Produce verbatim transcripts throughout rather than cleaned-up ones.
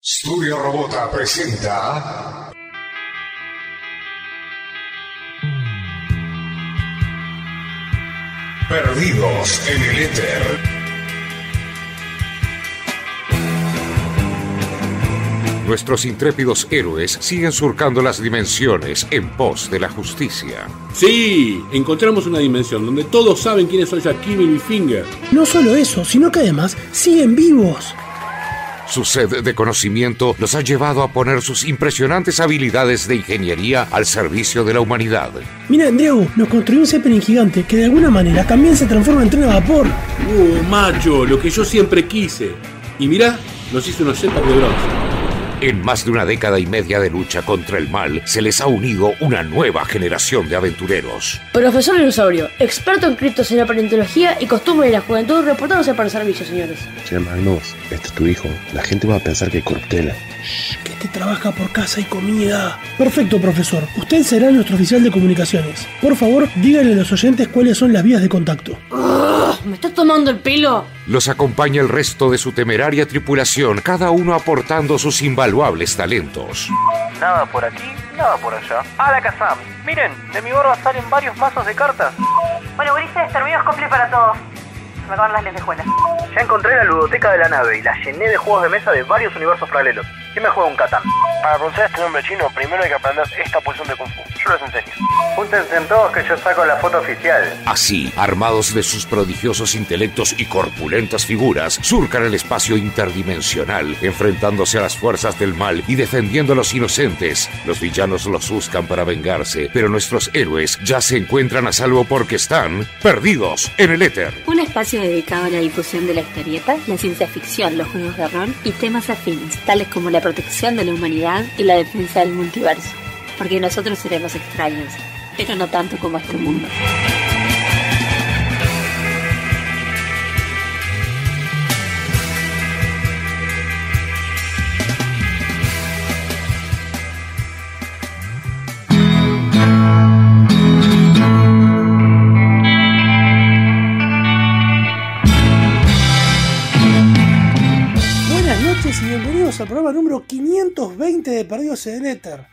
Studio Robota presenta... Perdidos en el éter. Nuestros intrépidos héroes siguen surcando las dimensiones en pos de la justicia. Sí, encontramos una dimensión donde todos saben quiénes son Jaquim y Finger. No solo eso, sino que además siguen vivos. Su sed de conocimiento los ha llevado a poner sus impresionantes habilidades de ingeniería al servicio de la humanidad. Mira, Andreu, nos construyó un Zeppelin gigante que de alguna manera también se transforma en tren a vapor. ¡Uh, macho! Lo que yo siempre quise. Y mirá, nos hizo unos centros de bronce. En más de una década y media de lucha contra el mal, se les ha unido una nueva generación de aventureros. Profesor Dinosaurio, experto en criptoseñal, paleontología y costumbre de la juventud, reportándose para el servicio, señores. Che, Magnus, este es tu hijo. La gente va a pensar que es corruptela. Shh, que te trabaja por casa y comida. Perfecto, profesor. Usted será nuestro oficial de comunicaciones. Por favor, díganle a los oyentes cuáles son las vías de contacto. Ugh, ¿me estás tomando el pelo? Los acompaña el resto de su temeraria tripulación, cada uno aportando sus invaluables talentos. Nada por aquí, nada por allá. ¡Ah, la Kazam! Miren, de mi barba salen varios mazos de cartas. Bueno, Ulises, terminamos cumple para todos. Se me acaban las lentejuelas. Ya encontré la ludoteca de la nave y la llené de juegos de mesa de varios universos paralelos. ¿Quién me juega un Catán? Para pronunciar este nombre chino, primero hay que aprender esta posición de Kung Fu. Yo les enseño. Júntense en todos que yo saco la foto oficial. Así, armados de sus prodigiosos intelectos y corpulentas figuras, surcan el espacio interdimensional, enfrentándose a las fuerzas del mal y defendiendo a los inocentes. Los villanos los buscan para vengarse, pero nuestros héroes ya se encuentran a salvo porque están perdidos en el éter. Un espacio dedicado a la difusión de la historieta, la ciencia ficción, los juegos de rol y temas afines, tales como la protección de la humanidad y la defensa del multiverso. Porque nosotros seremos extraños, pero no tanto como este mundo. Y bienvenidos al programa número quinientos veinte de Perdidos en el Éter.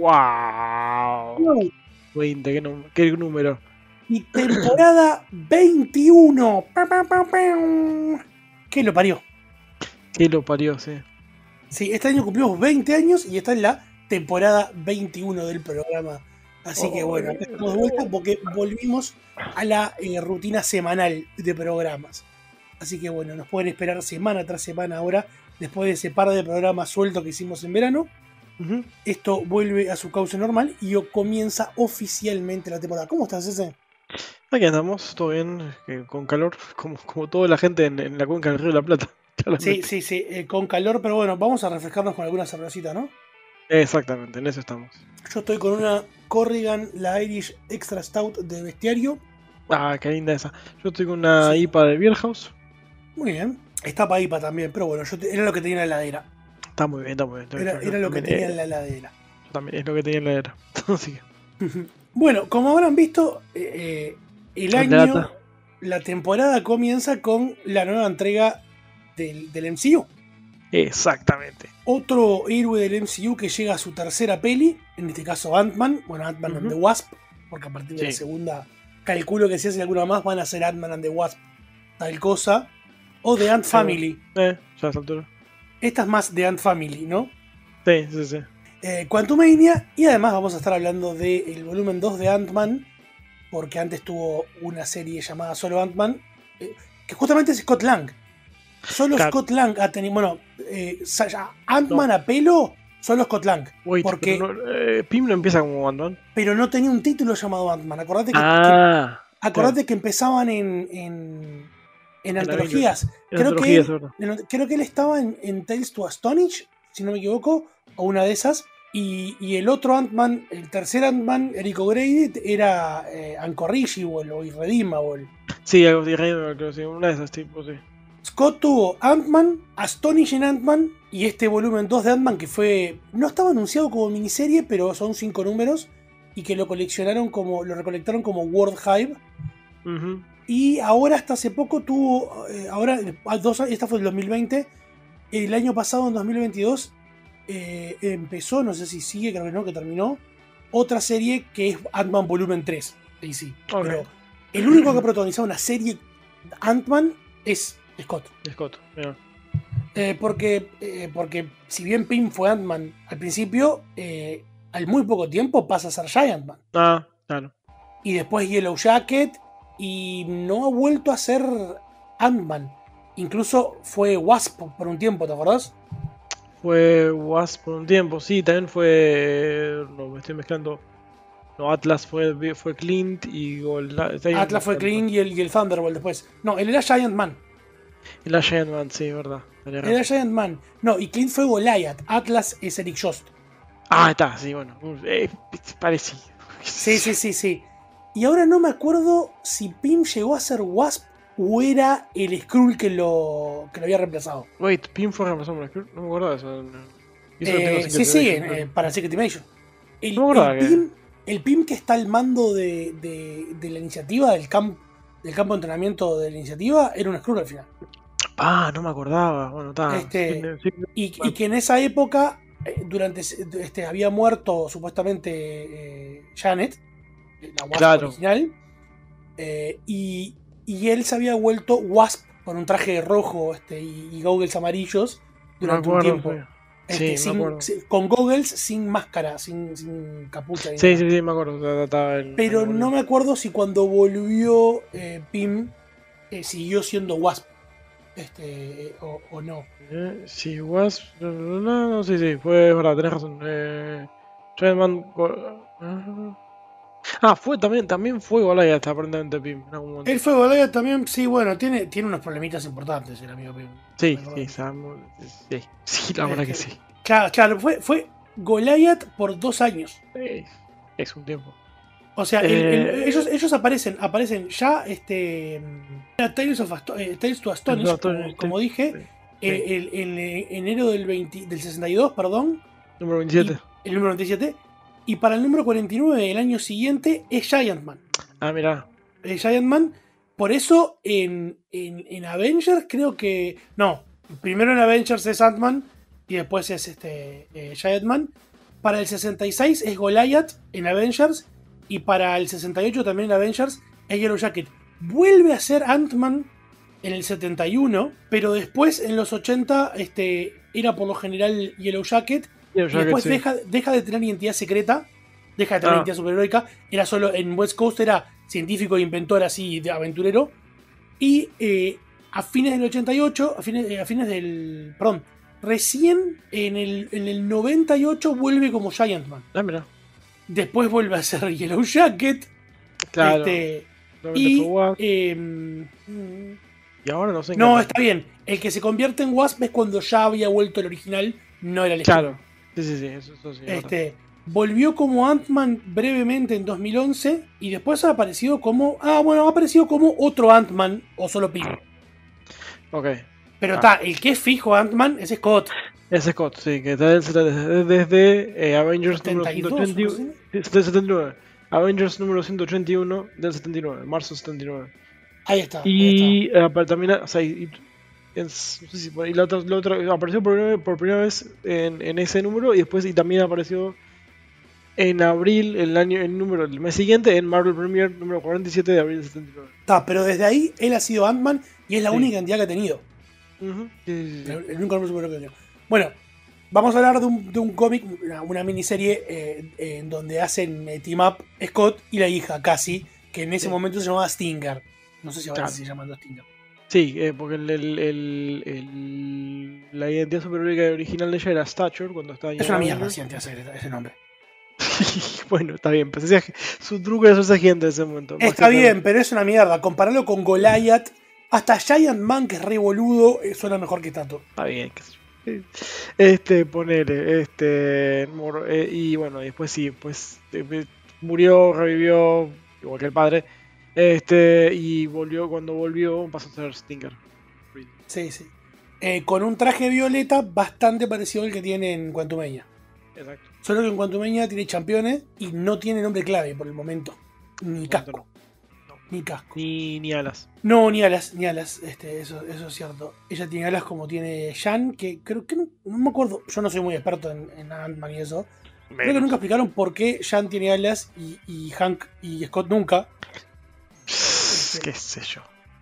¡Wow! Wow. veinte, ¿qué, num- qué número? Y temporada veintiuno. Pa, pa, pa, pam. ¿Qué lo parió? ¿Qué lo parió, sí? Sí, este año cumplimos veinte años y esta es la temporada veintiuno del programa. Así que bueno, acá estamos de vuelta porque volvimos a la eh, rutina semanal de programas. Así que bueno, nos pueden esperar semana tras semana ahora. Después de ese par de programas sueltos que hicimos en verano, uh-huh. Esto vuelve a su cauce normal y comienza oficialmente la temporada. ¿Cómo estás, ese? Aquí andamos, todo bien, eh, con calor, como, como toda la gente en, en la cuenca del Río de la Plata. Sí, sí, sí, eh, con calor, pero bueno, vamos a refrescarnos con alguna cervecita, ¿no? Exactamente, en eso estamos. Yo estoy con una Corrigan, la Irish Extra Stout de bestiario. Ah, qué linda esa. Yo estoy con una sí. I P A de Beer House. Muy bien. Está para I P A también, pero bueno, yo te, era lo que tenía en la heladera. Está muy bien, está muy bien. Está era bien. era lo que tenía eh, en la heladera. Yo también, es lo que tenía en la heladera. Así que... Bueno, como habrán visto, eh, el año, la temporada comienza con la nueva entrega del, del M C U. Exactamente. Otro héroe del M C U que llega a su tercera peli, en este caso Ant-Man, bueno, Ant-Man uh-huh. and the Wasp, porque a partir de sí. la segunda, calculo que si hacen alguna más van a ser Ant-Man and the Wasp, tal cosa. O de Ant Family. Eh, ya a esa altura. Esta es más de Ant Family, ¿no? Sí, sí, sí. Eh, Quantumania. Y además vamos a estar hablando del volumen dos de Ant-Man. Porque antes tuvo una serie llamada Solo Ant-Man. Eh, que justamente es Scott Lang. Solo Cat. Scott Lang ha tenido. Bueno, eh, Ant-Man no. a pelo. Solo Scott Lang. Wait, porque, no, eh, Pym no empieza como Ant-Man. Pero no tenía un título llamado Ant-Man. Acordate que, ah, que, acordate claro. que empezaban en. en En antologías. En creo, antologías que él, creo que él estaba en, en Tales to Astonish, si no me equivoco, o una de esas. Y, y el otro Ant-Man, el tercer Ant-Man, Eric O'Grady, era eh, Uncorrigible o Irredeemable. Sí, algo Irredeemable, creo que sí, una de esas tipos, sí. Scott tuvo Ant-Man, Astonishing Ant-Man y este volumen dos de Ant-Man que fue. No estaba anunciado como miniserie, pero son cinco números. Y que lo coleccionaron como. Lo recolectaron como World Hive. Uh-huh. Y ahora hasta hace poco tuvo, eh, ahora, dos, esta fue el dos mil veinte, el año pasado en dos mil veintidós eh, empezó, no sé si sigue, creo que no, que terminó, otra serie que es Ant-Man Volumen tres. Ahí sí. Okay. Pero el único que ha protagonizado una serie Ant-Man es Scott. Scott, mira. Eh, porque, eh, porque si bien Pym fue Ant-Man al principio, eh, al muy poco tiempo pasa a ser Giant Man. Ah, claro. Y después Yellow Jacket. Y no ha vuelto a ser Ant-Man. Incluso fue Wasp por un tiempo, ¿te acordás? Fue Wasp por un tiempo, sí, también fue. No, me estoy mezclando. No, Atlas fue, fue Clint y Gold. Atlas fue Clint y el, y el Thunderbolt después. No, él era Giant Man. Era Giant Man, sí, verdad. Él era Giant Man. No, y Clint fue Goliath. Atlas es Eric Jost. Ah, está, sí, bueno. Eh, parecido. Sí, sí, sí, sí. Y ahora no me acuerdo si Pym llegó a ser Wasp o era el Skrull que lo, que lo había reemplazado. Wait, Pym fue reemplazado por Skrull. No me acuerdo de eso. Eh, sí, sí, eh, para Secret Invasion. El, no el, que... Pym, el Pym que está al mando de, de, de la iniciativa, del, camp, del campo de entrenamiento de la iniciativa, era un Skrull al final. Ah, no me acordaba. Bueno, está. Este, sí, sí, y, y que en esa época, eh, durante este, había muerto supuestamente eh, Janet, la Wasp claro. original, eh, y, y él se había vuelto Wasp con un traje rojo este, y, y goggles amarillos durante acuerdo, un tiempo. Sí. Este, Sí, sin, sin, con goggles, sin máscara, sin, sin capucha. Sí, nada. sí, sí, me acuerdo. Estaba el, Pero el no me acuerdo si cuando volvió eh, Pym eh, siguió siendo Wasp. Este, o, o no. Eh, sí, Wasp. No, no, no, sí, sí, fue verdad, tenés razón. Eh, Giantman. Ah, fue también, también fue Goliath, aparentemente Pym. Él fue Goliath también, sí, bueno, tiene, tiene unos problemitas importantes el amigo Pym. Sí, sí, sí, sí, la verdad este, que sí. Claro, claro, fue, fue Goliath por dos años. Sí, es un tiempo. O sea, eh... el, el, ellos, ellos aparecen, aparecen ya, este, Tales, of Asto eh, Tales to Astonish, no, como, como dije, sí. el, el, el enero del, veinte, del sesenta y dos, perdón. Número veintisiete. Y, el número veintisiete. Y para el número cuarenta y nueve del año siguiente es Giant Man. Ah, mira. Es Giant Man. Por eso en, en, en Avengers creo que... No, primero en Avengers es Ant-Man y después es este eh, Giant Man. Para el sesenta y seis es Goliath en Avengers. Y para el sesenta y ocho también en Avengers es Yellow Jacket. Vuelve a ser Ant-Man en el setenta y uno, pero después en los ochenta este, era por lo general Yellow Jacket. Yellow y después Jacket, deja, sí. deja de tener identidad secreta, deja de tener ah. identidad superheroica. Era solo en West Coast, era científico, inventor, así, de aventurero. Y eh, a fines del ochenta y ocho, a fines, eh, a fines del... Perdón, recién en el, en el noventa y ocho vuelve como Giant Man. Ah, mira. Después vuelve a ser Yellow Jacket. Claro. Este, y, eh, y ahora no sé. No, está bien. El que se convierte en Wasp es cuando ya había vuelto el original, no era el Claro. Sí, sí, sí. Eso, eso sí este, volvió como Ant-Man brevemente en dos mil once y después ha aparecido como. Ah, bueno, ha aparecido como otro Ant-Man o solo Pym. Ok. Pero está, ah. el que es fijo Ant-Man es Scott. Es Scott, sí, que está desde, desde eh, Avengers setenta y dos, número ciento ochenta y uno, ¿sí? setenta y nueve. Avengers número ciento ochenta y uno del setenta y nueve, marzo setenta y nueve. Ahí está. Y ahí está. Eh, también, o sea, y, es, no sé si, y la otra, la otra apareció por primera, por primera vez en, en ese número y después y también apareció en abril, el año, el número, el mes siguiente, en Marvel Premiere número cuarenta y siete de abril del setenta y nueve. Está, pero desde ahí él ha sido Ant-Man y es la sí. única entidad que ha tenido. Uh-huh. sí, sí, sí. El, el único número que ha tenido. Bueno, vamos a hablar de un, de un cómic, una, una miniserie eh, eh, en donde hacen eh, team up Scott y la hija Cassie, que en ese sí. momento se llamaba Stinger. No sé si ahora claro. se llama Stinger. Sí, eh, porque el, el, el, el, la identidad superheroica original de ella era Stature cuando estaba. Es una mierda esa identidad secreta, ese nombre. Bueno, está bien, pues ese, su truco era hacerse gente en ese momento. Está bien, todo. Pero es una mierda. Compararlo con Goliath, hasta Giant Man, que es re boludo, eh, suena mejor que Tato. Está bien, que Este, ponele, este, eh, y bueno, después sí, pues eh, murió, revivió, igual que el padre, este, y volvió, cuando volvió pasó a ser Stinger. Sí, sí. Eh, con un traje violeta bastante parecido al que tiene en Quantumania. Exacto. Solo que en Quantumania tiene campeones y no tiene nombre clave por el momento, ni casco. No. ni casco. Ni, ni alas. No, ni alas, ni alas, este, eso, eso es cierto. Ella tiene alas como tiene Jan, que creo que no, no me acuerdo, yo no soy muy experto en, en Ant-Man y eso. Menos. Creo que nunca explicaron por qué Jan tiene alas y, y Hank y Scott nunca. Este, qué sé yo.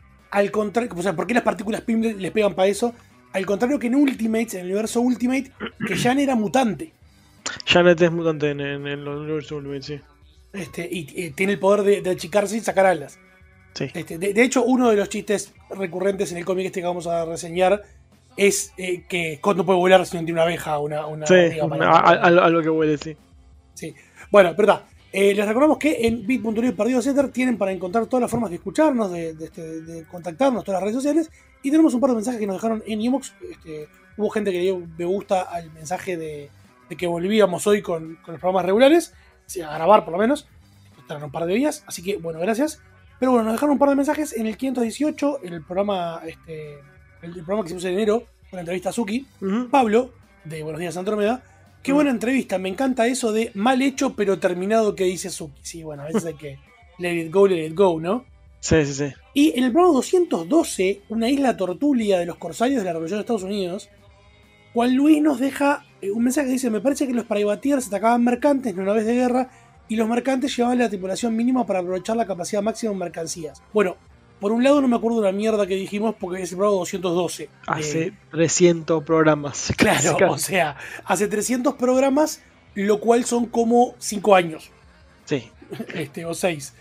Al contrario, o sea, ¿por qué las partículas P I M les pegan para eso? Al contrario que en Ultimates, en el universo Ultimate, que Jan era mutante. Janet es mutante en, en, en el universo Ultimate, sí. Este, y, y tiene el poder de, de achicarse y sacar alas. Sí. Este, de, de hecho, uno de los chistes recurrentes en el cómic este que vamos a reseñar es eh, que Scott no puede volar si no tiene una abeja o una, una sí, digamos, a, a, a lo que huele, sí. Sí. Bueno, verdad. Eh, les recordamos que en bit punto l y Perdido Center tienen para encontrar todas las formas de escucharnos, de, de, de, de contactarnos, todas las redes sociales. Y tenemos un par de mensajes que nos dejaron en inbox. Este, hubo gente que le dio me gusta al mensaje de, de que volvíamos hoy con, con los programas regulares. Sí, a grabar por lo menos. Estarán un par de días. Así que, bueno, gracias. Pero bueno, nos dejaron un par de mensajes en el quinientos dieciocho, en el programa, este, el, el programa que hicimos en enero, con la entrevista a Suki. Uh-huh. Pablo, de Buenos Días Andrómeda. Qué uh-huh. buena entrevista. Me encanta eso de mal hecho pero terminado que dice Suki. Sí, bueno, a veces hay que let it go, let it go, ¿no? Sí, sí, sí. Y en el programa doscientos doce, una isla tortulia de los corsarios de la Revolución de Estados Unidos, Juan Luis nos deja un mensaje que dice: me parece que los privateers atacaban mercantes, no naves de guerra, y los mercantes llevaban la tripulación mínima para aprovechar la capacidad máxima en mercancías. Bueno, por un lado no me acuerdo de la mierda que dijimos porque es el programa doscientos doce. Hace eh, trescientos programas. Claro, o sea, hace trescientos programas, lo cual son como cinco años. Sí. Este, o seis.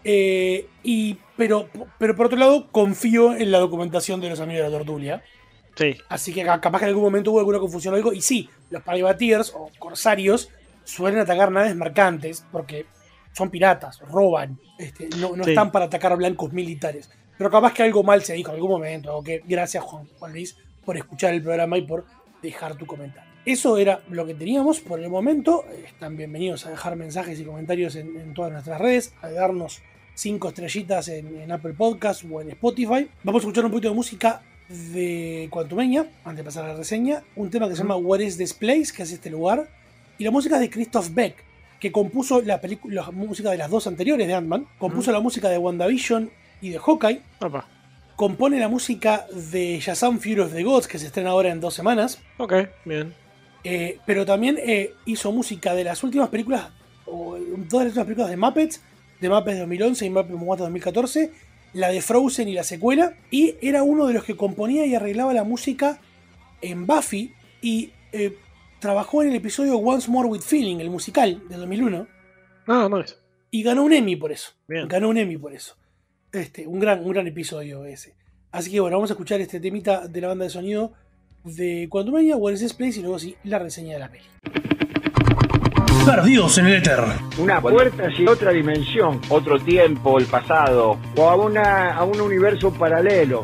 Eh, y, pero, pero por otro lado, confío en la documentación de los amigos de la Tortulia. Sí. Así que capaz que en algún momento hubo alguna confusión o algo. Y sí, los privateers o corsarios suelen atacar naves mercantes porque son piratas, roban. Este, no no sí. están para atacar a blancos militares. Pero capaz que algo mal se dijo en algún momento. O que gracias, Juan, Juan Luis, por escuchar el programa y por dejar tu comentario. Eso era lo que teníamos por el momento. Están bienvenidos a dejar mensajes y comentarios en, en todas nuestras redes, a darnos cinco estrellitas en, en Apple Podcast o en Spotify. Vamos a escuchar un poquito de música de Quantumania, antes de pasar a la reseña. Un tema que se llama What is this place, que es este lugar. Y la música es de Christoph Beck, que compuso la, la música de las dos anteriores de Ant-Man. Compuso mm. la música de WandaVision y de Hawkeye. Opa. Compone la música de Shazam Fury of the Gods, que se estrena ahora en dos semanas. Ok, bien. Eh, pero también eh, hizo música de las últimas películas, o todas las últimas películas de Muppets, de Muppets de dos mil once y Muppets de dos mil catorce, la de Frozen y la secuela, y era uno de los que componía y arreglaba la música en Buffy, y eh, trabajó en el episodio Once More with Feeling, el musical de dos mil uno. Ah, no es. Y ganó un Emmy por eso. Bien. Ganó un Emmy por eso. Este, un gran, un gran episodio ese. Así que bueno, vamos a escuchar este temita de la banda de sonido de Quantumania, What is this place, y luego sí, la reseña de la peli. Perdidos en el éter. Una puerta hacia otra dimensión, otro tiempo, el pasado, o a, una, a un universo paralelo.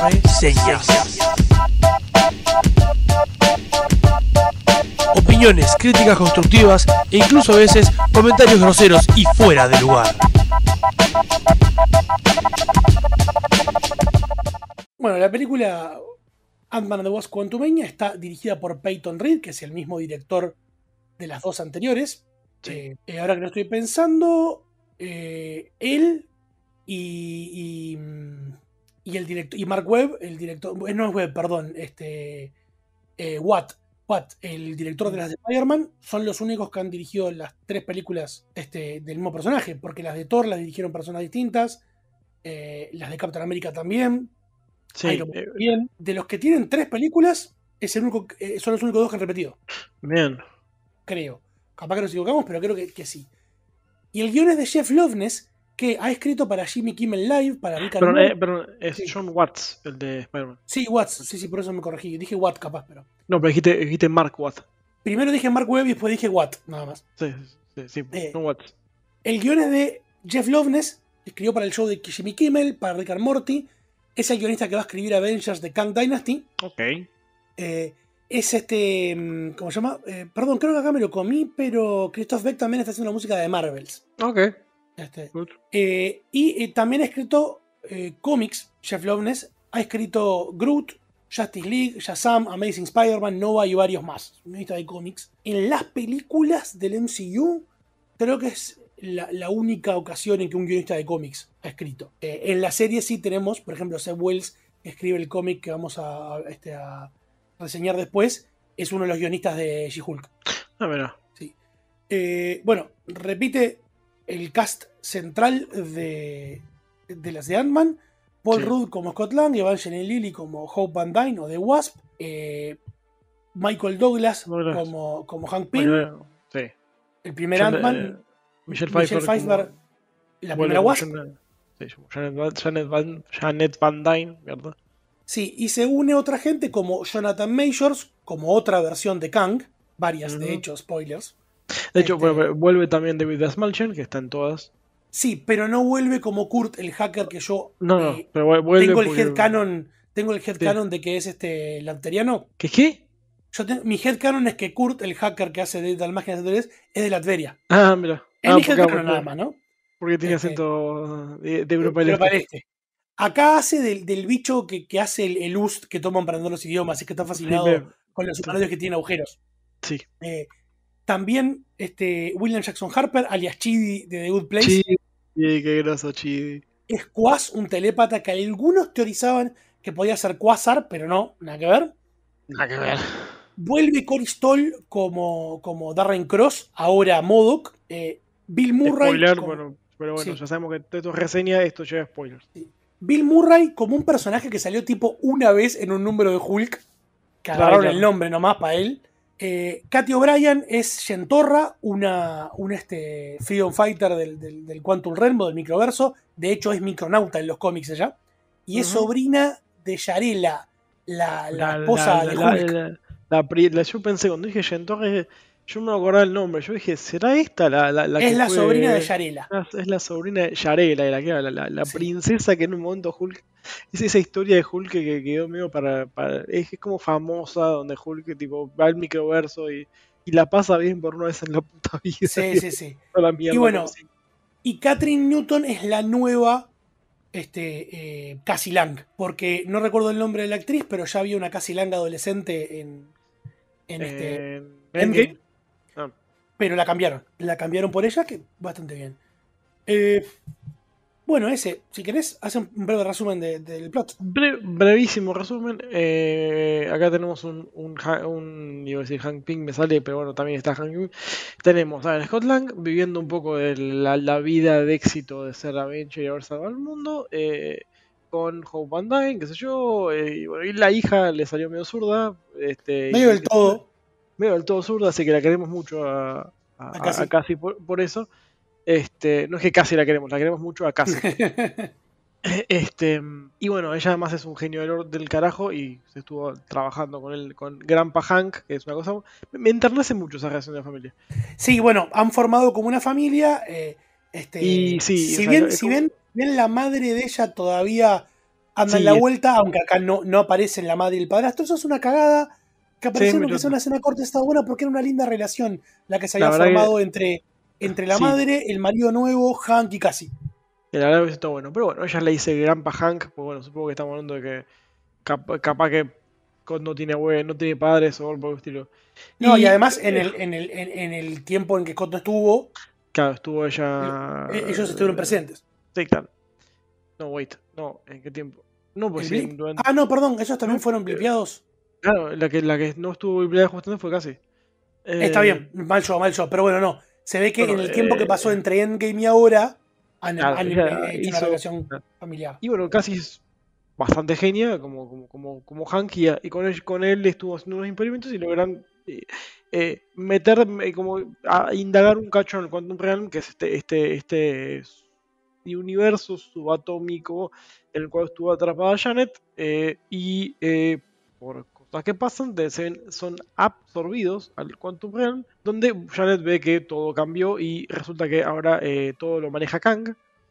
Reseñas. Opiniones, críticas constructivas e incluso a veces comentarios groseros y fuera de lugar. Bueno, la película Ant-Man and the Wasp: Quantumania está dirigida por Peyton Reed, que es el mismo director de las dos anteriores. Sí. Eh, eh, ahora que lo estoy pensando, eh, él y, y, y el director y Mark Webb, el director, eh, no es Webb, perdón, este eh, Watt, Watt, el director de las de Spider-Man, son los únicos que han dirigido las tres películas este, del mismo personaje, porque las de Thor las dirigieron personas distintas, eh, las de Captain America también. Sí, Iron Man, eh, bien. De los que tienen tres películas, es el único, eh, son los únicos dos que han repetido. Bien. Creo. Capaz que nos equivocamos, pero creo que, que sí. Y el guion es de Jeff Loveness, que ha escrito para Jimmy Kimmel Live, para Rick and Pero, Morty. eh, pero es sí. John Watts, el de Spider-Man. Sí, Watts. Sí, sí, por eso me corregí. Dije Watt capaz, pero... No, pero dijiste, dijiste Mark Watt. Primero dije Mark Webb y después dije Watt, nada más. Sí, sí, sí. Eh, John Watts. El guion es de Jeff Loveness, escribió para el show de Jimmy Kimmel, para Rick and Morty. Es el guionista que va a escribir Avengers de Kang Dynasty. Ok. Eh, es este... ¿Cómo se llama? Eh, perdón, creo que acá me lo comí, pero Christoph Beck también está haciendo la música de Marvels. Ok. Este, eh, y eh, también ha escrito eh, cómics. Jeff Loveness ha escrito Groot, Justice League, Shazam, Amazing Spider-Man, Nova y varios más. Un guionista de cómics. En las películas del M C U, creo que es la, la única ocasión en que un guionista de cómics ha escrito. Eh, en la serie sí tenemos, por ejemplo, Seb Wells, que escribe el cómic que vamos a, a, este, a reseñar después, es uno de los guionistas de She-Hulk. Ah, mira. Sí. Eh, bueno, repite el cast central de, de las de Ant-Man. Paul sí. Rudd como Scott Lang, Evangeline Lilly como Hope Van Dyne o The Wasp, eh, Michael Douglas, Douglas. Como, como Hank Pym, bueno, sí. el primer Ant-Man, eh, Michelle Pfeiffer, Michelle Pfeiffer como... la bueno, primera Wasp. Sí, Janet, Janet, Van, Janet Van Dyne, ¿verdad? Sí, y se une otra gente como Jonathan Majors, como otra versión de Kang, varias uh-huh. de hecho, spoilers. De hecho, este... bueno, vuelve también David Dastmalchian, que está en todas. Sí, pero no vuelve como Kurt, el hacker que yo no, no, eh, pero vuelve tengo el porque... headcanon, tengo el headcanon de que es este Latveriano. ¿Qué qué? Yo te, mi headcanon es que Kurt, el hacker que hace de Dalmagia es de Latveria. Ah, mira. Es ah, mi headcanon nada más, ¿no? Porque tiene este, acento de, de Europa del Este. Este. Acá hace del, del bicho que, que hace el, el U S T que toman para aprender los idiomas, es que está fascinado sí, me... con los humanoides que tienen agujeros. Sí. Eh, también este, William Jackson Harper, alias Chidi de The Good Place. Chidi, qué groso Chidi. Es Quas, un telépata que algunos teorizaban que podía ser Quasar, pero no, nada que ver. Nada que ver. Vuelve Cory Stoll como, como Darren Cross, ahora M O D O K. Eh, Bill Murray. Spoiler, como... bueno, pero bueno, sí. Ya sabemos que esto es reseña, esto lleva spoilers. Sí. Bill Murray como un personaje que salió tipo una vez en un número de Hulk, que agarraron claro. el nombre nomás para él. Eh, Katy O'Brien es Yentorra, una, una este, freedom fighter del, del, del Quantum Realm, del microverso. De hecho es micronauta en los cómics ella. Y es uh-huh. sobrina de Yarela, la, la, la esposa la, de la, Hulk. La, la, la, la, yo pensé, cuando dije Yentorra, yo me acordaba el nombre. Yo dije, ¿será esta la, la, la Es que la fue... sobrina de Yarela. Es la sobrina de Yarela, la, la, la, la sí. princesa que en un momento Hulk... Es esa historia de Hulk que, que quedó medio para, para... Es como famosa, donde Hulk tipo va al microverso y, y la pasa bien por una vez en la puta vida. Sí, sí, sí. Y bueno, y Catherine Newton es la nueva este, eh, Cassie Lang, porque no recuerdo el nombre de la actriz, pero ya había una Cassie Lang adolescente en, en este... Eh, Endgame. Ah. Pero la cambiaron, la cambiaron por ella, que bastante bien. Eh... Bueno, ese, si querés, hace un breve resumen del de, de plot. Bre brevísimo resumen. Eh, acá tenemos un, un, un, iba a decir Hank Pym, me sale, pero bueno, también está Hank Pym. Tenemos a Scott Lang viviendo un poco de la, la vida de éxito de ser Avenger y haber salvado al mundo. Eh, con Hope Van Dyne, qué sé yo. Eh, y, bueno, y la hija le salió medio zurda. Este, medio del todo. Medio del todo zurda, así que la queremos mucho a, a, a, Cassie. a Cassie por, por eso. Este, no es que casi la queremos, la queremos mucho a Cassie. este, y bueno, ella además es un genio del, del carajo y se estuvo trabajando con él, con Grandpa Hank, que es una cosa... Me enternece mucho esa relación de familia. Sí, bueno, han formado como una familia. Eh, este, y sí, si, o sea, bien, es si como... bien, bien la madre de ella todavía anda Sí, en la es- vuelta, aunque acá no, no aparecen la madre y el padrastro. Eso es una cagada que apareció Sí, en lo me que sea una escena corta, estaba buena porque era una linda relación la que se La había verdad que- formado entre, entre la Sí. madre, el marido nuevo, Hank y Cassie. Que la verdad que está bueno. Pero bueno, ella le dice Grandpa Hank, pues bueno, supongo que estamos hablando de que cap- capaz que Scott no tiene abue- no tiene padres o algo por el estilo. No, y, Y, además en el, en, el, en, en el tiempo en que Scott no estuvo, claro, estuvo ella. eh, ellos estuvieron presentes. Sí, claro. No, wait, no, ¿en qué tiempo? No, pues ¿El sí, blip? durante- Ah, no, perdón, ellos también ¿No? fueron blipeados. Claro, la que, la que no estuvo empleada justamente fue casi. Está bien, mal yo, mal yo, pero bueno, no. Se ve que Bueno, en el tiempo que eh, pasó entre Endgame y ahora han, claro, han, ella eh, hecho una hizo- relación familiar. Y bueno, casi es bastante genia, como, como, como, como Hank, y, y con, él, con él estuvo haciendo unos experimentos y logran eh, eh, meter, eh, como a indagar un cacho en el Quantum Realm, que es este, este, este universo subatómico en el cual estuvo atrapada Janet, eh, y eh, por cosas que pasan, de- se ven- son absorbidos al Quantum Realm, donde Janet ve que todo cambió y resulta que ahora eh, todo lo maneja Kang,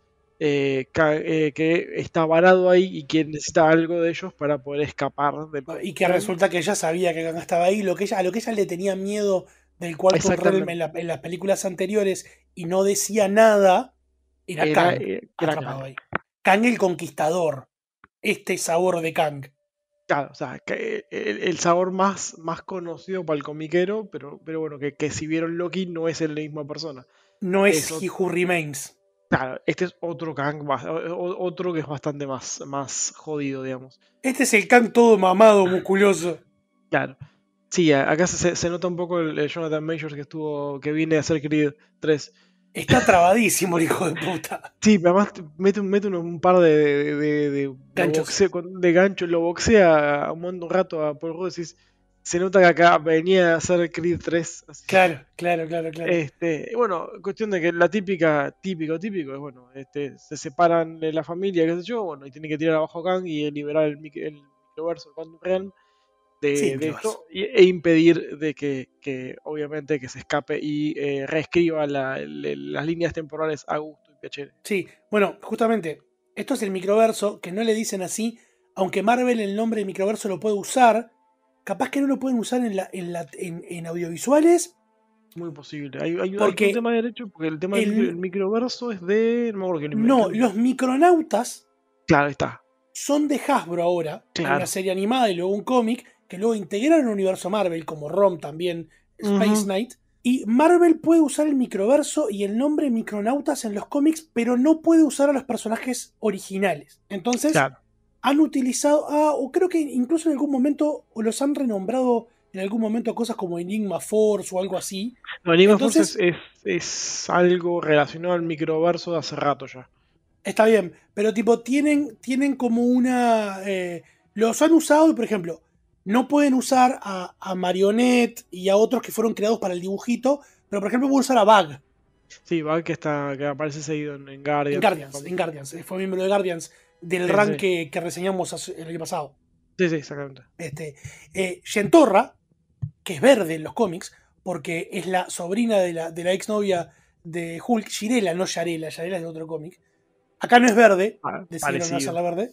eh, Ka- eh, que está varado ahí y que necesita algo de ellos para poder escapar del Y que resulta que ella sabía que Kang estaba ahí, lo que ella, a lo que ella le tenía miedo del Quantum Exactamente. Realm en, la- en las películas anteriores y no decía nada, era, Era- Kang eh, era atrapado Kang. ahí. Kang el Conquistador. Este sabor de Kang. Claro, o sea, que el, el sabor más, más conocido para el comiquero, pero, pero bueno, que, que si vieron Loki no es la misma persona. No es Eso- He Who Remains. Claro, este es otro Kang, más- o- o- otro que es bastante más, más jodido, digamos. Este es el Kang todo mamado, musculoso. Claro. Sí, a- acá se, se nota un poco el, el Jonathan Majors que estuvo, que viene a hacer Creed tres. Está trabadísimo el hijo de puta. Sí, además te- mete, un- mete un, un par de, de, de, de- lo Ganchos. boxea- con- de ganchos, lo boxea un montón rato a Paul Rudd, decís, se nota que acá venía a hacer Creed tres. así. Claro, claro, claro, claro. Este, bueno, cuestión de que la típica, típico, típico, es bueno, este, se separan de la familia, qué sé yo, bueno, y tienen que tirar abajo a Kang y liberar el, mic- el microverso, el Quantum Realm, de, Sí, de microverso. esto, y- e impedir de que, que, obviamente, que se escape y eh, reescriba la- le- las líneas temporales a gusto y piacere. Sí, bueno, justamente, esto es el microverso, que no le dicen así, aunque Marvel el nombre de microverso lo puede usar, capaz que no lo pueden usar en, la, en, la, en, en audiovisuales. Muy posible. Hay, hay- hay Porque un tema de derecho, porque el tema del el- micro- el microverso es de. No me acuerdo quién lo No, inventó. los micronautas Claro, ahí está. son de Hasbro ahora, Claro. una serie animada y luego un cómic, que luego integraron el universo Marvel, como ROM también, Space Ujú. Knight. Y Marvel puede usar el microverso y el nombre micronautas en los cómics, pero no puede usar a los personajes originales. Entonces, Claro. han utilizado, ah, o creo que incluso en algún momento o los han renombrado en algún momento cosas como Enigma Force o algo así. No, Enigma Entonces- Force es, es, es algo relacionado al microverso de hace rato ya. Está bien, pero tipo, tienen, tienen como una... eh, los han usado, por ejemplo, no pueden usar a, a Marionette y a otros que fueron creados para el dibujito, pero por ejemplo pueden usar a Bug Sí, va que está que aparece seguido en, en Guardians. en Guardians. En Guardians, eh, fue miembro de Guardians del Sí, rank sí. que, que reseñamos hace- el año pasado. Sí, sí, exactamente. Este, eh, Yentorra, que es verde en los cómics, porque es la sobrina de la, de la exnovia de Hulk, Shirela, no Yarela, Yarela es de otro cómic. Acá no es verde, Ah, decidieron no parecido. hacerla verde.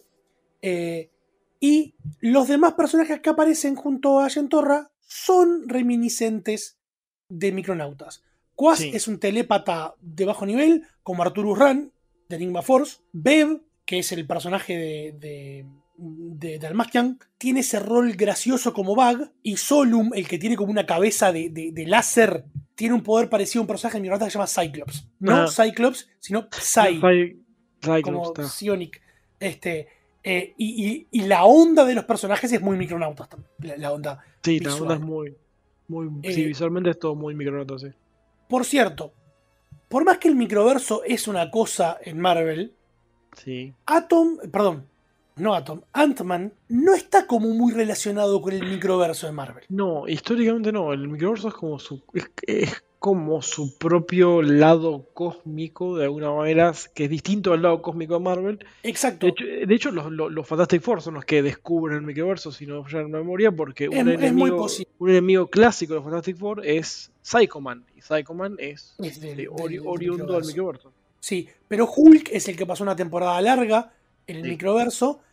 Eh, y los demás personajes que aparecen junto a Yentorra son reminiscentes de Micronautas. Quas Sí. es un telépata de bajo nivel, como Arturus Ran, de Enigma Force. Bev, que es el personaje de, de, de Dalmatian, tiene ese rol gracioso como Bug. Y Solum, el que tiene como una cabeza de, de, de láser, tiene un poder parecido a un personaje de Micronautas que se llama Cyclops. No Ajá. Cyclops, sino Psy, Cy- Cyclops como está. Psionic. Este, eh, y, y- y la onda de los personajes es muy Micronautas también. La, la onda Sí, la visual. onda es muy. muy sí, Eh, visualmente es todo muy micronauta, sí. Por cierto, por más que el microverso es una cosa en Marvel, Sí. Atom, perdón, no Atom, Ant-Man no está como muy relacionado con el microverso de Marvel. No, históricamente no. El microverso es como su. Es, es como su propio lado cósmico, de alguna manera, que es distinto al lado cósmico de Marvel. Exacto. De hecho, de hecho los, los, los Fantastic Four son los que descubren el microverso, si no me falla la memoria, porque un, Es- es muy enemigo, posible. un enemigo clásico de los Fantastic Four es Psycho Man. Y Psycho Man es, Es del- de ori- del oriundo del microverso. microverso. Sí, pero Hulk es el que pasó una temporada larga en el Sí. microverso.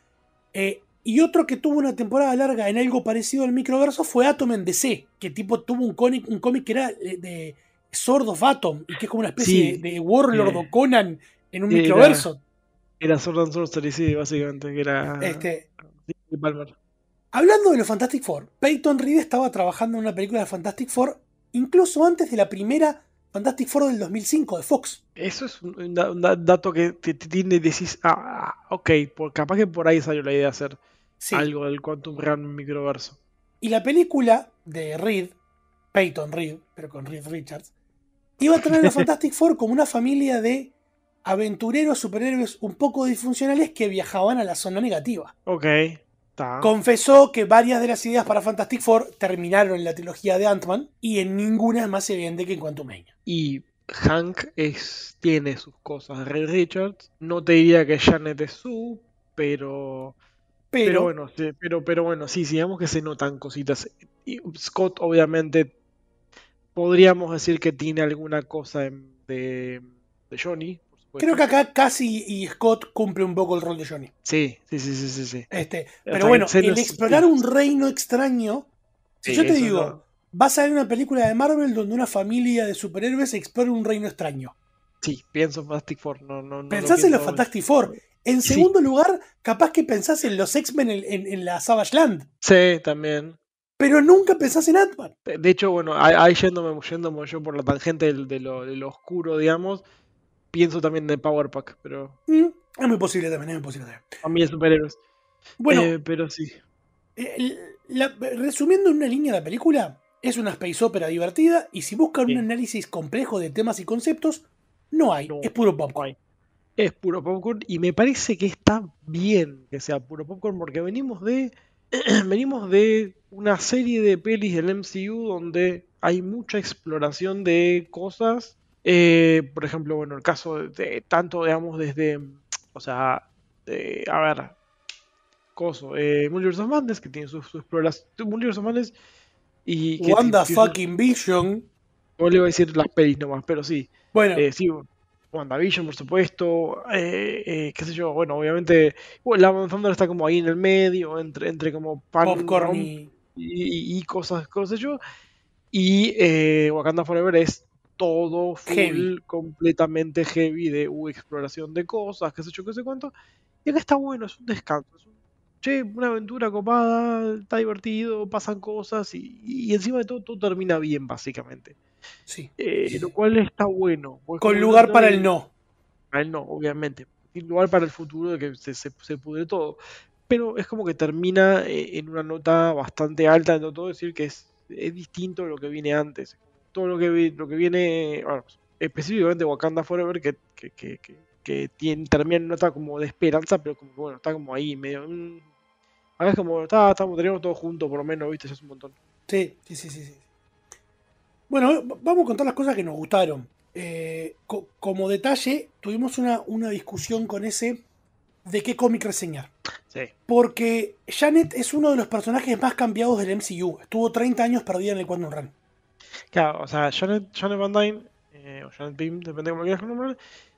Eh, y otro que tuvo una temporada larga en algo parecido al microverso fue Atom en D C, que tipo tuvo un cómic, un cómic que era de, de Sword of Atom, y que es como una especie Sí, de, de Warlord eh, o Conan en un era, microverso. era Sword and Sorcery, sí, básicamente, que era Este, sí, Palmer. Hablando de los Fantastic Four, Peyton Reed estaba trabajando en una película de Fantastic Four incluso antes de la primera Fantastic Four del dos mil cinco de Fox. Eso es un, un da- un da- dato que te, te tiene, decís, ah, ah, ok, por, capaz que por ahí salió la idea de hacer Sí. algo del Quantum Realm microverso. Y la película de Reed, Peyton Reed, pero con Reed Richards, iba a tener a los Fantastic Four como una familia de aventureros, superhéroes un poco disfuncionales que viajaban a la zona negativa. Ok, está. Confesó que varias de las ideas para Fantastic Four terminaron en la trilogía de Ant-Man y en ninguna es más evidente que en Quantumania. Y Hank es, tiene sus cosas. Reed Richards, no te diría que Janet es su, pero... Pero, Pero bueno, sí, pero, pero bueno, sí, digamos que se notan cositas. Y Scott, obviamente, podríamos decir que tiene alguna cosa en- de, de Johnny, por supuesto. creo que acá Cassie y Scott cumple un poco el rol de Johnny. Sí, sí, sí, sí, sí, sí. Este, O pero sea, bueno, se el nos- explorar sí. un reino extraño. Si Sí, yo te eso digo, no- vas a ver una película de Marvel donde una familia de superhéroes explora un reino extraño. Sí, pienso en Fantastic Four, no, no, no lo Pensás en los pienso- Fantastic Four. En Sí. segundo lugar, capaz que pensás en los X-Men en, en- en la Savage Land. Sí, también. Pero nunca pensás en Ant-Man. De de hecho, bueno, ahí ahí yéndome, yéndome yo por la tangente del- de, lo, de lo oscuro, digamos, pienso también en Power Pack, pero Mm, es muy posible también, es muy posible también. a mí de superhéroes. Bueno, Eh, pero sí. eh, la- resumiendo en una línea la película, es una space opera divertida y si buscan Sí. un análisis complejo de temas y conceptos, no hay, No, es puro no popcorn. hay. Es puro popcorn y me parece que está bien que sea puro popcorn porque venimos de venimos de una serie de pelis del M C U donde hay mucha exploración de cosas. Eh, por ejemplo, bueno, el caso de, de tanto, digamos, desde, o sea, de- a ver, coso, eh, Multiverse of Madness, que tiene su, su exploración, Multiverse of Madness y que Wanda tiene su- fucking Vision. no le voy a decir las pelis nomás, pero sí. Bueno, Eh, sí, WandaVision, por supuesto. Eh, eh, qué sé yo, bueno, obviamente. Bueno, la Thunder está como ahí en el medio, entre, entre como pan popcorn rom- y. y, y cosas, cosas yo. Y eh, Wakanda Forever es todo full, Heavy. completamente heavy de uh, exploración de cosas, qué sé yo, qué sé cuánto. Y acá está bueno, es un descanso. Es un, che, una aventura copada, está divertido, pasan cosas y, y encima de todo, todo termina bien, básicamente. Sí. Eh, lo cual está bueno. porque Con como lugar no- para el no. Para el no, obviamente. Y lugar para el futuro de que se, se, se pudre todo. Pero es como que termina eh, en una nota bastante alta, de todo decir que es, es distinto a lo que viene antes. Todo lo que, vi- lo que viene, bueno, específicamente Wakanda Forever, que, que, que, que, que tiene, termina en nota como de esperanza, pero como que bueno, está como ahí medio. mm, Acá es como, está, estamos, tenemos todo juntos, por lo menos, viste, ya es un montón. Sí, sí, sí, sí, sí. Bueno, v- vamos a contar las cosas que nos gustaron. Eh, co- como detalle, tuvimos una, una discusión con ese de qué cómic reseñar. Sí. Porque Janet es uno de los personajes más cambiados del M C U. Estuvo treinta años perdida en el Quantum Run. Claro, o sea, Janet, Janet Van Dyne, eh, o Janet Pym, depende de cómo quieras nombrar,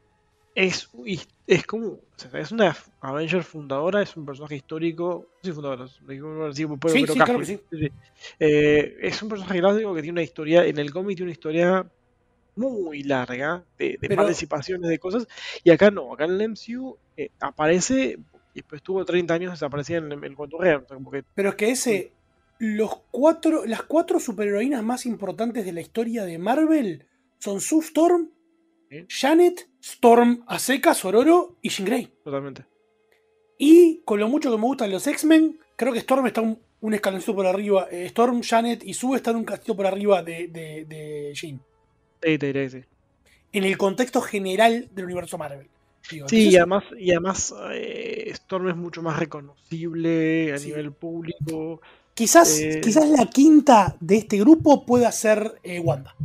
es, his- es como, o sea, es una Avenger fundadora, es un personaje histórico, sí, fundadora, es- digo, sí, pero- Sí, pero sí, casi, claro que sí. sí. Eh, es un personaje clásico que tiene una historia, en el cómic tiene una historia muy larga de, de Pero- participaciones de cosas, y acá no, acá en el M C U eh, aparece, y después estuvo treinta años desaparecida en el, el Quantum Realm, o sea, como que Pero es que ese. Los cuatro, las cuatro superheroínas más importantes de la historia de Marvel son Sue Storm, ¿Sí? Janet, Storm a secas, Ororo y Jean Grey. totalmente. Y con lo mucho que me gustan los X-Men, creo que Storm está un, un escaloncito por arriba. eh, Storm, Janet y Sue están un castito por arriba de, de, de Jean. Sí, te diré que sí. En el contexto general del universo Marvel. Digo, Sí, y entonces, además, y además eh, Storm es mucho más reconocible a Sí. nivel público. quizás, eh, quizás la quinta de este grupo pueda ser eh, Wanda.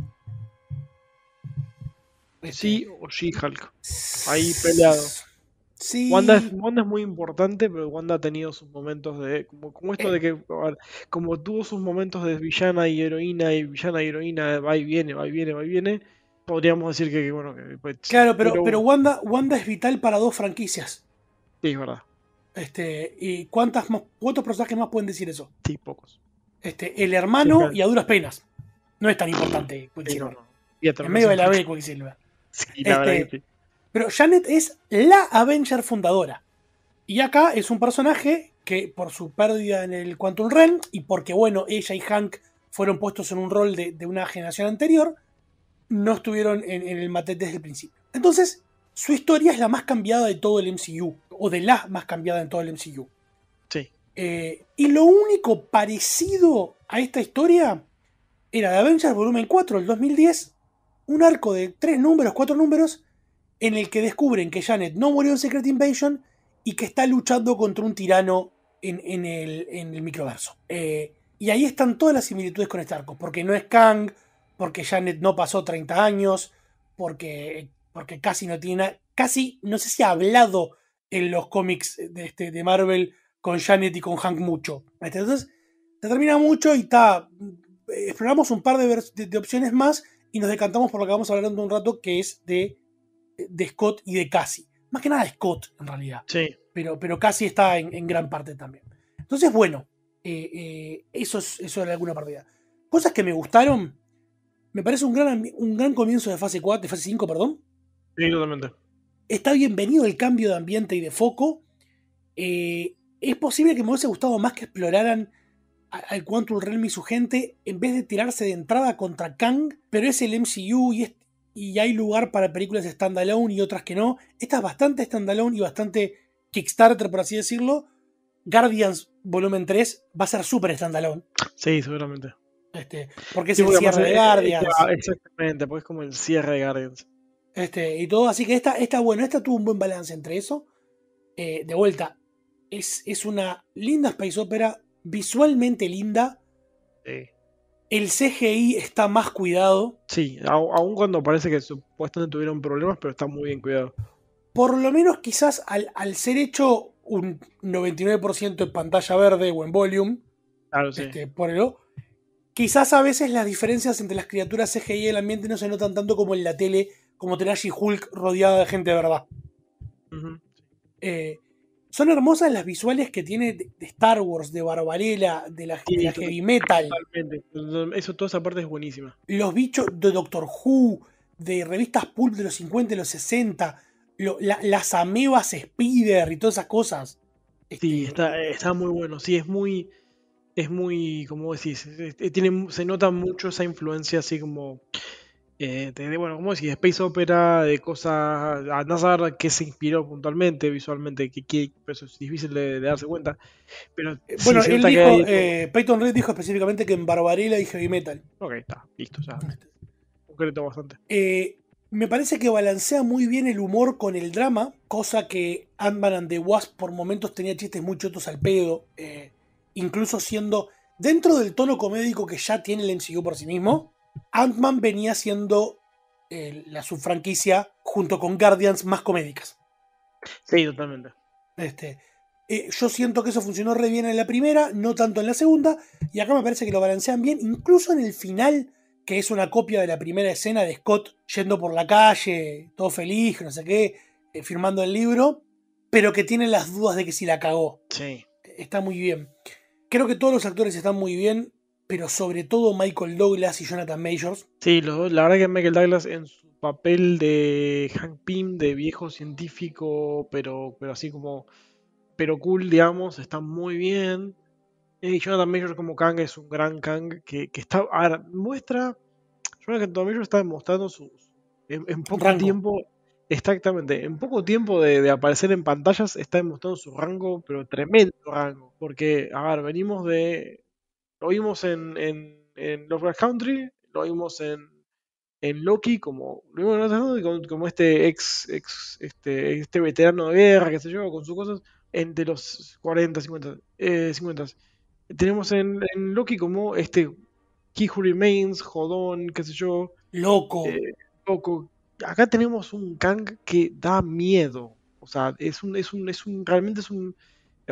Sí, o She-Hulk. Ahí peleado. Sí. Wanda es, Wanda es muy importante, pero Wanda ha tenido sus momentos de. Como, como esto Eh. de que. A ver, como tuvo sus momentos de villana y heroína, y villana y heroína, va y viene, va y viene, va y viene. Podríamos decir que, que, bueno, que. Pues, Claro, pero, pero Wanda, Wanda es vital para dos franquicias. Sí, es verdad. Este, ¿y cuántas más, cuántos personajes más pueden decir eso? Sí, pocos. Este, el hermano Sí, y a duras penas. No es tan importante Quicksilver. Sí, no, no. Y En medio de la B, Quicksilver. Sí, la verdad Este, que sí. Pero Janet es la Avenger fundadora. Y acá es un personaje que por su pérdida en el Quantum Realm y porque, bueno, ella y Hank fueron puestos en un rol de, de una generación anterior, no estuvieron en, en el matete desde el principio. Entonces, su historia es la más cambiada de todo el M C U, o de la más cambiada en todo el M C U. Sí. Eh, y lo único parecido a esta historia era de Avengers Volumen cuatro del dos mil diez, un arco de tres números, cuatro números, en el que descubren que Janet no murió en Secret Invasion y que está luchando contra un tirano en, en, el, en el microverso. Eh, y ahí están todas las similitudes con este arco, porque no es Kang, porque Janet no pasó treinta años, porque, porque casi no tiene, casi no sé si ha hablado en los cómics de, este, de Marvel con Janet y con Hank mucho. Entonces, se termina mucho y está, exploramos un par de, de, de opciones más y nos decantamos por lo que vamos a hablar dentro de un rato, que es de, de Scott y de Cassie. Más que nada de Scott, en realidad. Sí. Pero, pero Cassie está en, en gran parte también. Entonces, bueno, eh, eh, eso, es, eso era alguna partida. Cosas que me gustaron. Me parece un gran, un gran comienzo de fase cuatro, de fase cinco, perdón. Sí, totalmente. Está bienvenido el cambio de ambiente y de foco. Eh, es posible que me hubiese gustado más que exploraran al Quantum Realm y su gente en vez de tirarse de entrada contra Kang, pero es el M C U y, es, y hay lugar para películas standalone y otras que no. Esta es bastante standalone y bastante Kickstarter, por así decirlo. Guardians Volumen tres va a ser súper standalone. Sí, seguramente. Este, porque es Sí, el porque cierre de Guardians. Ya, exactamente, porque es como el cierre de Guardians. Este, y todo, así que esta, esta, bueno, esta tuvo un buen balance entre eso. Eh, de vuelta, es, es una linda space opera, visualmente linda. Sí. El C G I está más cuidado. Sí, aun cuando parece que supuestamente tuvieron problemas, pero está muy bien cuidado. Por lo menos quizás al, al ser hecho un noventa y nueve por ciento en pantalla verde o en volume, claro, sí. este, por el, quizás a veces las diferencias entre las criaturas C G I y el ambiente no se notan tanto como en la tele, como tener a She-Hulk rodeada de gente de verdad. Uh-huh. Eh, son hermosas las visuales que tiene de, de Star Wars, de Barbarella, de la, sí, de la heavy metal. Totalmente. Eso, toda esa parte es buenísima. Los bichos de Doctor Who, de revistas pulp de los cincuenta y los sesenta, lo, la, las amebas Spider y todas esas cosas. Sí, está, está muy bueno. Sí, es muy, es muy, como decís, es, es, tiene, se nota mucho esa influencia así como... Eh, de, bueno, como decís, Space Opera, de cosas, a no saber qué se inspiró puntualmente, visualmente, que, que eso es difícil de, de darse cuenta. Pero bueno, sí, él dijo, hay... eh, Peyton Reed dijo específicamente que en Barbarella y Heavy Metal. Ok, está, listo, ya. Concreto bastante. Eh, me parece que balancea muy bien el humor con el drama, cosa que Ant-Man and the Wasp por momentos tenía chistes muy chotos al pedo, eh, incluso siendo dentro del tono comédico que ya tiene el M C U por sí mismo. Ant-Man venía siendo eh, la subfranquicia junto con Guardians más comédicas. Sí, totalmente. Este, eh, yo siento que eso funcionó re bien en la primera, no tanto en la segunda, y acá me parece que lo balancean bien, incluso en el final, que es una copia de la primera escena de Scott yendo por la calle, todo feliz, no sé qué, eh, firmando el libro, pero que tiene las dudas de que si la cagó. Sí. Está muy bien. Creo que todos los actores están muy bien, pero sobre todo Michael Douglas y Jonathan Majors. Sí, los dos, la verdad que Michael Douglas en su papel de Hank Pym, de viejo científico, pero, pero así como, pero cool, digamos, está muy bien. Y Jonathan Majors como Kang es un gran Kang que, que está, ahora, muestra, Jonathan Majors está demostrando sus, en, en poco rango. tiempo, exactamente, en poco tiempo de, de aparecer en pantallas está demostrando su rango, pero tremendo rango, porque, a ver, venimos de... Lo vimos en, en, en Lovecraft Country, lo vimos en, en Loki como, como, como este ex, ex este, este veterano de guerra, qué sé yo, con sus cosas, entre los cuarenta, cincuenta. Eh, cincuenta. Tenemos en, en Loki como este He Who Remains, jodón, qué sé yo. Loco. Eh, loco. Acá tenemos un Kang que da miedo. O sea, es un, es un, es un, realmente es un...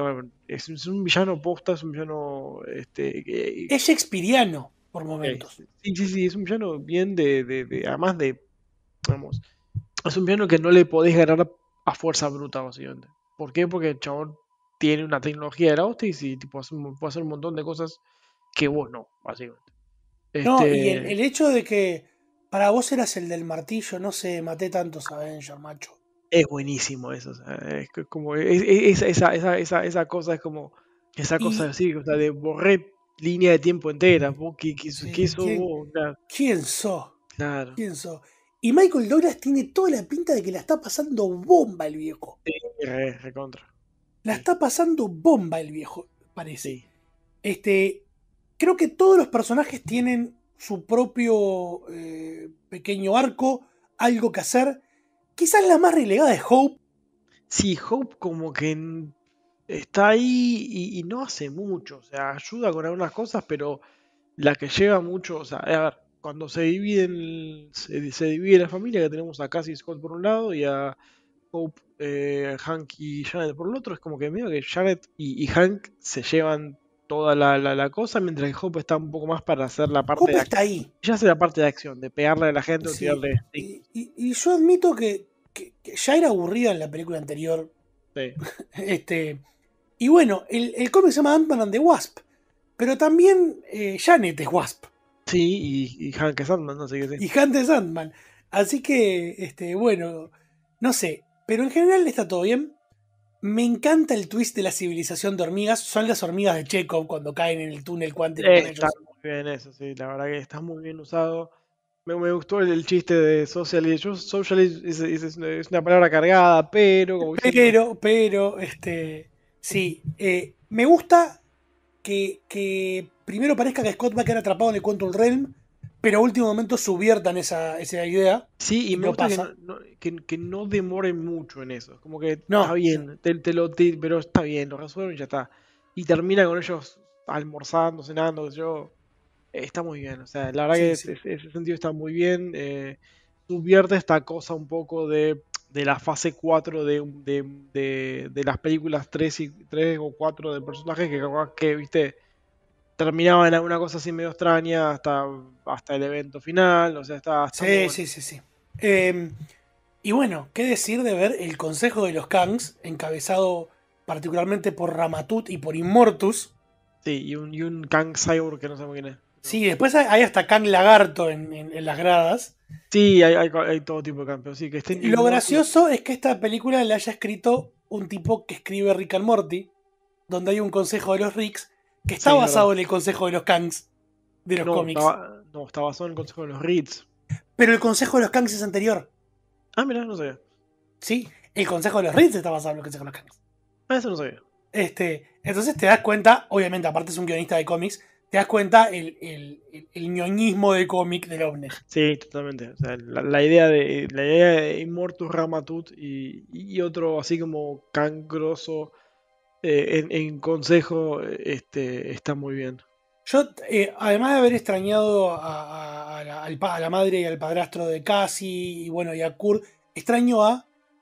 Es, es un villano posta, es un villano... Este, eh, es shakespeariano, por momentos. Eh, sí, sí, sí, es un villano bien de, de, de... Además de... Vamos, es un villano que no le podés ganar a fuerza bruta, básicamente. ¿Por qué? Porque el chabón tiene una tecnología de la hostia y sí, tipo, hace un- puede hacer un montón de cosas que vos no, básicamente. No, y el, Este, el hecho de que para vos eras el del martillo, no sé, maté tantos Avengers, macho. es buenísimo eso, o sea, es que como es- es- esa, esa, esa, esa cosa es como esa cosa Y así, o sea, de borré línea de tiempo entera, vos qué, qué, qué sí, sos ¿quién, vos, claro, quién sos? claro. ¿Quién sos? Y Michael Douglas tiene toda la pinta de que la está pasando bomba el viejo. Sí, re, recontra. La Sí, está pasando bomba el viejo, parece. sí. Este, creo que todos los personajes tienen su propio eh, pequeño arco, algo que hacer. Quizás la más relegada es Hope. Sí, Hope como que n- está ahí y, y no hace mucho, o sea, ayuda con algunas cosas, pero la que lleva mucho, o sea, a ver, cuando se dividen, se, se divide la familia, que tenemos a Cassie y Scott por un lado y a Hope, eh, Hank y Janet por el otro, es como que medio que Janet y, y Hank se llevan toda la, la- la cosa, mientras que Hope está un poco más para hacer la parte Hope de está acción. ahí. Ya hace la parte de acción, de pegarle a la gente o Sí. tirarle Y, sticks. y- y yo admito que, que- que ya era aburrida en la película anterior. Sí. Este, y bueno, el, el cómic se llama Ant-Man and the Wasp. Pero también eh, Janet es Wasp. Sí, y, y Hank es Ant-Man, no sé qué sí. Y Hunt es Ant-Man. Así que, este, bueno, no sé. Pero en general está todo bien. Me encanta el twist de la civilización de hormigas. Son las hormigas de Chekhov cuando caen en el túnel cuántico Eh, con está ellos. muy bien eso, sí, la verdad que está muy bien usado. Me, me gustó el, el chiste de socialist. Yo, socialist es, es- es una es una palabra cargada, pero como diciendo, Pero, pero, este, sí. eh, me gusta que, que primero parezca que Scott va a quedar atrapado en el Quantum Realm, pero a último momento subviertan esa, esa idea. sí, y Y me no gusta que pasa. no, no- que, que no demoren mucho en eso. Es como que está No, bien, te, te lo, te- pero está bien, lo resuelven y ya está. Y termina con ellos almorzando, cenando, qué sé yo. Eh, Está muy bien, o sea, la verdad que sí, es- sí. es- ese sentido está muy bien. Eh, subvierte esta cosa un poco de, de la fase cuatro de, de, de- de las películas tres y, tres o cuatro de personajes que, capaz que, viste, terminaban en alguna cosa así medio extraña hasta, hasta el evento final. O sea, está, está muy Sí, bueno. sí, sí, sí. Eh, y bueno, ¿qué decir de ver el Consejo de los Kangs, encabezado particularmente por Ramatut y por Immortus? Sí, y un, y un Kang Cyborg que no sabemos quién es. Sí, después hay, hay hasta Kang Lagarto en, en- en las gradas. Sí, hay, hay, hay todo tipo de campeos. Sí, que estén Lo Immortus. gracioso es que esta película la haya escrito un tipo que escribe Rick and Morty, donde hay un Consejo de los Ricks, que está Sí, es basado verdad. en el Consejo de los Kangs de los No, cómics. estaba, no, está basado en el Consejo de los Reeds. Pero el Consejo de los Kangs es anterior. Ah, mira, no sabía. Sí, el Consejo de los Reeds está basado en el Consejo de los Kangs. Ah, eso no sabía. Este, entonces te das cuenta, obviamente, aparte es un guionista de cómics, te das cuenta el, el, el, el ñoñismo de cómic del ovni. Sí, totalmente. O sea, la, la idea de la idea de Immortus Ramatut y, y otro así como Cangroso eh, en, en consejo este, está muy bien. Yo, eh, además de haber extrañado a, a- a la, al pa- a la madre y al padrastro de Cassie, y bueno, y a Kurt, extraño a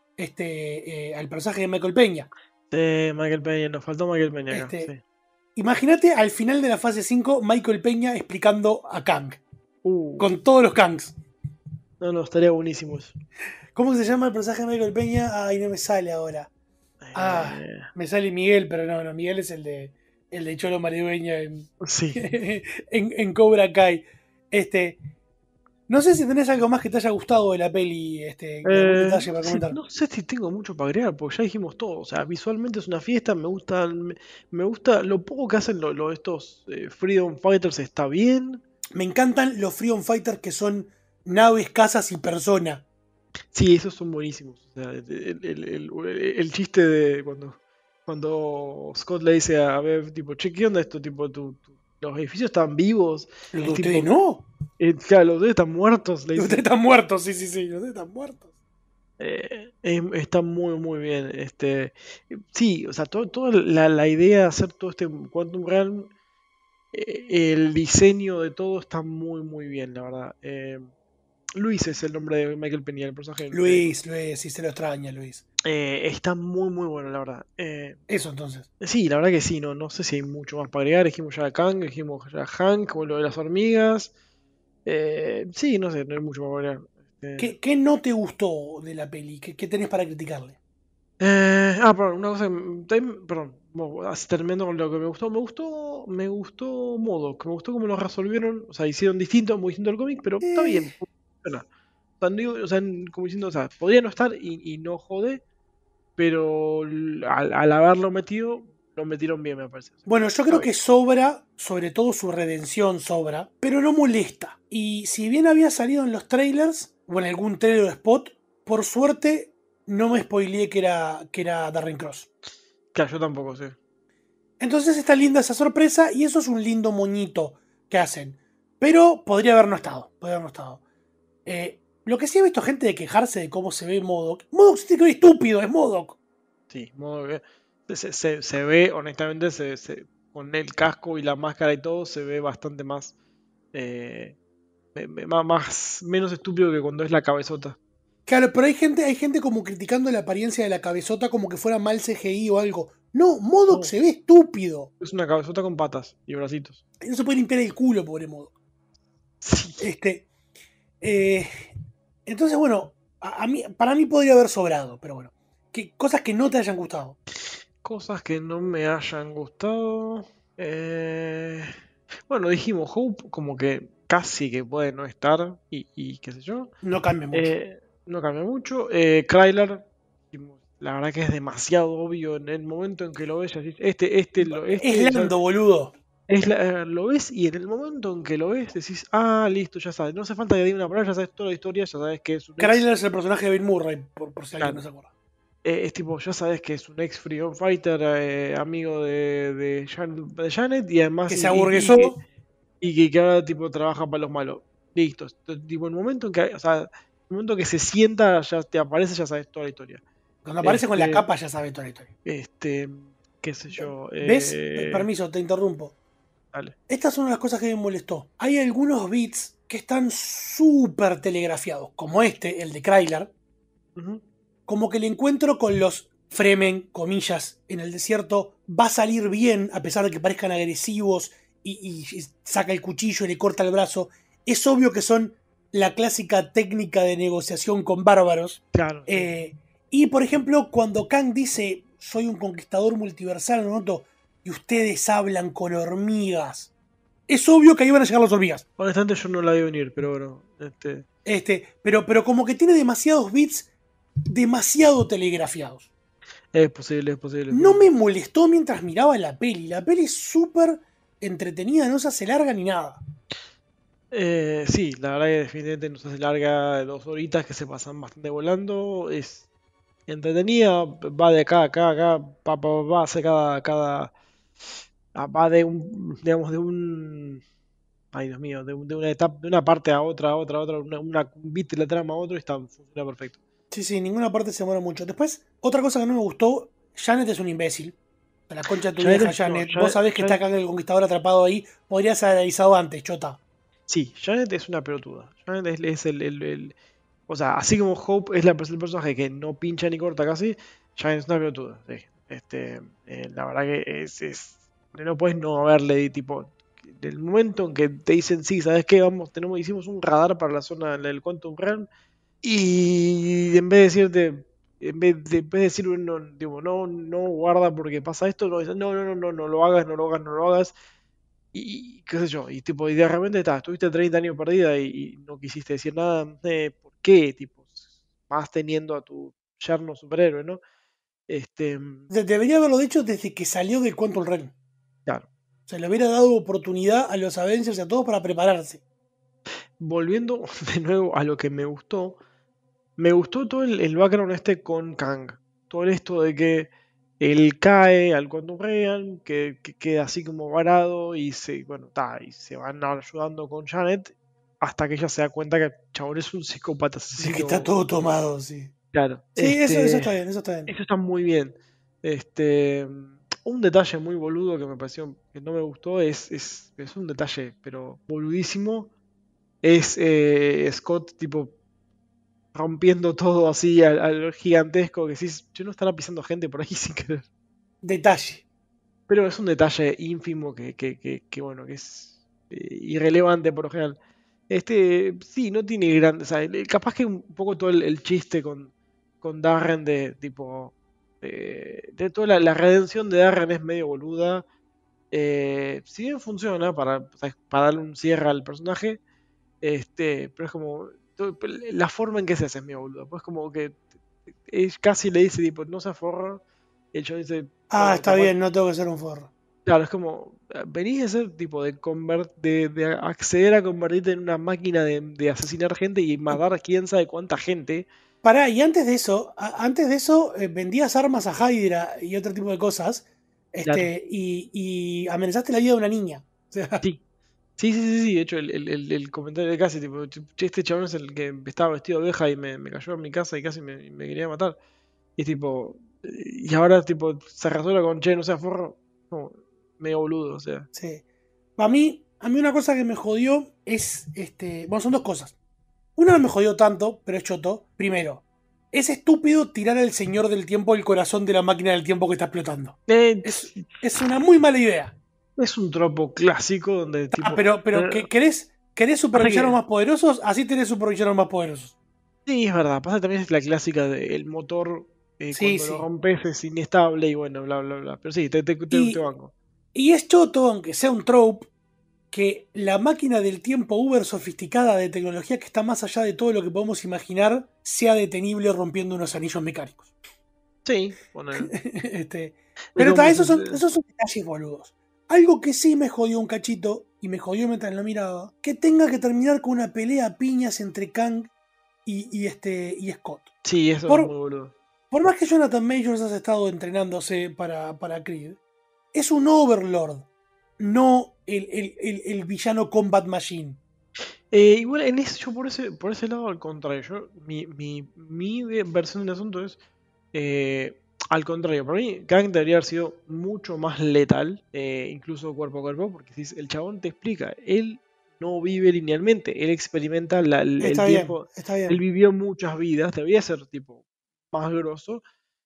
este eh, al personaje de Michael Peña. Sí, Michael Peña, nos faltó Michael Peña acá. Este, Sí. Imagínate al final de la fase cinco, Michael Peña explicando a Kang, Uh, con todos los Kangs. no, no, estaría buenísimo eso. ¿Cómo se llama el personaje de Michael Peña? Ay, no me sale ahora. Ah, Eh, me sale Miguel, pero no, no, Miguel es el de el de Cholo Maridueña en, sí. en, en Cobra Kai. Este, no sé si tenés algo más que te haya gustado de la peli, este, algún Eh, detalle para sí, comentar. no sé si tengo mucho para agregar, porque ya dijimos todo. O sea, visualmente es una fiesta, me gusta, me, me gusta lo poco que hacen lo- lo- estos eh, Freedom Fighters, está bien. Me encantan los Freedom Fighters que son naves, casas y persona. Sí, esos son buenísimos. O sea, el, el- el- el- el chiste de cuando, cuando Scott le dice a Bev, tipo, che, ¿qué onda esto? Tipo, tu- tu- los edificios están vivos. Los Es de tipo, ustedes no. eh, claro, los de están muertos, le Los de dice. ustedes están muertos, sí, sí, sí, los de ustedes están muertos. Eh, es- está muy, muy bien. Este, sí, o sea, todo, toda la, la idea de hacer todo este Quantum Realm, eh, el diseño de todo está muy, muy bien, la verdad. Eh, Luis es el nombre de Michael Peña, el personaje. Luis, Luis, sí se lo extraña, Luis. Eh, está muy, muy bueno, la verdad. Eh, Eso entonces. sí, la verdad que sí, no, no sé si hay mucho más para agregar. Dijimos ya a Kang, dijimos ya a Hank, como lo de las hormigas. Eh, sí, no sé, no hay mucho más para agregar. Este, ¿Qué, qué no te gustó de la peli? ¿Qué, qué tenés para criticarle? Eh, ah, perdón, una cosa, que- también- perdón, Bueno, así terminando con lo que me gustó, me gustó, me gustó Modok, me gustó cómo lo resolvieron, o sea, hicieron distinto, muy distinto al cómic, pero está bien, funciona. O sea, no digo- o sea, como diciendo, o sea, podría no estar y, y no jode, pero l- al, al haberlo metido, lo metieron bien, me parece. O sea, Bueno, yo está creo bien. que sobra, sobre todo su redención sobra, pero no molesta. Y si bien había salido en los trailers, o en algún trailer o spot, por suerte no me spoileé que era, que era Darren Cross. Claro, yo tampoco sé. Entonces está linda esa sorpresa y eso es un lindo moñito que hacen. Pero podría haber no estado. Podría haber no estado. Eh, lo que sí he visto gente de quejarse de cómo se ve Modok. Modok se tiene que ver estúpido, es Modok. Sí, Modok, eh, se, se, se ve, honestamente, se, se- con el casco y la máscara y todo, se ve bastante más, eh, me- me- ma- más, menos estúpido que cuando es la cabezota. Claro, pero hay gente, hay gente como criticando la apariencia de la cabezota como que fuera mal C G I o algo. No, Modok No, se ve estúpido. es una cabezota con patas y bracitos. No se puede limpiar el culo, pobre Modok. Este, eh, entonces, bueno, a, a mí, para mí podría haber sobrado, pero bueno. ¿Qué, cosas que no te hayan gustado? Cosas que no me hayan gustado. eh, Bueno, dijimos, Hope como que casi que puede no estar y, y qué sé yo. No cambia mucho. Eh, no cambia mucho. Eh, Krylar, dijimos, la verdad que es demasiado obvio en el momento en que lo ves, decís, este, este, lo, este, es o sea, lando, boludo. es la- eh, lo ves y en el momento en que lo ves decís, ah, listo, ya sabes. No hace falta que diga una palabra, ya sabes toda la historia, ya sabes que es un ex. Kryler es el personaje de Bill Murray, por, por si alguien Claro. no se acuerda. Eh, es tipo, ya sabes que es un ex Freedom Fighter, eh, amigo de, de, Jan- de Janet, y además. Que y- se y- aburguesó. Y, que, y que- que ahora tipo trabaja para los malos. Listo. T- Tipo, el momento en que, o sea, el momento que se sienta, ya te aparece, ya sabes toda la historia. Cuando aparece con la Este, capa ya sabe toda la historia. Este, qué sé yo. ¿Ves? eh, Permiso, te interrumpo. Dale. Estas son las cosas que me molestó. Hay algunos beats que están súper telegrafiados, como este, el de Krylar. Ujú. Como que el encuentro con los Fremen, comillas, en el desierto va a salir bien, a pesar de que parezcan agresivos y, y saca el cuchillo y le corta el brazo. Es obvio que son la clásica técnica de negociación con bárbaros. Claro. sí. Eh, y por ejemplo, cuando Kang dice, soy un conquistador multiversal, lo noto, y ustedes hablan con hormigas. Es obvio que ahí van a llegar las hormigas. Honestamente, yo no la vi venir, pero bueno. Este, Este, pero, pero como que tiene demasiados beats, demasiado telegrafiados. es posible, es posible. es No posible. me molestó mientras miraba la peli. La peli es súper entretenida, no se hace larga ni nada. Eh, sí, la verdad que definitivamente no se hace larga, de dos horitas que se pasan bastante volando. Es entretenida, va de acá a acá, acá, pa, pa, pa, pa, hace cada, cada. ah, Va de un, digamos, de un. Ay, Dios mío, de, un- de una etapa, de una parte a otra, a otra, a otra, una, una- un beat de la trama a otro y está, funciona perfecto. Sí, sí, ninguna parte se demora mucho. Después, otra cosa que no me gustó, Janet es un imbécil. A la concha de tu Janet vieja, es- no, Janet. Janet- Vos sabés que está Janet- acá el conquistador atrapado ahí. Podrías haber avisado antes, chota. Sí, Janet es una pelotuda. Janet es, es el, el- el- O sea, así como Hope es la, el personaje que no pincha ni corta casi, Janet es una pelotuda. Sí. Este, eh, la verdad que es, es- no puedes no haberle tipo. El momento en que te dicen, sí, ¿sabes qué? Vamos, tenemos, hicimos un radar para la zona del Quantum Realm. Y en vez de decirte. En vez de, en vez de decir, no, digo, no, no guarda porque pasa esto, no, dicen, no, no, no, no, no lo hagas, no lo hagas, no lo hagas. Y qué sé yo, y tipo, y de repente está, estuviste treinta años perdida y, y no quisiste decir nada, eh, ¿por qué? Tipo, más teniendo a tu yerno superhéroe, ¿no? Este, De- Debería haberlo dicho desde que salió del Quantum Realm. claro. Se le hubiera dado oportunidad a los Avengers y a todos para prepararse. Volviendo de nuevo a lo que me gustó, me gustó todo el, el background este con Kang. Todo esto de que él cae al Quantum Realm, que, que queda así como varado y se, bueno, ta, y se van ayudando con Janet hasta que ella se da cuenta que el chabón es un psicópata Sí, asesino. que está todo tomado, sí. Claro. Sí, eso, este, eso está bien, eso está bien. Eso está muy bien. Este, un detalle muy boludo que me pareció que no me gustó es, es, es un detalle, pero boludísimo. Es eh, Scott, tipo, rompiendo todo así al, al gigantesco. Que sí, yo no estará pisando gente por ahí sin querer. Detalle. Pero es un detalle ínfimo que, que, que, que, bueno, que es eh, irrelevante por lo general. Este, sí, no tiene grandes. O sea, el- capaz que un poco todo el, el chiste con, con Darren de tipo. Eh, de toda la, la redención de Darren es medio boluda. Eh, si bien funciona para, para darle un cierre al personaje, este, pero es como to- la forma en que se hace es medio boluda. Pues como que es, casi le dice tipo, no seas forro. Y el chabón dice, Ah, bueno, está capaz- bien, no tengo que ser un forro. Claro, es como, eh, venís a ser tipo de, conver- de, de acceder a convertirte en una máquina de, de asesinar gente y matar a quién sabe cuánta gente. Pará, y antes de eso, a- antes de eso, eh, vendías armas a Hydra y otro tipo de cosas, Claro. este, y, y amenazaste la vida de una niña. O sea, Sí. Sí, sí, sí, sí, de hecho el, el, el- el comentario de casi, tipo, che, este chabón es el que estaba vestido de oveja y me, me cayó en mi casa y casi me, me quería matar. Y es tipo, eh, y ahora tipo, se resuelve con che, no sea forro, como medio boludo, o sea. sí. A mí, a mí una cosa que me jodió es, este, bueno, son dos cosas. Una no me jodió tanto, pero es choto. Primero, es estúpido tirar al señor del tiempo el corazón de la máquina del tiempo que está explotando. Eh, Es, es una muy mala idea. es un tropo clásico donde tipo. Ah, pero, pero eh, ¿qué- ¿querés, ¿querés supervillanos que- más poderosos? Así tenés supervillanos más poderosos. Sí, es verdad, pasa que también es la clásica del motor, eh, Sí, cuando sí. lo rompes es inestable y bueno, bla, bla, bla. Pero sí, te, te, te, Y- te banco. Y es choto, aunque sea un trope, que la máquina del tiempo uber sofisticada de tecnología que está más allá de todo lo que podemos imaginar sea detenible rompiendo unos anillos mecánicos. Sí, bueno. Este, pero como ta, esos, se- son, esos son detalles boludos. Algo que sí me jodió un cachito, y me jodió mientras lo miraba, que tenga que terminar con una pelea a piñas entre Kang y, y este, y Scott. Sí, eso Por- es muy boludo. Por más que Jonathan Majors haya estado entrenándose para, para Creed, es un Overlord, no el, el- el- el villano Combat Machine. Eh, igual en ese, yo por ese, por ese lado al contrario, yo, mi, mi, mi ve- versión del asunto es eh, al contrario, para mí Kang debería haber sido mucho más letal, eh, incluso cuerpo a cuerpo, porque si el chabón te explica, él no vive linealmente, él experimenta la- el, el Está bien, tiempo, está bien. él vivió muchas vidas, debería ser tipo más grosso,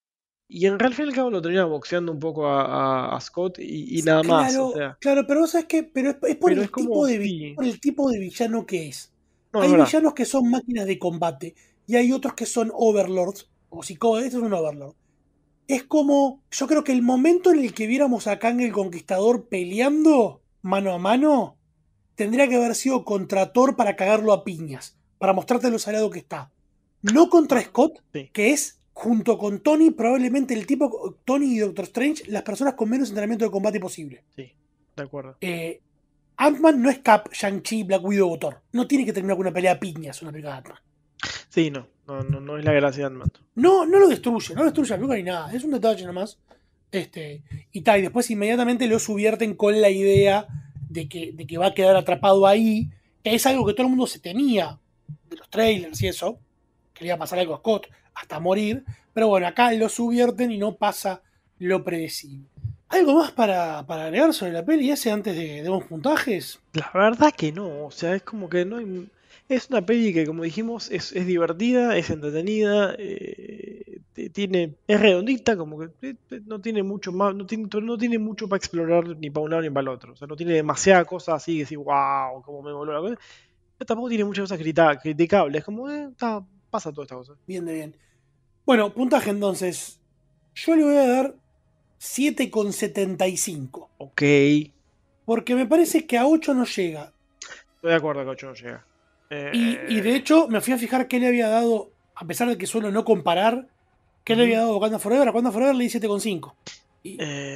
y en real fin y al cabo lo termina boxeando un poco a, a- a Scott y, y nada más, Claro, o sea, claro, pero vos sabés que pero es, es por, pero el es como, tipo de, vi- sí, por el tipo de villano que es. no, es Hay verdad. villanos que son máquinas de combate y hay otros que son overlords, o psicópatas, este es un overlord. Es como, yo creo que el momento en el que viéramos a Kang el Conquistador peleando mano a mano, tendría que haber sido contra Thor para cagarlo a piñas, para mostrarte lo salado que está. No contra Scott, Sí. que es, junto con Tony, probablemente el tipo, Tony y Doctor Strange, las personas con menos entrenamiento de combate posible. Sí, de acuerdo. Eh, Ant-Man no es Cap, Shang-Chi, Black Widow o Thor. No tiene que terminar con una pelea a piñas, una pelea de Ant-Man. Sí, no, no, no, no es la gracia de Ant-Man. No, no lo destruye, no destruye al lugar ni nada. Es un detalle nomás. Este, y tal, y después inmediatamente lo subvierten con la idea de que, de que va a quedar atrapado ahí. Que es algo que todo el mundo se temía de los trailers y eso. Que le iba a pasar algo a Scott hasta morir. Pero bueno, acá lo subvierten y no pasa lo predecible. ¿Algo más para, para agregar sobre la peli ese antes de, de unos puntajes? La verdad que no, o sea, es como que no hay... Es una peli que, como dijimos, es, es divertida, es entretenida, eh, t- tiene, es redondita, como que eh, eh, no tiene mucho más, no tiene, no tiene mucho para explorar ni para un lado ni para el otro. O sea, no tiene demasiada cosa así que decir, wow, como me voló la cosa. Pero tampoco tiene muchas cosas crita- criticables, como, eh, está- pasa toda esta cosa. Bien de bien. Bueno, puntaje entonces. Yo le voy a dar siete coma setenta y cinco. Ok, estoy Porque me parece que a ocho no llega. de acuerdo que ocho no llega. Eh, Y, y de hecho, me fui a fijar qué le había dado, a pesar de que suelo no comparar, qué le había dado Wakanda Forever. A Wakanda Forever le di siete coma cinco. eh,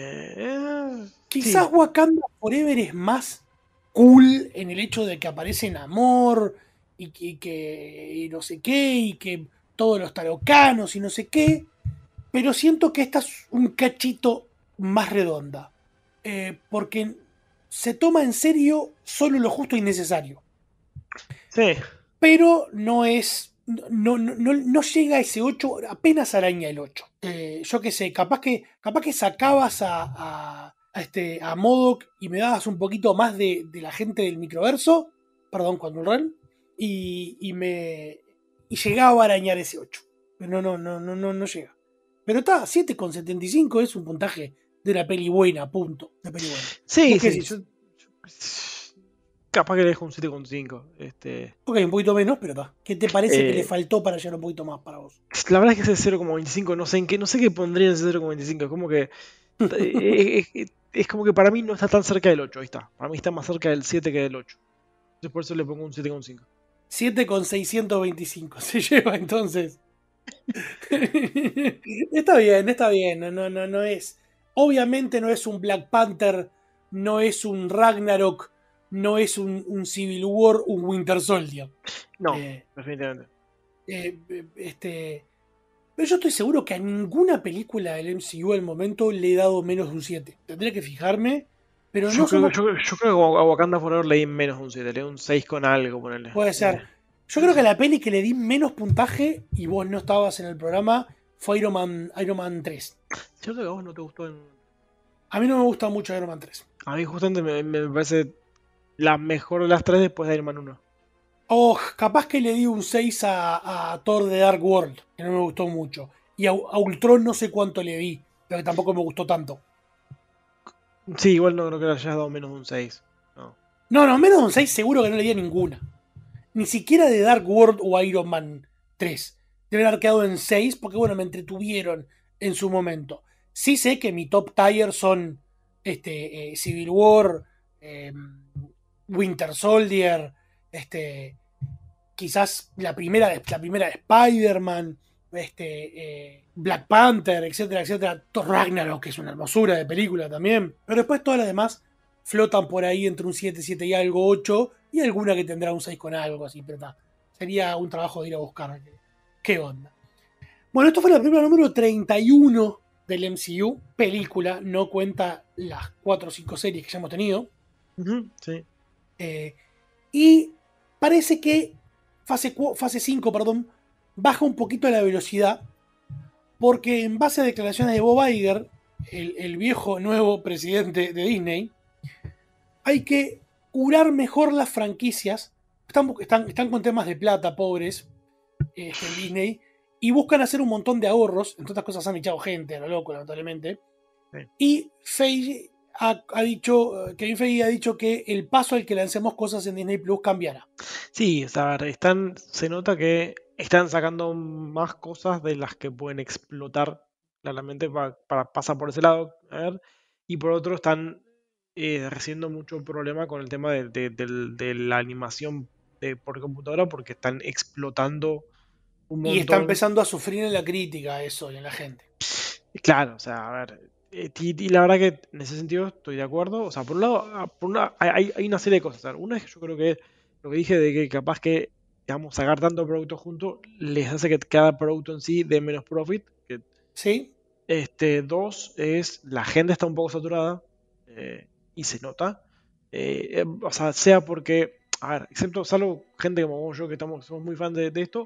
eh, Quizás sí. Wakanda Forever es más cool en el hecho de que aparece Namor y que, y que y no sé qué, y que todos los tarocanos y no sé qué. Pero siento que esta es un cachito más redonda. Eh, porque se toma en serio solo lo justo y necesario. Sí. Pero no es. No, no, no, no llega a ese ocho, apenas araña el ocho. Eh, yo qué sé, capaz que, capaz que sacabas a, a, a este, a MODOK y me dabas un poquito más de, de la gente del microverso, perdón, Quantum Realm, y, y me. Y llegaba a arañar ese ocho. Pero no, no, no, no, no, no llega. Pero está, siete coma setenta y cinco es un puntaje de una peli buena, punto. Una peli buena. Sí, ¿Vos qué sí, decís? yo- yo- capaz que le dejo un siete coma cinco. Este, Ok, un poquito menos, pero está. ¿Qué te parece que Eh, le faltó para llegar un poquito más para vos? la verdad es que ese cero coma veinticinco, no sé en qué, no sé qué pondría en ese cero coma veinticinco. Es como que. es, es- es como que para mí no está tan cerca del ocho, ahí está. Para mí está más cerca del siete que del ocho. Entonces por eso le pongo un siete coma cinco. siete con seiscientos veinticinco se lleva entonces. Está bien, está bien. No, no, no, no es. Obviamente no es un Black Panther, no es un Ragnarok, no es un, un Civil War, un Winter Soldier. No, Eh, definitivamente. eh, eh, este, pero yo estoy seguro que a ninguna película del M C U al momento le he dado menos de un siete. Tendría que fijarme, pero Yo no creo, somos. yo, yo creo que a Wakanda Forever leí menos de un siete, leí un seis con algo, ponerle. Puede ser. Yo creo que la peli que le di menos puntaje, y vos no estabas en el programa, fue Iron Man, Iron Man tres. ¿Cierto que a vos no te gustó? En... A mí no me gusta mucho Iron Man tres. A mí justamente me, me parece la mejor de las tres después de Iron Man uno. Oh, capaz que le di un seis a, a Thor de Dark World, que no me gustó mucho. Y a, a Ultron no sé cuánto le di, pero que tampoco me gustó tanto. Sí, igual no creo que le hayas dado menos de un seis. No. No, no, menos de un seis seguro que no le di a ninguna. Ni siquiera de Dark World o Iron Man tres. Deben haber quedado en seis porque, bueno, me entretuvieron en su momento. Sí sé que mi top tier son este, eh, Civil War, eh, Winter Soldier, este, quizás la primera, la primera de Spider-Man, este, eh, Black Panther, etcétera, etcétera. Thor Ragnarok, que es una hermosura de película también. Pero después todas las demás flotan por ahí entre un siete, siete y algo, ocho, y alguna que tendrá un seis con algo así, pero está. Sería un trabajo de ir a buscar qué, qué onda. Bueno, esto fue la película número treinta y uno del M C U, película, no cuenta las cuatro o cinco series que ya hemos tenido. Uh-huh, sí. Eh, y parece que fase, fase cinco, perdón, baja un poquito la velocidad, porque en base a declaraciones de Bob Iger, el, el viejo nuevo presidente de Disney, hay que curar mejor las franquicias. Están, están, están con temas de plata, pobres, eh, en Disney, y buscan hacer un montón de ahorros. Entre otras cosas han echado gente a lo loco, lamentablemente. Sí. Y Feige ha, ha dicho, Kevin Feige ha dicho que el paso al que lancemos cosas en Disney Plus cambiará. Sí, o sea, están, se nota que están sacando más cosas de las que pueden explotar, claramente, para, para pasar por ese lado. A ver, y por otro están eh, recibiendo mucho problema con el tema de, de, de, de la animación de, por computadora, porque están explotando un montón. Y está empezando a sufrir en la crítica eso y en la gente. Claro, o sea, a ver, eh, y, y la verdad que en ese sentido estoy de acuerdo. O sea, por un lado, por una, hay, hay una serie de cosas. ¿Sabes? Una es que yo creo que lo que dije de que capaz que, digamos, sacar tantos productos juntos les hace que cada producto en sí dé menos profit. Que, sí. Este, dos es la gente está un poco saturada eh, y se nota. Eh, eh, o sea, sea porque, a ver, excepto, salvo gente como vos, yo que estamos, somos muy fans de, de esto,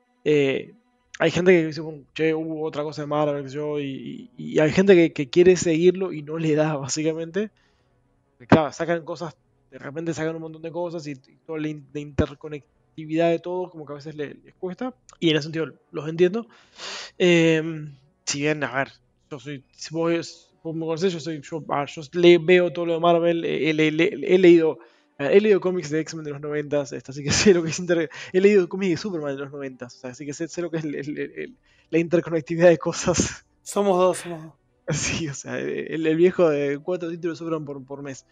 eh, hay gente que dice, che, hubo otra cosa de Marvel, yo, y, y, y hay gente que, que quiere seguirlo y no le da, básicamente. Porque, claro, sacan cosas, de repente sacan un montón de cosas y, y toda la in, de interconectividad de todos, como que a veces les, les cuesta. Y en ese sentido los entiendo. Eh, si bien, a ver, yo soy, si vos, vos me conocés, yo soy, yo, a ver, yo le, veo todo lo de Marvel, he, he, he, he leído. He leído cómics de X-Men de los noventas, así que sé lo que es inter... He leído cómics de Superman de los noventas, o sea, así que sé, sé lo que es el, el, el, la interconectividad de cosas. Somos dos, somos dos. Sí, o sea, el, el viejo de cuatro títulos de Superman por, por mes.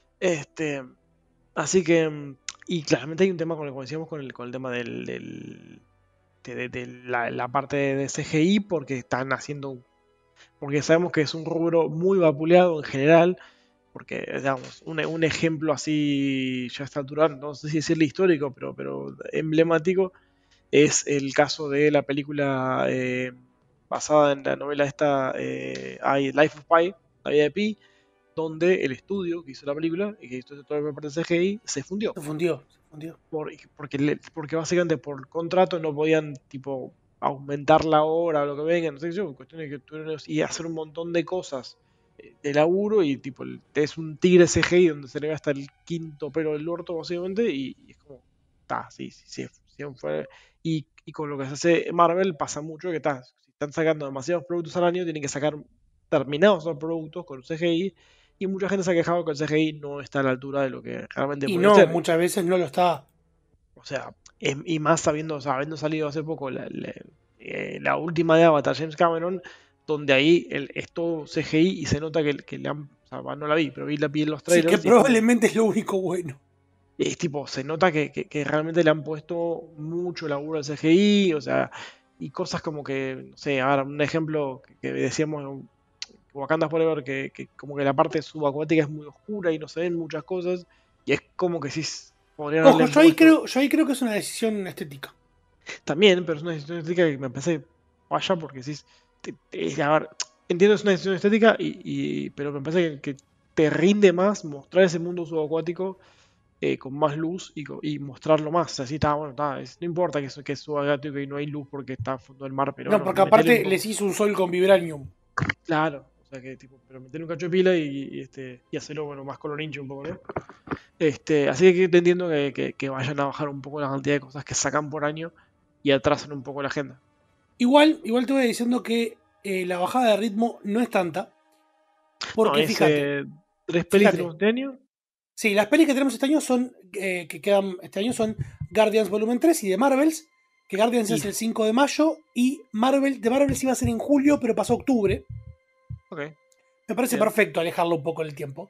Este, así que, y claramente hay un tema, como decíamos, con el, con el tema del, del de, de, de la, la parte de C G I, porque están haciendo, porque sabemos que es un rubro muy vapuleado en general. Porque, digamos, un, un ejemplo así ya está altura, no sé si decirle histórico, pero, pero emblemático, es el caso de la película eh, basada en la novela esta, eh, Life of Pi, La vida de Pi, donde el estudio que hizo la película y que hizo toda la parte de C G I se fundió. Se fundió, se fundió. Por, porque, porque básicamente por contrato no podían, tipo, aumentar la hora o lo que venga, no sé qué yo, cuestiones que tuvieron y hacer un montón de cosas de laburo y tipo es un tigre C G I donde se le ve hasta el quinto pelo del orto básicamente y, y es como está, sí, sí, sí, sí fue, y, y con lo que se hace Marvel pasa mucho que está, si están sacando demasiados productos al año tienen que sacar terminados los productos con C G I y mucha gente se ha quejado que el C G I no está a la altura de lo que realmente y puede no, ser. Muchas veces no lo está. O sea, es, y más sabiendo, o sea, habiendo salido hace poco la, la, eh, la última de Avatar, James Cameron, donde ahí el, es todo C G I y se nota que, que le han... O sea, no la vi, pero vi, la, vi en los Sí, trailers. que probablemente es lo único bueno. Es tipo, se nota que, que, que realmente le han puesto mucho laburo al C G I, o sea, y cosas como que, no sé, ahora un ejemplo que, que decíamos, Wakanda Forever, que, que como que la parte subacuática es muy oscura y no se ven muchas cosas, y es como que sí podrían Ojo, haberle yo ahí, puesto- creo, yo ahí creo que es una decisión estética. También, pero es una decisión estética que me parece vaya porque sí, te- te- a ver, entiendo es una decisión estética, y, y- pero me parece que, que te rinde más mostrar ese mundo subacuático eh, con más luz y, co- y mostrarlo más. Así está, bueno, está, es- no importa que, eso- que es subacuático y no hay luz porque está a fondo del mar, pero No, bueno, porque metele aparte un poco- les hizo un sol con vibranium. Claro, o sea que tipo, pero meterle un cacho de pila y, y, este, y hacerlo bueno, más colorincho un poco, ¿no? Este, así que te entiendo que, que- que vayan a bajar un poco la cantidad de cosas que sacan por año y atrasan un poco la agenda. Igual, igual te voy diciendo que eh, la bajada de ritmo no es tanta. Porque No, es, fíjate. eh, tres pelis fíjate. tenemos este año. Sí, las pelis que tenemos este año son. eh, que quedan este año son Guardians Volumen tres y de Marvels. Que Guardians Y- es el cinco de mayo. Y Marvel, de Marvels iba a ser en julio, pero pasó a octubre. Ok. Me parece Bien. perfecto alejarlo un poco en el tiempo.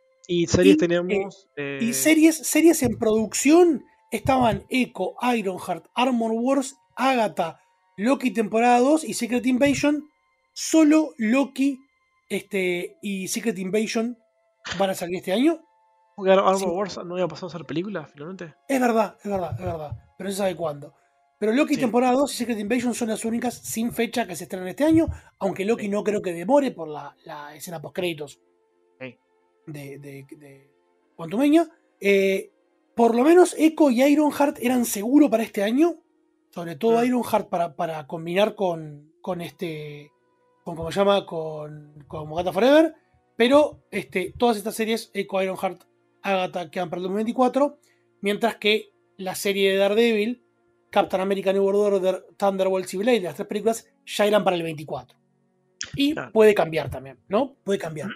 Y series Y, tenemos. Y eh, series, series en producción estaban Echo, Ironheart, Armor Wars, Agatha, Loki temporada dos y Secret Invasion. Solo Loki este, y Secret Invasion van a salir este año. porque Ar- Armor Sí. Wars no iba a pasar a ser película finalmente. Es verdad, es verdad, es verdad. Pero no se sabe cuándo. Pero Loki Sí. temporada dos y Secret Invasion son las únicas sin fecha que se estrenan este año. Aunque Loki Sí. no creo que demore por la, la escena post créditos Sí. de, de, de Quantumania. Eh, por lo menos Echo y Ironheart eran seguros para este año. Sobre todo Mm. Ironheart para, para combinar con, con este. con como se llama. con, con Wakanda Forever. Pero este, todas estas series, Echo, Ironheart, Agatha, quedan para el dos mil veinticuatro. Mientras que la serie de Daredevil, Captain America New World Order, Thunderbolts y Blade, las tres películas, ya eran para el veinticuatro. Y Claro. puede cambiar también, ¿no? Puede cambiar.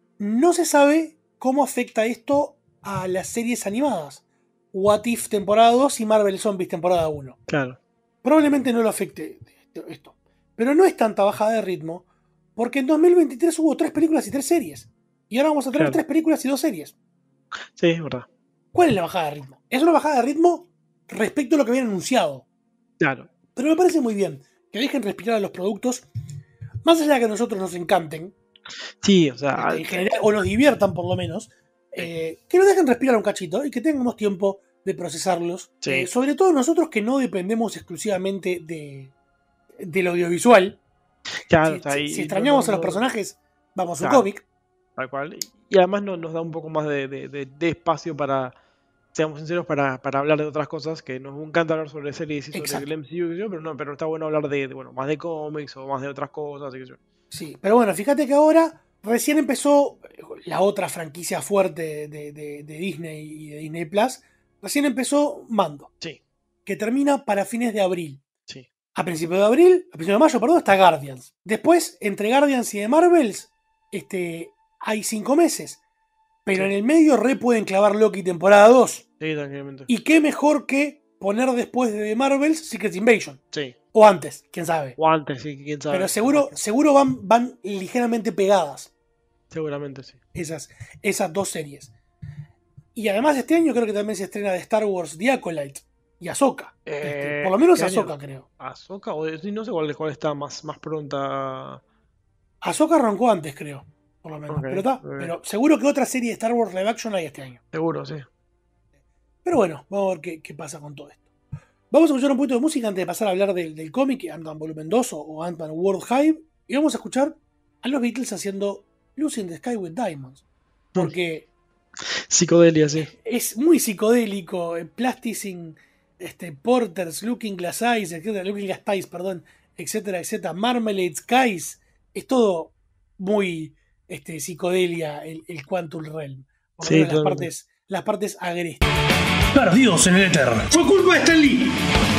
No se sabe cómo afecta esto a las series animadas. What If temporada dos y Marvel Zombies temporada uno. Claro. Probablemente no lo afecte esto. Pero no es tanta bajada de ritmo, porque en dos mil veintitrés hubo tres películas y tres series. Y ahora vamos a tener Claro. tres películas y dos series. Sí, es verdad. ¿Cuál es la bajada de ritmo? Es una bajada de ritmo respecto a lo que habían anunciado. Claro. Pero me parece muy bien que dejen respirar a los productos, más allá de que a nosotros nos encanten, Sí, o sea, este, en general, o nos diviertan por lo menos, eh, que nos dejen respirar un cachito y que tengamos tiempo de procesarlos. Sí. Eh, sobre todo nosotros que no dependemos exclusivamente de, del audiovisual. claro, Si, o sea, si- y- si y extrañamos no- a los no- personajes, vamos a un Claro. cómic. Tal cual. Y además no- nos da un poco más de, de- de- de espacio para, seamos sinceros, para, para hablar de otras cosas, que nos encanta hablar sobre series y sobre Exacto. el M C U, qué sé yo, pero no, pero está bueno hablar de, de, bueno, más de cómics o más de otras cosas, qué sé yo. Sí, pero bueno, fíjate que ahora recién empezó la otra franquicia fuerte de, de- de Disney y de Disney Plus. Recién empezó Mando, Sí, que termina para fines de abril. sí. A principios de abril, a principios de mayo, perdón, está Guardians. Después, entre Guardians y de Marvels, este, hay cinco meses. Pero Sí. en el medio re pueden clavar Loki temporada dos. Sí, tranquilamente. Y qué mejor que poner después de The Marvels Secret Invasion. Sí. O antes, quién sabe. O antes, sí, quién sabe. Pero seguro, seguro van, van ligeramente pegadas Seguramente sí. esas, esas dos series. Y además este año creo que también se estrena de Star Wars The Acolyte y Ahsoka. Este, Eh, por lo menos ¿qué año? Ahsoka, creo. Ahsoka, o sí, no sé cuál, cuál está más, más pronta. Ahsoka arrancó antes, creo. Por lo menos. Ok, pero, está, ok. pero seguro que otra serie de Star Wars live action hay este año. Seguro, sí. Pero bueno, vamos a ver qué, qué pasa con todo esto. Vamos a escuchar un poquito de música antes de pasar a hablar del, del cómic, Ant-Man Volumen dos o, o Ant-Man World Hive. Y vamos a escuchar a los Beatles haciendo Lucy in the Sky with Diamonds. Porque Psicodelia, sí. es muy psicodélico. eh, Plasticine, este, Porters, Looking Glass Eyes, etcétera, Looking Glass Ties, perdón, etcétera, etcétera. Marmalade Skies. Es todo muy este, psicodelia, el, el Quantum Realm. Por lo Sí, menos las totalmente. partes, las partes agrestes. Perdidos en el éter. ¡Fue culpa de Stan Lee!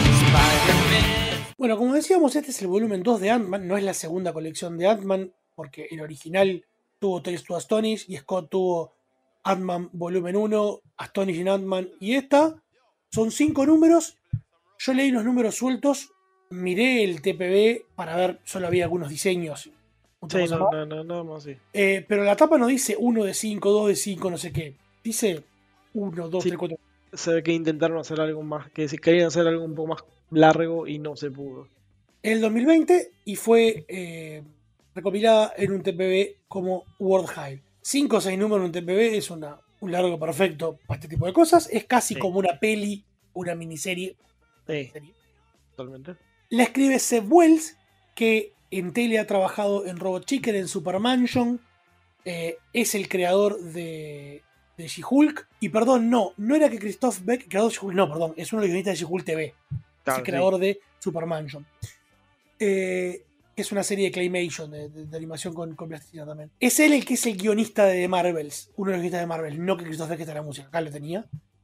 Bueno, como decíamos, este es el volumen dos de Ant-Man, no es la segunda colección de Ant-Man, porque el original tuvo Tales to Astonish y Scott tuvo Ant-Man volumen uno, Astonishing Ant-Man, y esta son cinco números. Yo leí los números sueltos miré el T P B para ver, solo había algunos diseños. Sí, no, no, no, nada más, sí. Eh, pero la tapa no dice uno de cinco, dos de cinco, no sé qué. Dice uno, dos, Sí. tres, cuatro. Se ve que intentaron hacer algo más, que si querían hacer algo un poco más largo y no se pudo. El dos mil veinte y fue eh, recopilada en un T P B como World High. cinco o seis números en un T P B es una, un largo perfecto para este tipo de cosas. Es casi Sí. como una peli, una miniserie. Sí, Serie. totalmente. La escribe Seb Wells, que en tele ha trabajado en Robot Chicken, en Super Mansion. Eh, es el creador de, de She-Hulk. Y perdón, no, no era que Christoph Beck, creador de She-Hulk, no, perdón, es uno de los guionistas de She-Hulk T V. Claro, es el creador de Super Mansion. Eh, que es una serie de claymation, de, de, de animación con, con plasticina también. Es él el que es el guionista de The Marvels, uno de los guionistas de Marvel, no que Christoph Beck está en la música, acá lo tenía.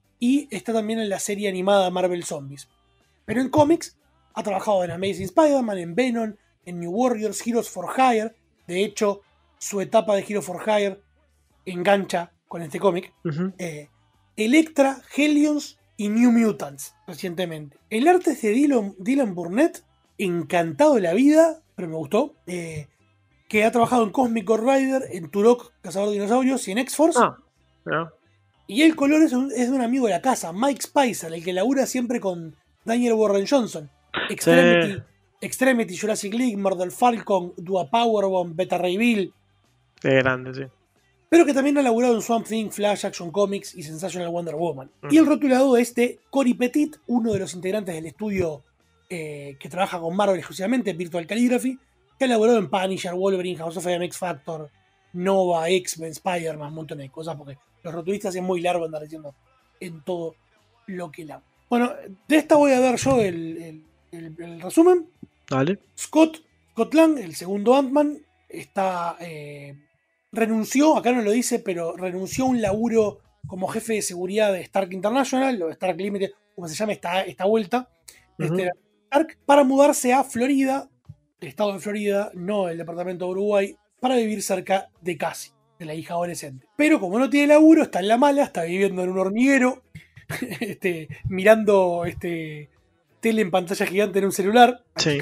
Y está también en la serie animada Marvel Zombies. Pero en cómics ha trabajado en Amazing Spider-Man, en Venom, en New Warriors, Heroes for Hire. De hecho, su etapa de Hero for Hire engancha con este cómic. Uh-huh. Eh, Electra, Hellions y New Mutants recientemente. El arte es de Dylan, Dylan Burnett, encantado de la vida, pero me gustó. Eh, que ha trabajado en Cosmic Ghost Rider, en Turok, Cazador de Dinosaurios y en X-Force. Ah, yeah. Y el color es, un, es de un amigo de la casa, Mike Spicer, el que labura siempre con Daniel Warren Johnson. Extremity, Sí. Extremity, Jurassic League, Murder Falcon, Dua Powerbomb, Beta Ray Bill. Qué grande, sí. Pero que también ha laburado en Swamp Thing, Flash, Action Comics y Sensational Wonder Woman. Mm. Y el rotulado es de Cory Petit, uno de los integrantes del estudio eh, que trabaja con Marvel exclusivamente, Virtual Calligraphy, que ha laburado en Punisher, Wolverine, House of M, X Factor, Nova, X-Men, Spider-Man, un montón de cosas, porque los rotulistas es muy largo andar diciendo en todo lo que la. Bueno, de esta voy a dar yo el, el, el, el resumen. Dale. Scott, Scott Lang, el segundo Ant-Man, está. Eh, renunció, acá no lo dice, pero renunció a un laburo como jefe de seguridad de Stark International, o Stark Limited, como se llama esta, esta vuelta, Uh-huh. este, Stark, para mudarse a Florida, el estado de Florida, no el departamento de Uruguay, para vivir cerca de Cassie, de la hija adolescente. Pero como no tiene laburo, está en la mala, está viviendo en un hormiguero, este, mirando este, tele en pantalla gigante en un celular. Sí.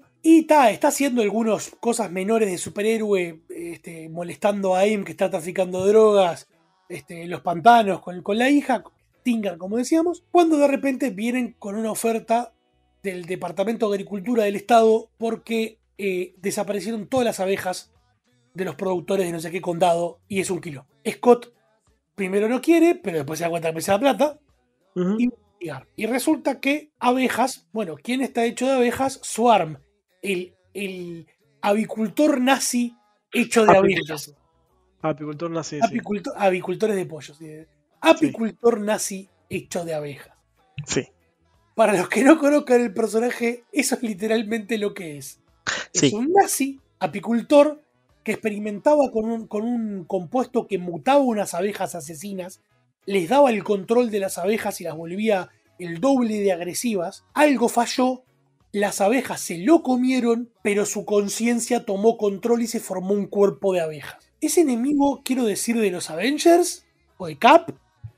Y ta, está haciendo algunas cosas menores de superhéroe, este, molestando a Aim que está traficando drogas, este, en los pantanos con, con la hija, Tinker, como decíamos, cuando de repente vienen con una oferta del Departamento de Agricultura del Estado porque eh, desaparecieron todas las abejas de los productores de no sé qué condado y es un kilo. Scott primero no quiere, pero después se da cuenta que pesa la plata. Uh-huh. Y, y resulta que abejas, bueno, ¿quién está hecho de abejas? Swarm, el, el avicultor nazi hecho de Apicultor. abejas. Apicultor nazi, Apicultor, sí. Avicultores de pollos. ¿Sí? Apicultor sí. nazi hecho de abejas. Sí. Para los que no conozcan el personaje, eso es literalmente lo que es. Sí. Es un nazi apicultor que experimentaba con un, con un compuesto que mutaba unas abejas asesinas, les daba el control de las abejas y las volvía el doble de agresivas. Algo falló, las abejas se lo comieron, pero su conciencia tomó control y se formó un cuerpo de abejas. Ese enemigo, quiero decir, de los Avengers o de Cap,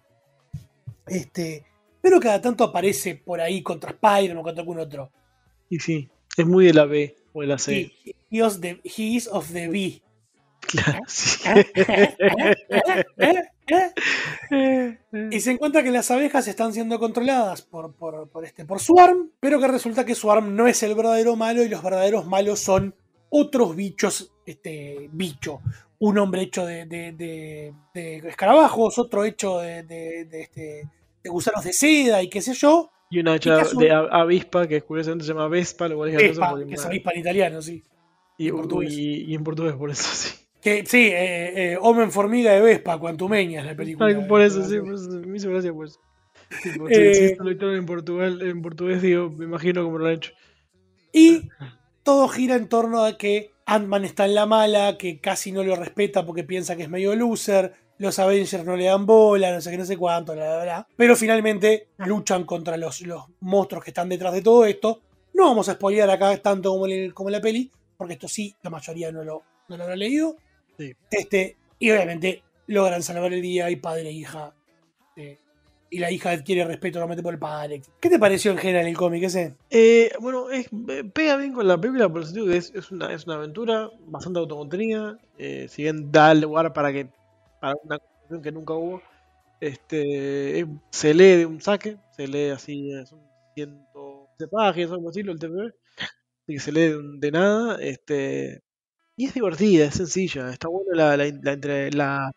este, pero cada tanto aparece por ahí contra Spider-Man o contra algún otro. Y sí, es muy de la B o de la C. He, he, is, the, he is of the B. Claro, sí. Y se encuentra que las abejas están siendo controladas por, por, por, este, por Swarm, pero que resulta que Swarm no es el verdadero malo y los verdaderos malos son otros bichos, este bicho. Un hombre hecho de, de, de, de escarabajos, otro hecho de, de, de, este, de gusanos de seda y qué sé yo. Y una hecha y de avispa, que curiosamente se llama Vespa, lo cual es Vespa, que es avispa en italiano, sí. Y, y, en portugués. Y, y en portugués, por eso sí. Que, sí, eh, eh, Hombre Formiga de Vespa, Quantumania es la película. Ay, por eso, sí, pues, me hizo gracia por eso. Tipo, eh, si esto lo hicieron en Portugal, en portugués, digo, me imagino cómo lo han hecho. Y todo gira en torno a que Ant-Man está en la mala, que casi no lo respeta porque piensa que es medio loser, los Avengers no le dan bola, no sé qué, no sé cuánto, bla, bla, bla. Pero finalmente luchan contra los, los monstruos que están detrás de todo esto. No vamos a spoilear acá tanto como, el, como la peli, porque esto sí, la mayoría no lo, no lo habrá leído. Sí. Este, y obviamente logran salvar el día y padre e hija eh, y la hija adquiere respeto normalmente por el padre. ¿Qué te pareció en general el cómic ese? Eh, bueno, es, pega bien con la película por el sentido que es, es, una, es una aventura bastante autocontenida. Eh, si bien da lugar para que para una conclusión que nunca hubo, este, eh, se lee de un saque, se lee así, son ciento páginas, algo así, el T P B, así que se lee de, de nada. Este, y es divertida, es sencilla, está buena la, la, la, entre, la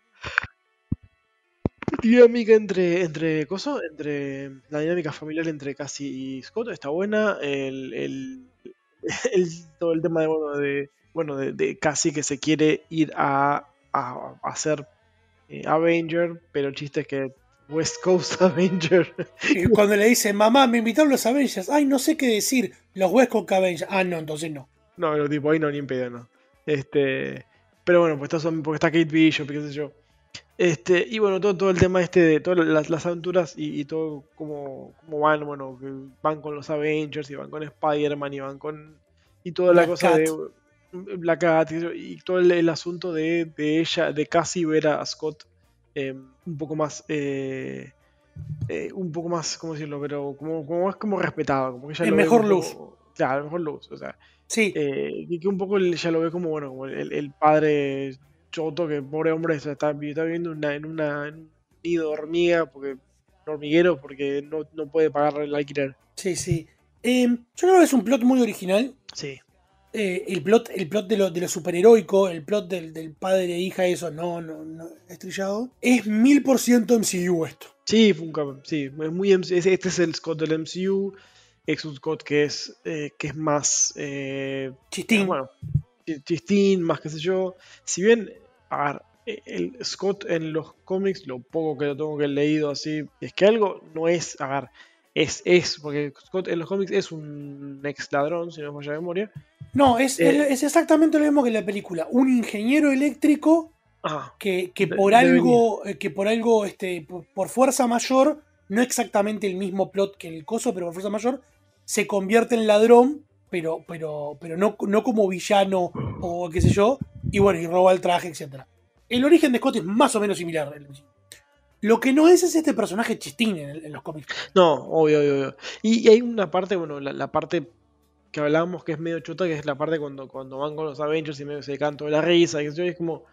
dinámica entre, entre coso, entre la dinámica familiar entre Cassie y Scott está buena. El, el, el todo el tema de bueno de bueno de, de Cassie que se quiere ir a, a, a ser eh, Avenger, pero el chiste es que West Coast Avenger. Y cuando le dice, mamá, me invitaron los Avengers, ay, no sé qué decir, los West Coast Avengers. Ah, no, entonces no. No, no, tipo ahí no, ni en pedo, no. Este, pero bueno, pues está, porque está Kate Bishop y qué sé yo. Este, y bueno, todo, todo el tema este de todas las, las aventuras y, y todo como, como van, bueno, que van con los Avengers y van con Spider-Man y van con... Y toda la Black cosa Cat. de Black Cat y, y todo el, el asunto de, de ella, de Cassie ver a Scott eh, un poco más... Eh, eh, un poco más, ¿cómo decirlo? Pero como, como más como respetado, como que ella En lo ve mejor un luz. poco- claro, en mejor luz, o sea... Sí. Eh, y que un poco él ya lo ve como, bueno, como el, el padre choto que pobre hombre está, está viviendo una, en, una, en un nido de hormiga, porque, un hormiguero, porque no, no puede pagar el alquiler. Sí, sí. Eh, yo creo que es un plot muy original. Sí. Eh, el plot, el plot de lo, de lo superheroico, el plot del, del padre e hija, eso no, no, no estrellado. Es mil por ciento M C U esto. Sí, fue un cambio, sí, es muy M C U, ese- este es el Scott del M C U, es un Scott que es, eh, que es más... Eh, Chistín. Bueno, chi- chistín, más qué sé yo. Si bien, a ver, eh, el Scott en los cómics, lo poco que lo tengo que he leído así, es que algo no es, a ver, es, es, porque Scott en los cómics es un ex ladrón, si no me falla la memoria. No, es, Eh, es exactamente lo mismo que en la película. Un ingeniero eléctrico Ah, que, que de- por de algo, eh, que por algo, este, por, por fuerza mayor, no exactamente el mismo plot que el coso, pero por fuerza mayor, se convierte en ladrón, pero, pero, pero no, no como villano o qué sé yo, y bueno, y roba el traje, etcétera. El origen de Scott es más o menos similar. Lo que no es es este personaje chistín en, en los cómics. No, obvio, obvio, obvio. Y, y hay una parte, bueno, la, la parte que hablábamos que es medio chota, que es la parte cuando, cuando van con los Avengers y medio se canto de la risa, y qué sé yo, y es como...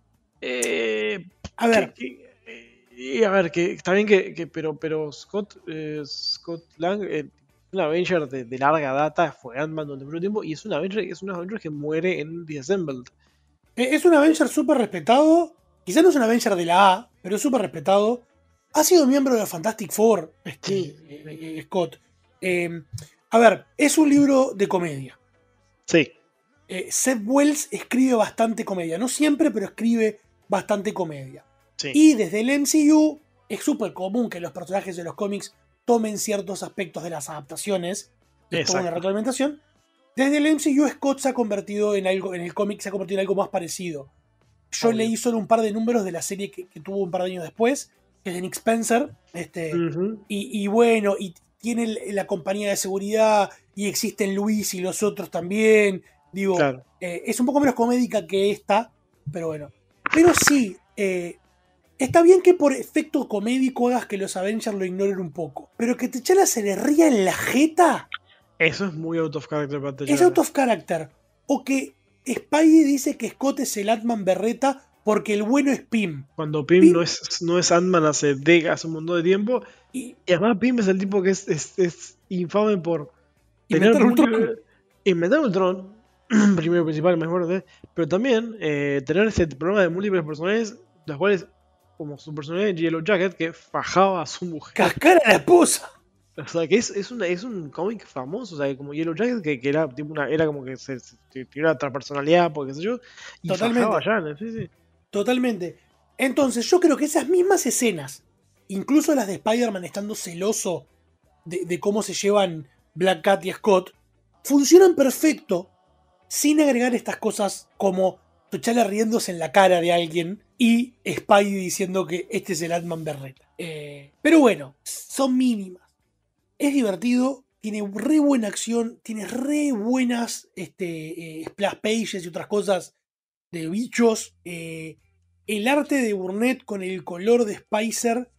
Eh, A ver, que- que- y a ver, que está bien que, que- pero, pero Scott, eh, Scott Lang, eh, un Avenger de, de larga data, fue Ant-Man durante mucho tiempo, y es un Avenger, es un Avenger que muere en Disassembled. eh, es un Avenger súper respetado. Quizás no es un Avenger de la A, pero es súper respetado. Ha sido miembro de la Fantastic Four, este, Sí. eh, eh, Scott. Eh, a ver, es un libro de comedia. Sí. Eh, Seth Wells escribe bastante comedia. No siempre, pero escribe bastante comedia. Sí. Y desde el M C U es súper común que los personajes de los cómics tomen ciertos aspectos de las adaptaciones. Y es toda una Exacto. retroalimentación. Desde el M C U, Scott se ha convertido en algo, en el cómic se ha convertido en algo más parecido. Yo Obvio. leí solo un par de números de la serie que, que tuvo un par de años después, que es de Nick Spencer. Este, Ujú. y, y bueno, y tiene el- la compañía de seguridad, y existen Luis y los otros también. Digo, Claro. eh, es un poco menos comédica que esta, pero bueno. Pero sí, eh, está bien que por efecto comédico hagas que los Avengers lo ignoren un poco. Pero que T'Challa se le ría en la jeta Eso es muy out of character para es T'Challa. out of character. O que Spidey dice que Scott es el Ant-Man berreta porque el bueno es Pym. Cuando Pym, Pym- no es, no es Ant-Man hace, de- hace un montón de tiempo. Y, Y además Pym es el tipo que es, es, es infame por Inventar tener Ultron. múltiples- Inventar Ultron, primero y principal, me acuerdo de, pero también eh, tener ese problema de múltiples personajes, las cuales, como su personaje Yellow Jacket, que fajaba a su mujer. cascar a la esposa. O sea, que es, es, una, es un cómic famoso, o sea, como Yellow Jacket, que, que era tipo una, era como que se, se, se tenía otra personalidad, porque qué sé yo, y Totalmente. fajaba allá, sí, sí. Totalmente. Entonces yo creo que esas mismas escenas, incluso las de Spider-Man estando celoso de, de cómo se llevan Black Cat y Scott, funcionan perfecto sin agregar estas cosas como T'Challa riéndose en la cara de alguien y Spidey diciendo que este es el Ant-Man berreta. Eh, pero bueno, son mínimas. Es divertido, tiene re buena acción, tiene re buenas este, eh, splash pages y otras cosas de bichos. Eh, el arte de Burnett con el color de Spicer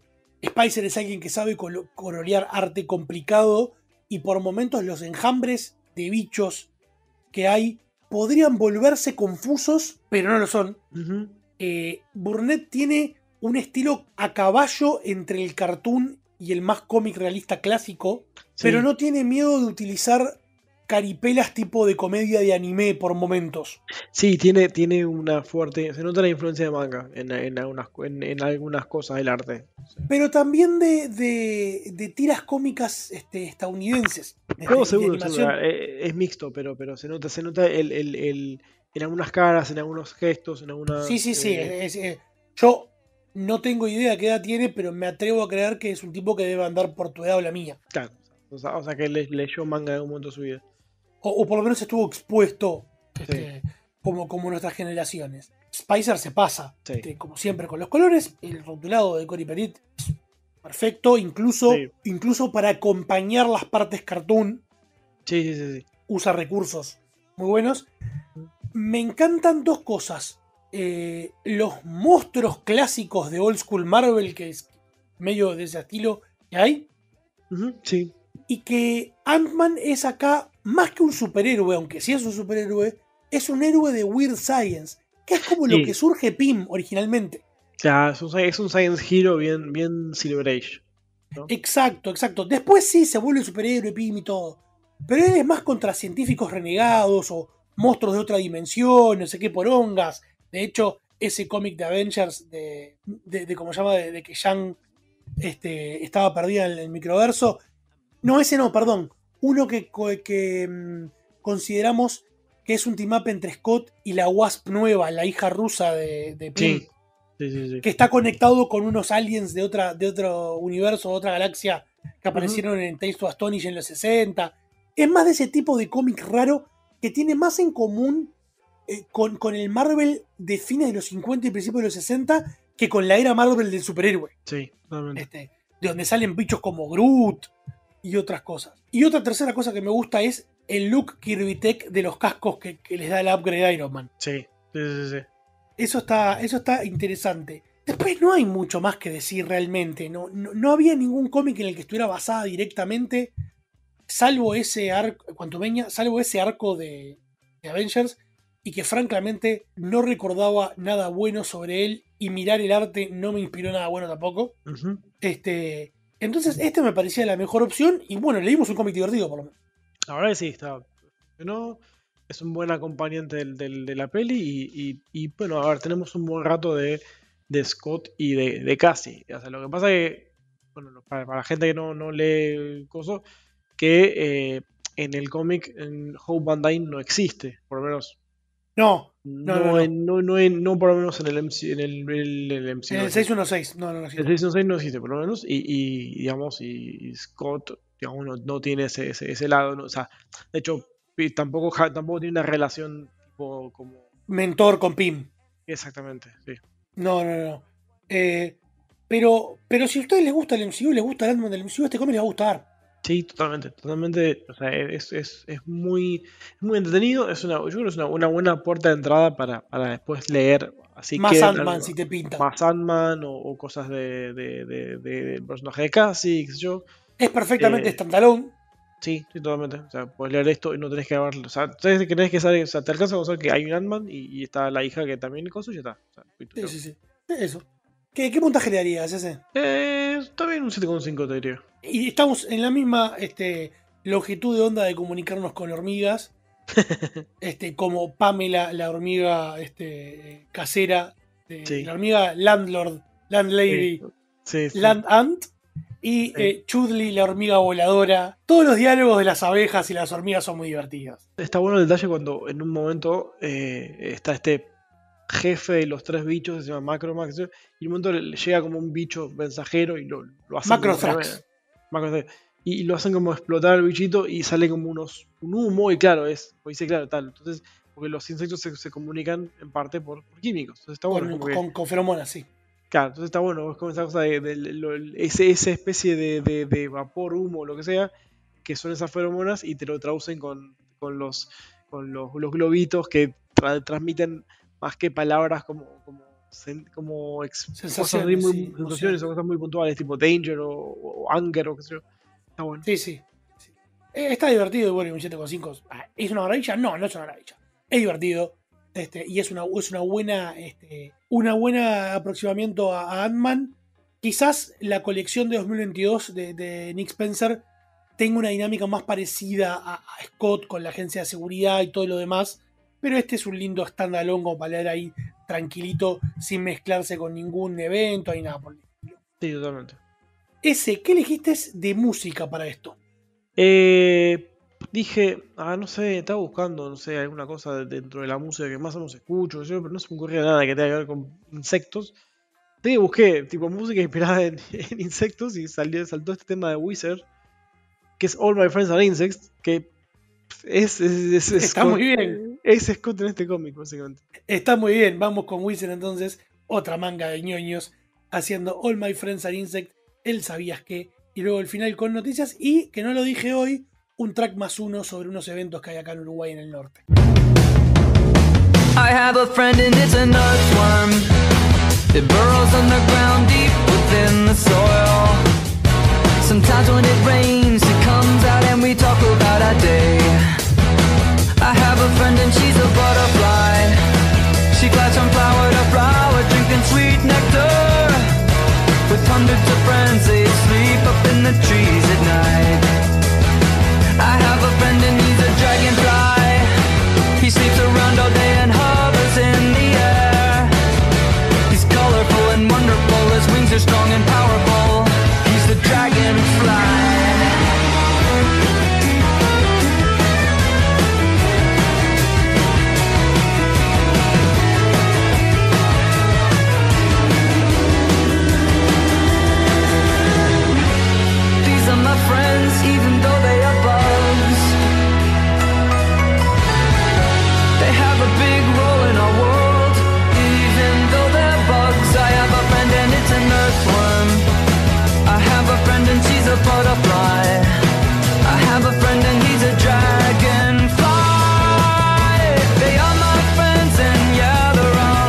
Spicer es alguien que sabe colo- colorear arte complicado y por momentos los enjambres de bichos que hay podrían volverse confusos, pero no lo son. Ujú. Eh, Burnett tiene un estilo a caballo entre el cartoon y el más cómic realista clásico, Sí. pero no tiene miedo de utilizar caripelas tipo de comedia de anime por momentos. Sí, tiene, tiene una fuerte. Se nota la influencia de manga en, en, algunas, en, en algunas cosas del arte. Pero también de, de, de tiras cómicas este, estadounidenses. este, No, y de seguro, animación. seguro. Eh, Es mixto, pero, pero se nota, se nota el, el, el- en algunas caras, en algunos gestos, en algunas. Sí, sí, sí. eh, es- es- yo no tengo idea qué edad tiene, pero me atrevo a creer que es un tipo que debe andar por tu edad o la mía. claro. O sea, o sea que le- leyó manga en algún momento de su vida. O, o por lo menos estuvo expuesto este, como, como nuestras generaciones. Spicer se pasa, Sí. este, como siempre, con los colores. El rotulado de Cory Petit es perfecto, incluso, Sí. incluso para acompañar las partes cartoon, Sí, sí, sí. sí. usa recursos muy buenos. Me encantan dos cosas. Eh, los monstruos clásicos de Old School Marvel, que es medio de ese estilo que hay. Ujú, sí. Y que Ant-Man es acá más que un superhéroe, aunque sí es un superhéroe, es un héroe de Weird Science, que es como lo Sí. que surge Pym originalmente. Claro, es un, sci- es un Science Hero bien, bien Silver Age. ¿no? Exacto, exacto. Después sí se vuelve superhéroe Pym y todo. Pero él es más contra científicos renegados o monstruos de otra dimensión, no sé qué porongas. De hecho, ese cómic de Avengers, de, de, de ¿cómo se llama? De, de que Yang este, estaba perdida en el microverso. No, ese no, perdón. Uno que, co- que mm, consideramos que es un team-up entre Scott y la Wasp nueva, la hija rusa de, de Pym, Sí. Sí, sí, sí. que está conectado con unos aliens de, otra, de otro universo, de otra galaxia que aparecieron en Tales to Astonish en los sesenta. Es más de ese tipo de cómic raro que tiene más en común eh, con, con el Marvel de fines de los cincuenta y principios de los sesenta que con la era Marvel del superhéroe. Sí, totalmente. Este, de donde salen bichos como Groot y otras cosas. Y otra tercera cosa que me gusta es el look Kirby Tech de los cascos que, que les da el upgrade a Iron Man. Sí, sí, sí, sí. Eso está, eso está interesante. Después no hay mucho más que decir realmente. No, no, no había ningún cómic en el que estuviera basada directamente, salvo ese arco, Quantumania, salvo ese arco de, de Avengers, y que francamente no recordaba nada bueno sobre él, y mirar el arte no me inspiró nada bueno tampoco. Ujú. Este, entonces, este me parecía la mejor opción, y bueno, leímos un cómic divertido por lo menos. La verdad que sí, está. No, es un buen acompañante del, del- de la peli y, y- y, bueno, a ver, tenemos un buen rato de, de Scott y de, de Cassie. O sea, lo que pasa que, bueno, para, para la gente que no, no lee el coso, que eh, en el cómic en Hope Van Dyne no existe, por lo menos. No, No, no, no, no. en- no, no en- no por lo menos en el M C U, en el, el- el M C U. En el seiscientos dieciséis, no, no, no. sí. El seiscientos seis no existe, por lo menos, y, y, digamos, y, y Scott, digamos, no, no tiene ese, ese, ese lado, ¿no? O sea, de hecho, Pi- tampoco, ja- tampoco tiene una relación tipo como... Mentor con Pym. Exactamente, sí. No, no, no. Eh, pero, pero si a ustedes les gusta el M C U, les gusta el Ant-Man del M C U, este cómic les va a gustar. Sí, totalmente, totalmente, o sea, es, es, es muy, es muy entretenido, es una, yo creo que es una, una buena puerta de entrada para, para después leer, así Más que Ant-Man si te pinta. más Ant-Man o, o cosas de, de, de, de- del personaje de Cassie, qué sé yo. Es perfectamente Eh, standalone. Sí, sí, totalmente. O sea, puedes leer esto y no tenés que verlo. O sea, tenés que, tenés que saber, o sea, te alcanza con saber que hay un Ant-Man y, y está la hija que también cosa y ya está. O sea, y tú- Sí, sí, sí. Eso. ¿Qué, qué puntaje le darías ese? Eh, está bien un siete coma cinco, te diría. Y estamos en la misma este, longitud de onda de comunicarnos con hormigas. este, como Pamela, la hormiga este, casera. de- Sí. La hormiga landlord, landlady, Sí, sí. land ant. Y eh, Chudley, la hormiga voladora. Todos los diálogos de las abejas y las hormigas son muy divertidos. Está bueno el detalle cuando en un momento eh, está este jefe de los tres bichos que se llama Macromax y en un momento le, le llega como un bicho mensajero y lo, lo hacen como Macrothrax. tremendo. Macrothrax. Y, y lo hacen como explotar el bichito y sale como unos un humo y claro, es, pues dice claro, tal. Entonces, porque los insectos se, se comunican en parte por, por químicos. Entonces está bueno. Con, como que- con, con feromonas, sí. Claro, entonces está bueno, es como esa cosa de, de- lo- ese, esa especie de, de- de vapor, humo, lo que sea, que son esas feromonas y te lo traducen con, con los con los, los globitos que tra- transmiten más que palabras como, como como ex, sensaciones, cosas muy, muy, sí, sensaciones o cosas muy puntuales, tipo danger o, o anger o qué sé yo. Está bueno. Sí, sí. sí. Está divertido y bueno, un siete coma cinco. ¿Es una maravilla? No, no es una maravilla. Es divertido. Este, y es una, es una buena este, una buena aproximamiento a, a Ant-Man. Quizás la colección de dos mil veintidós de, de Nick Spencer tenga una dinámica más parecida a, a Scott con la agencia de seguridad y todo lo demás, pero este es un lindo standalone como para leer ahí tranquilito sin mezclarse con ningún evento ni nada por el estilo. Sí, totalmente. Ese, ¿qué elegiste de música para esto? Eh... Dije, ah, no sé, estaba buscando, no sé, alguna cosa dentro de la música que más o menos escucho, yo, pero no se me ocurría nada que tenga que ver con insectos. Entonces busqué, tipo, música inspirada en, en insectos y salió, saltó este tema de Wizard, que es All My Friends Are Insects, que es... es, es, es Está Scott, muy bien. Es Scott en este cómic, básicamente. Está muy bien, vamos con Wizard entonces, otra manga de ñoños, haciendo All My Friends Are Insects, él sabías que, y luego el final con noticias, y, que no lo dije hoy, un track más uno sobre unos eventos que hay acá en Uruguay en el norte. I have a friend and it's an earthworm. It burrows underground deep within the soil. Sometimes when it rains it comes out and we talk about our day. I have a friend and she's a butterfly. She glides from flower to flower drinking sweet nectar. With hundreds of friends they sleep up in the trees at night. I have a friend and he's a dragonfly. He sleeps around all day and hovers in the air. He's colorful and wonderful, his wings are strong and powerful. He's the dragonfly. These are my friends, even though they are bugs. They have a big role in our world, even though they're bugs. I have a friend and it's an earthworm. I have a friend and she's a butterfly. I have a friend and he's a dragonfly. They are my friends and yeah, they're all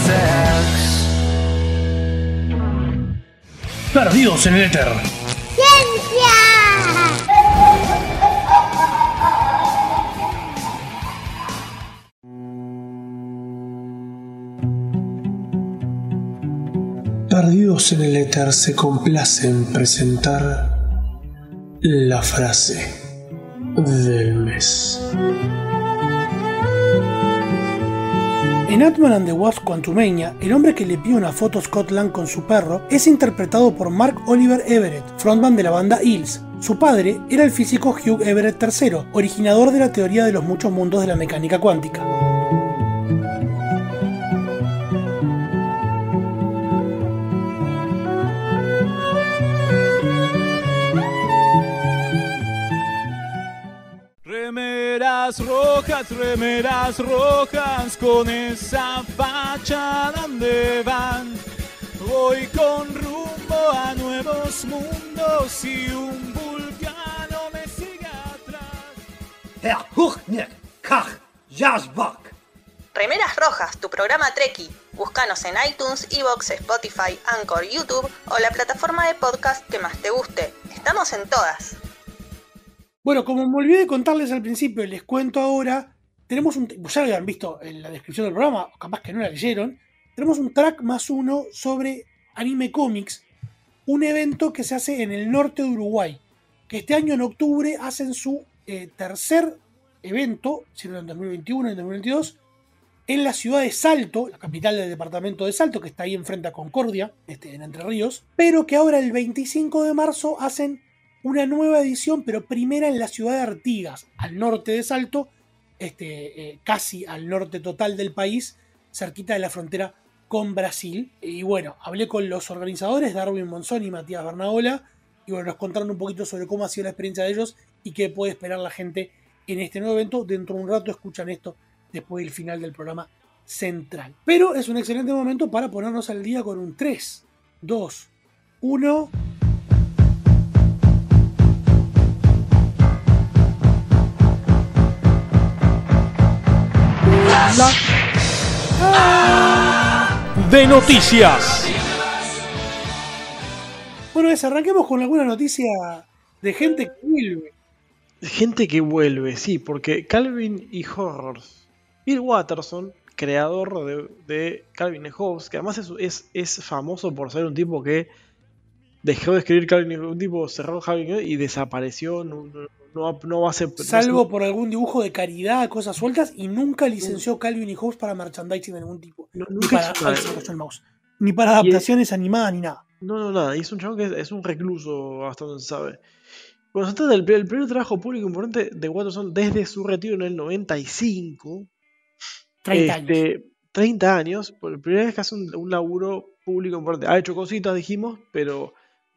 insects. Perdidos en el éter. Perdidos en el éter se complace en presentar la frase del mes. En Ant-Man and the Wasp: Quantumania, el hombre que le pide una foto a Scott Lang con su perro es interpretado por Mark Oliver Everett, frontman de la banda Eels. Su padre era el físico Hugh Everett tercero, originador de la teoría de los muchos mundos de la mecánica cuántica. Remeras rojas, remeras rojas, con esa facha donde van. Voy con rumbo a nuevos mundos y un vulcano me sigue atrás. Herr Huchnick, Kach, Jasbach. Remeras Rojas, tu programa Treki. Búscanos en iTunes, Evox, Spotify, Anchor, YouTube o la plataforma de podcast que más te guste. Estamos en todas. Bueno, como me olvidé de contarles al principio, les cuento ahora, tenemos un, ya lo habían visto en la descripción del programa, o capaz que no la leyeron, tenemos un track más uno sobre Anime Comics, un evento que se hace en el norte de Uruguay, que este año en octubre hacen su eh, tercer evento, hicieron en dos mil veintiuno y en dos mil veintidós, en la ciudad de Salto, la capital del departamento de Salto, que está ahí enfrente a Concordia, este, en Entre Ríos, pero que ahora el veinticinco de marzo hacen una nueva edición, pero primera en la ciudad de Artigas, al norte de Salto, este, eh, casi al norte total del país, cerquita de la frontera con Brasil. Y bueno, hablé con los organizadores, Darwin Monzón y Matías Bernaola, y bueno, nos contaron un poquito sobre cómo ha sido la experiencia de ellos y qué puede esperar la gente en este nuevo evento. Dentro de un rato escuchan esto después del final del programa central. Pero es un excelente momento para ponernos al día con un tres, dos, uno... de noticias. Bueno, pues arranquemos con alguna noticia de gente que vuelve. Gente que vuelve, sí, porque Calvin y Horrors. Bill Watterson, creador de, de Calvin y Hobbes, que además es, es, es famoso por ser un tipo que dejó de escribir Calvin y Hobbes, un tipo cerró Calvin y desapareció, no, no, no, no va a ser... Salvo no, por algún dibujo de caridad, cosas sueltas, y nunca licenció Calvin y Hobbes para merchandising de ningún tipo. No, ni, para, ay, se me cayó el mouse. Ni para adaptaciones animadas ni nada. No, no, nada. Y es un chabón que es, es un recluso, hasta donde se sabe. Bueno, se trata del el primer trabajo público importante de Watterson desde su retiro en el noventa y cinco. treinta este, años. treinta años. Por la primera vez que hace un, un laburo público importante. Ha hecho cositas, dijimos, pero,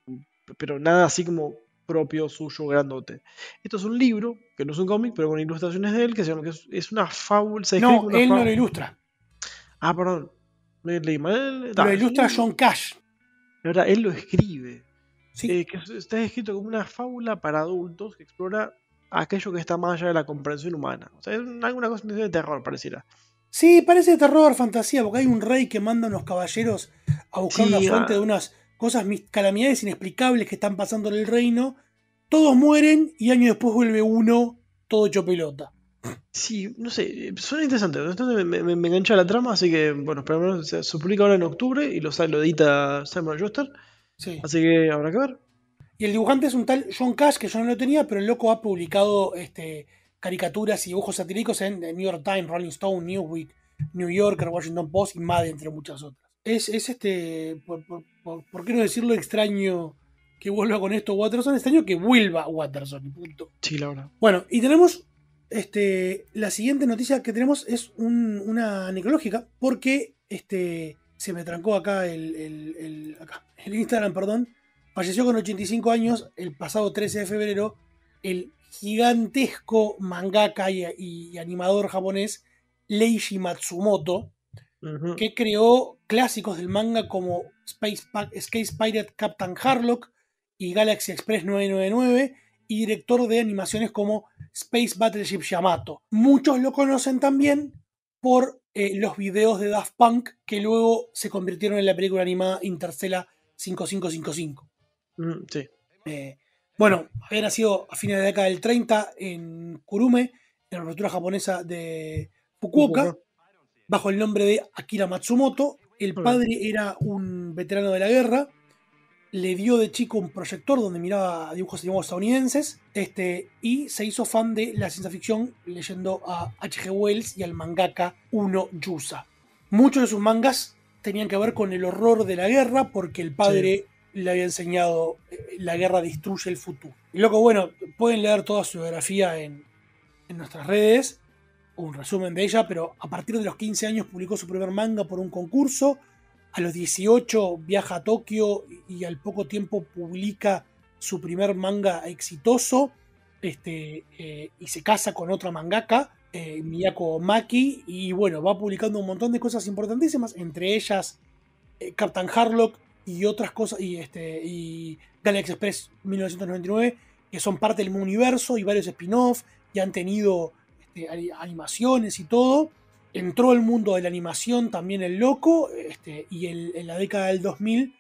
pero nada así como propio suyo, grandote. Esto es un libro, que no es un cómic, pero con ilustraciones de él, que se llama que es, es una fábula. Se No, una él fábula. no lo ilustra. Ah, perdón. Me leí mal. Lo ilustra John Cash. Ahora, él lo escribe. Sí. Eh, que está escrito como una fábula para adultos que explora aquello que está más allá de la comprensión humana. O sea, es una, alguna cosa de terror, pareciera. Sí, parece terror, fantasía, porque hay un rey que manda a unos caballeros a buscar Sí, una fuente ah. de unas cosas, calamidades inexplicables que están pasando en el reino. Todos mueren y años después vuelve uno todo hecho pelota. Sí, no sé, suena interesante. Entonces me, me, me engancha la trama, así que, bueno, pero se, se publica ahora en octubre y lo, lo edita Simon Schuster. Sí. Así que habrá que ver. Y el dibujante es un tal John Cash, que yo no lo tenía, pero el loco ha publicado este, caricaturas y dibujos satíricos en New York Times, Rolling Stone, Newsweek, New Yorker, Washington Post y Mad, entre muchas otras. Es, es este, por, por, por, por qué no decirlo, extraño que vuelva con esto Watterson, extraño que vuelva Watterson, y punto. Sí, la verdad. Bueno, y tenemos, este, la siguiente noticia que tenemos es un, una necrológica, porque este, se me trancó acá el, el, el, acá, el Instagram, perdón. Falleció con ochenta y cinco años el pasado trece de febrero el gigantesco mangaka y, y animador japonés Leiji Matsumoto, uh-huh. que creó clásicos del manga como Space, Space Pirate Captain Harlock y Galaxy Express nueve nueve nueve, y director de animaciones como Space Battleship Yamato. Muchos lo conocen también por eh, los videos de Daft Punk que luego se convirtieron en la película animada Interstellar cinco cinco cinco cinco. Mm, sí. Eh, bueno, había nacido a fines de la década del treinta en Kurume, en la prefectura japonesa de Fukuoka, uh-huh. bajo el nombre de Akira Matsumoto. El padre era un veterano de la guerra, le dio de chico un proyector donde miraba dibujos animados estadounidenses, este, y se hizo fan de la ciencia ficción leyendo a H G Wells y al mangaka Uno Yusa. Muchos de sus mangas tenían que ver con el horror de la guerra porque el padre... Sí. le había enseñado la guerra destruye el futuro. Y loco, bueno, pueden leer toda su biografía en, en nuestras redes, un resumen de ella, pero a partir de los quince años publicó su primer manga por un concurso, a los dieciocho viaja a Tokio y al poco tiempo publica su primer manga exitoso, este, eh, y se casa con otra mangaka, eh, Miyako Maki, y bueno, va publicando un montón de cosas importantísimas, entre ellas eh, Captain Harlock, y otras cosas, y, este, y Galaxy Express mil novecientos noventa y nueve, que son parte del universo y varios spin-off, y han tenido este, animaciones y todo. Entró al mundo de la animación también el loco, este, y el, en la década del dos mil,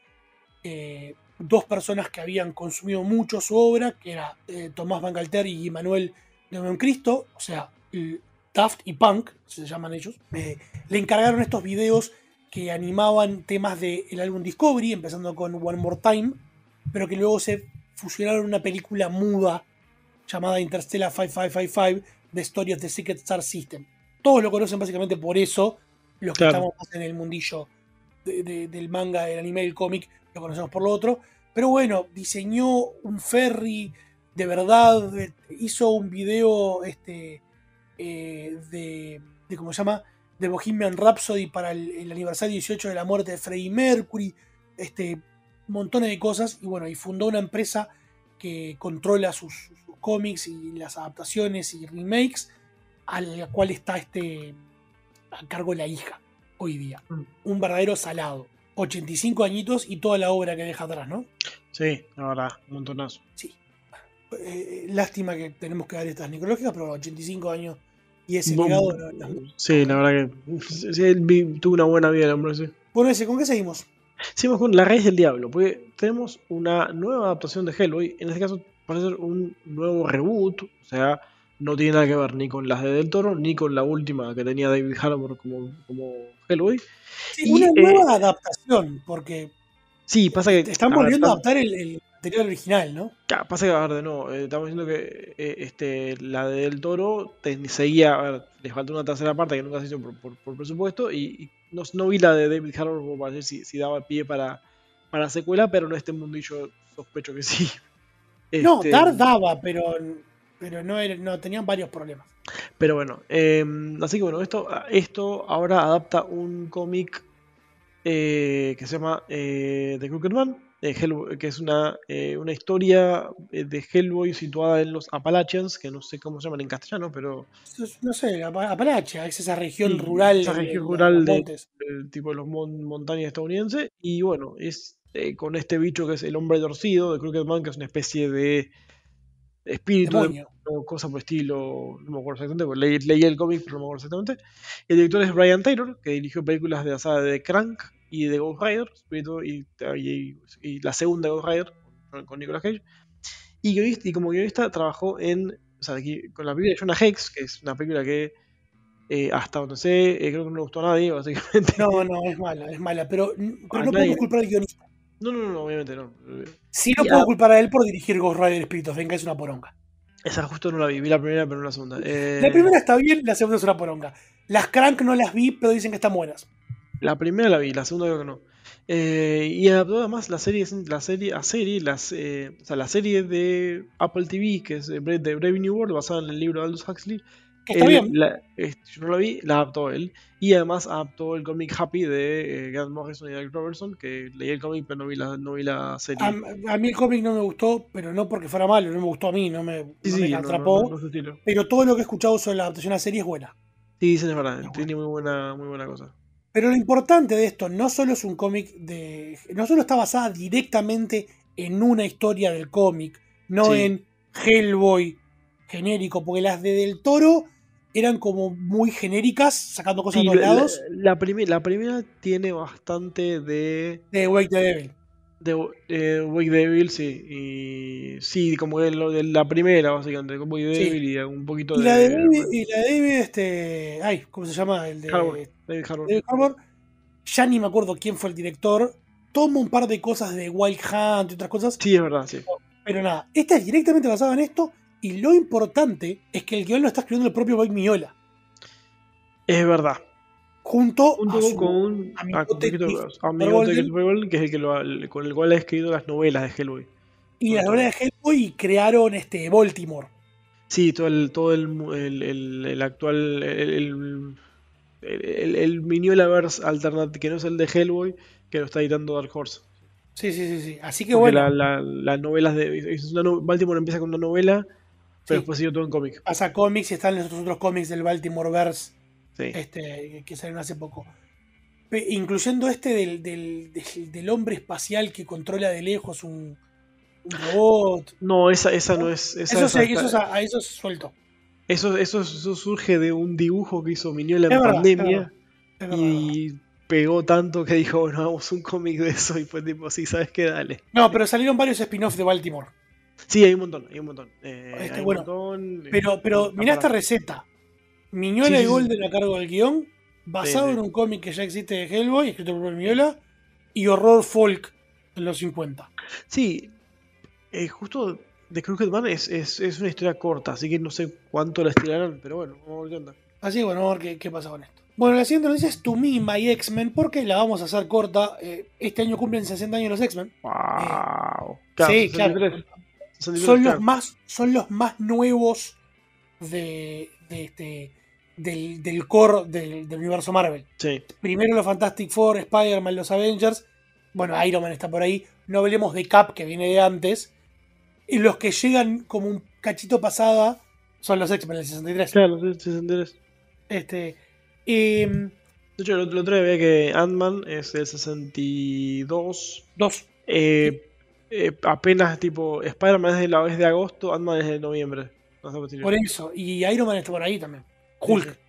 eh, dos personas que habían consumido mucho su obra, que era eh, Tomás Bangalter y Manuel de Moncristo, o sea, Daft y Punk, se llaman ellos, eh, le encargaron estos videos que animaban temas del álbum Discovery, empezando con One More Time, pero que luego se fusionaron en una película muda llamada Interstellar cinco cinco cinco cinco, The Story of the Secret Star System. Todos lo conocen básicamente por eso, los que claro. estamos más en el mundillo de, de, del manga, del anime, del cómic, lo conocemos por lo otro. Pero bueno, diseñó un ferry de verdad, hizo un video este, eh, de, de, ¿cómo se llama?, de Bohemian Rhapsody para el, el aniversario dieciocho de la muerte de Freddie Mercury, este, montones de cosas, y bueno, y fundó una empresa que controla sus, sus cómics y las adaptaciones y remakes, a la cual está este, a cargo la hija hoy día. Mm. Un verdadero salado. ochenta y cinco añitos y toda la obra que deja atrás, ¿no? Sí, la verdad, un montonazo. Sí. Eh, lástima que tenemos que dar estas necrológicas, pero ochenta y cinco años y ese legado. Sí, la verdad que sí, él tuvo una buena vida el hombre, sí. Bueno, ese, ¿con qué seguimos? Seguimos con La Raíz del Diablo, porque tenemos una nueva adaptación de Hellboy. En este caso parece ser un nuevo reboot, o sea, no tiene nada que ver ni con las de Del Toro, ni con la última que tenía David Harbour como, como Hellboy. Sí, y, una eh, nueva adaptación, porque sí, pasa que están volviendo a adaptar el, el material original, ¿no? Claro, pasa que, a ver, de nuevo, eh, estamos diciendo que eh, este, la de Del Toro te- seguía, a ver, les faltó una tercera parte que nunca se hizo por, por- por presupuesto, y, y no, no vi la de David Harbour como para ver si, si daba pie para, para secuela, pero en este mundillo sospecho que sí. No, Este, Dar daba, pero, pero no, era- no tenían varios problemas. Pero bueno, eh, así que bueno, esto, esto ahora adapta un cómic eh, que se llama eh, The Crooked Man, eh, Hellboy, que es una, eh, una historia eh, de Hellboy situada en los Appalachians, que no sé cómo se llaman en castellano, pero No sé, Apa- Apalache, es esa región sí, rural esa de, de región los rural de, montes. de- tipo de los mon- montañas estadounidenses, y bueno, es eh, con este bicho que es el hombre torcido de Crooked Man, que es una especie de espíritu, Demonio. o cosa por estilo, no me acuerdo exactamente, porque leí, leí el cómic, pero no me acuerdo exactamente. El director es Brian Taylor, que dirigió películas de la saga de Crank y de Ghost Rider, espíritu, y, y- y la segunda Ghost Rider con, con Nicolas Cage. Y, guionista- y como guionista trabajó en, o sea, aquí, con la película de Jonah Hex, que es una película que eh, hasta donde sé, eh, creo que no le gustó a nadie, básicamente. No, no, es mala, es mala, pero, pero A no nadie. podemos culpar al guionista. No, no, no, obviamente no. Sí lo Y puedo a- culpar a él por dirigir Ghost Rider Spirit of Venga, es una poronga. Esa justo no la vi, vi la primera, pero no la segunda. Eh, La primera está bien, la segunda es una poronga. Las Crank no las vi, pero dicen que están buenas. La primera la vi, la segunda creo que no. Eh, y adaptó además la serie, la serie a serie, las, eh, o sea, la serie de Apple T V, que es eh, Brave- de Brave New World, basada en el libro de Aldous Huxley. Que está Él bien. la- eh, yo no la vi, la adaptó él. Y además adaptó el cómic Happy de eh, Grant Morrison y Eric Robertson, que leí el cómic pero no vi la, no vi la serie. A, a mí el cómic no me gustó, pero no porque fuera malo, no me gustó a mí, no me, Sí, no sí, me no, no, atrapó. no, no es su estilo. Pero todo lo que he escuchado sobre la adaptación a serie es buena. Sí, dicen es verdad, tiene muy buena, muy buena cosa. Pero lo importante de esto no solo es un cómic de. No solo está basada directamente en una historia del cómic, no Sí. en Hellboy genérico, porque las de Del Toro eran como muy genéricas, sacando cosas Sí, de todos la, la- lados. la prime- la primera tiene bastante de. De Wake the Devil. De eh, Wake Devil, sí. Y sí, como de, lo de la primera, básicamente, con Wake Sí. Devil y un poquito Y la de de. David, y la de David, este. Ay, ¿cómo se llama? El de Harbour, David Harbour. David Harbour. Ya ni me acuerdo quién fue el director. Toma un par de cosas de Wild Hunt y otras cosas. Sí, es verdad, sí. Pero nada, esta es directamente basada en esto. Y lo importante es que el guión lo está escribiendo el propio Mike Mignola. Es verdad. Junto, Junto a su con a, amigote poquito- Christopher amigote Golden. Christopher Golden, que es el que lo, el- con el cual ha escrito las novelas de Hellboy. Y las novelas de Hellboy y crearon este Baltimore. Sí, todo el, todo el, mu- el, el- el actual. El, el, el, el Mignolaverse alternativo, que no es el de Hellboy, que lo está editando Dark Horse. Sí, sí, sí, sí. Así que Porque bueno, la- la- las novelas de. es una no- Baltimore empieza con una novela, pero Sí. después sigue todo en cómic. pasa cómics y están los otros cómics del Baltimoreverse Sí. este, que salieron hace poco. Pe- incluyendo este del, del, del- del hombre espacial que controla de lejos un, un robot. No, esa, esa no es. Esa, Eso, esa se- está- eso, es a- a eso es suelto. eso, eso, eso surge de un dibujo que hizo Mignola en Es verdad, pandemia. es verdad, es verdad. Y pegó tanto que dijo, bueno, hagamos un cómic de eso. Y fue tipo, sí, ¿sabes qué? Dale. No, pero salieron varios spin-offs de Baltimore. Sí, hay un montón, hay un montón. Eh, Este, hay un bueno, montón, eh, Pero, pero está mirá para- esta receta. Mignola Sí, y sí, sí. Golden a cargo del guión, basado Sí, sí. en un cómic que ya existe de Hellboy, escrito por Mignola, y horror folk en los cincuenta. Sí, eh, justo The Crooked Man es, es, es una historia corta, así que no sé cuánto la estirarán, pero bueno, vamos a ver qué onda. Así que bueno, vamos a ver qué, qué pasa con esto. Bueno, la siguiente noticia es To Me, My X-Men, porque la vamos a hacer corta. Eh, este año cumplen sesenta años los X-Men. Wow. Sí, claro. sesenta y tres. sesenta y tres, Son claro. los más, son los más nuevos de, de este, del, del core del, del universo Marvel. Sí. Primero los Fantastic Four, Spider-Man, los Avengers. Bueno, Iron Man está por ahí. No hablemos de Cap, que viene de antes. Y los que llegan como un cachito pasada son los X-Men del sesenta y tres. Claro, sí, sesenta y tres. Este, em, De hecho, el otro día veía que Ant-Man es el sesenta y dos. Dos. Eh, eh, apenas tipo, Spider-Man es de, la, es de agosto, Ant-Man es de noviembre. No sé qué por eso. Y Iron Man está por ahí también. Hulk.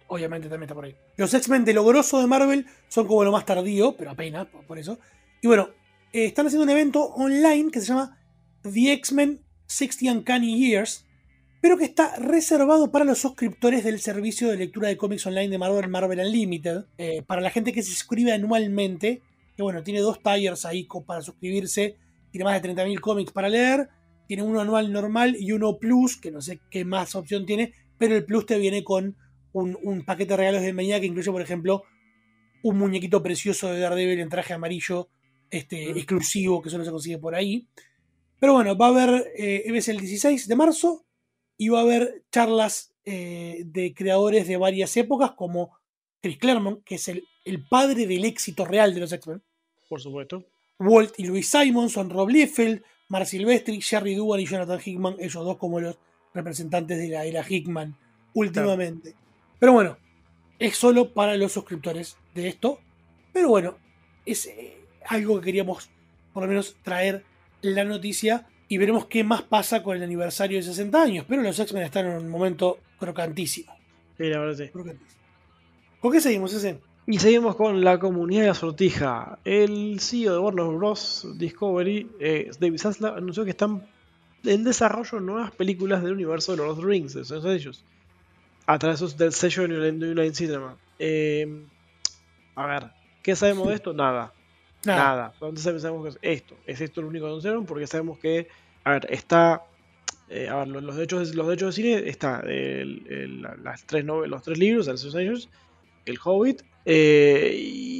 obviamente también está por ahí. Los X-Men de lo grosso de Marvel son como lo más tardío, pero apenas, por, por eso. Y bueno, eh, están haciendo un evento online que se llama The X-Men sesenta Uncanny Years, pero que está reservado para los suscriptores del servicio de lectura de cómics online de Marvel, Marvel Unlimited. Eh, para la gente que se suscribe anualmente, que bueno, tiene dos tiers ahí para suscribirse, tiene más de treinta mil cómics para leer, tiene uno anual normal y uno plus, que no sé qué más opción tiene, pero el plus te viene con un, un paquete de regalos de medida que incluye, por ejemplo, un muñequito precioso de Daredevil en traje amarillo, este, mm. exclusivo, que solo se consigue por ahí. Pero bueno, va a haber, eh, es el dieciséis de marzo, y va a haber charlas eh, de creadores de varias épocas, como Chris Claremont, que es el, el padre del éxito real de los X-Men. Por supuesto. Walt y Louise Simonson, Rob Liefeld, Mark Silvestri, Jerry Dugan y Jonathan Hickman, ellos dos como los representantes de la era Hickman últimamente. Claro. Pero bueno, es solo para los suscriptores de esto. Pero bueno, es eh, algo que queríamos por lo menos traer la noticia y veremos qué más pasa con el aniversario de sesenta años. Pero los X-Men están en un momento crocantísimo. Sí, la verdad sí. Crocantísimo. ¿Con qué seguimos, ese? Y seguimos con la comunidad de la sortija. El C E O de Warner Bros. Discovery, eh, David Zaslav, anunció que están en desarrollo nuevas películas del universo de Lord of the Rings, de esos de ellos, a través del sello de New Line Cinema. Eh, a ver, ¿qué sabemos de esto? Nada. Nada. Nada. Entonces sabemos que es esto. Es esto lo único que anunciaron, porque sabemos que, a ver, está... Eh, a ver, los, los, derechos, los derechos de cine está el, el, las tres novelas, los tres libros, el años, el Hobbit, eh,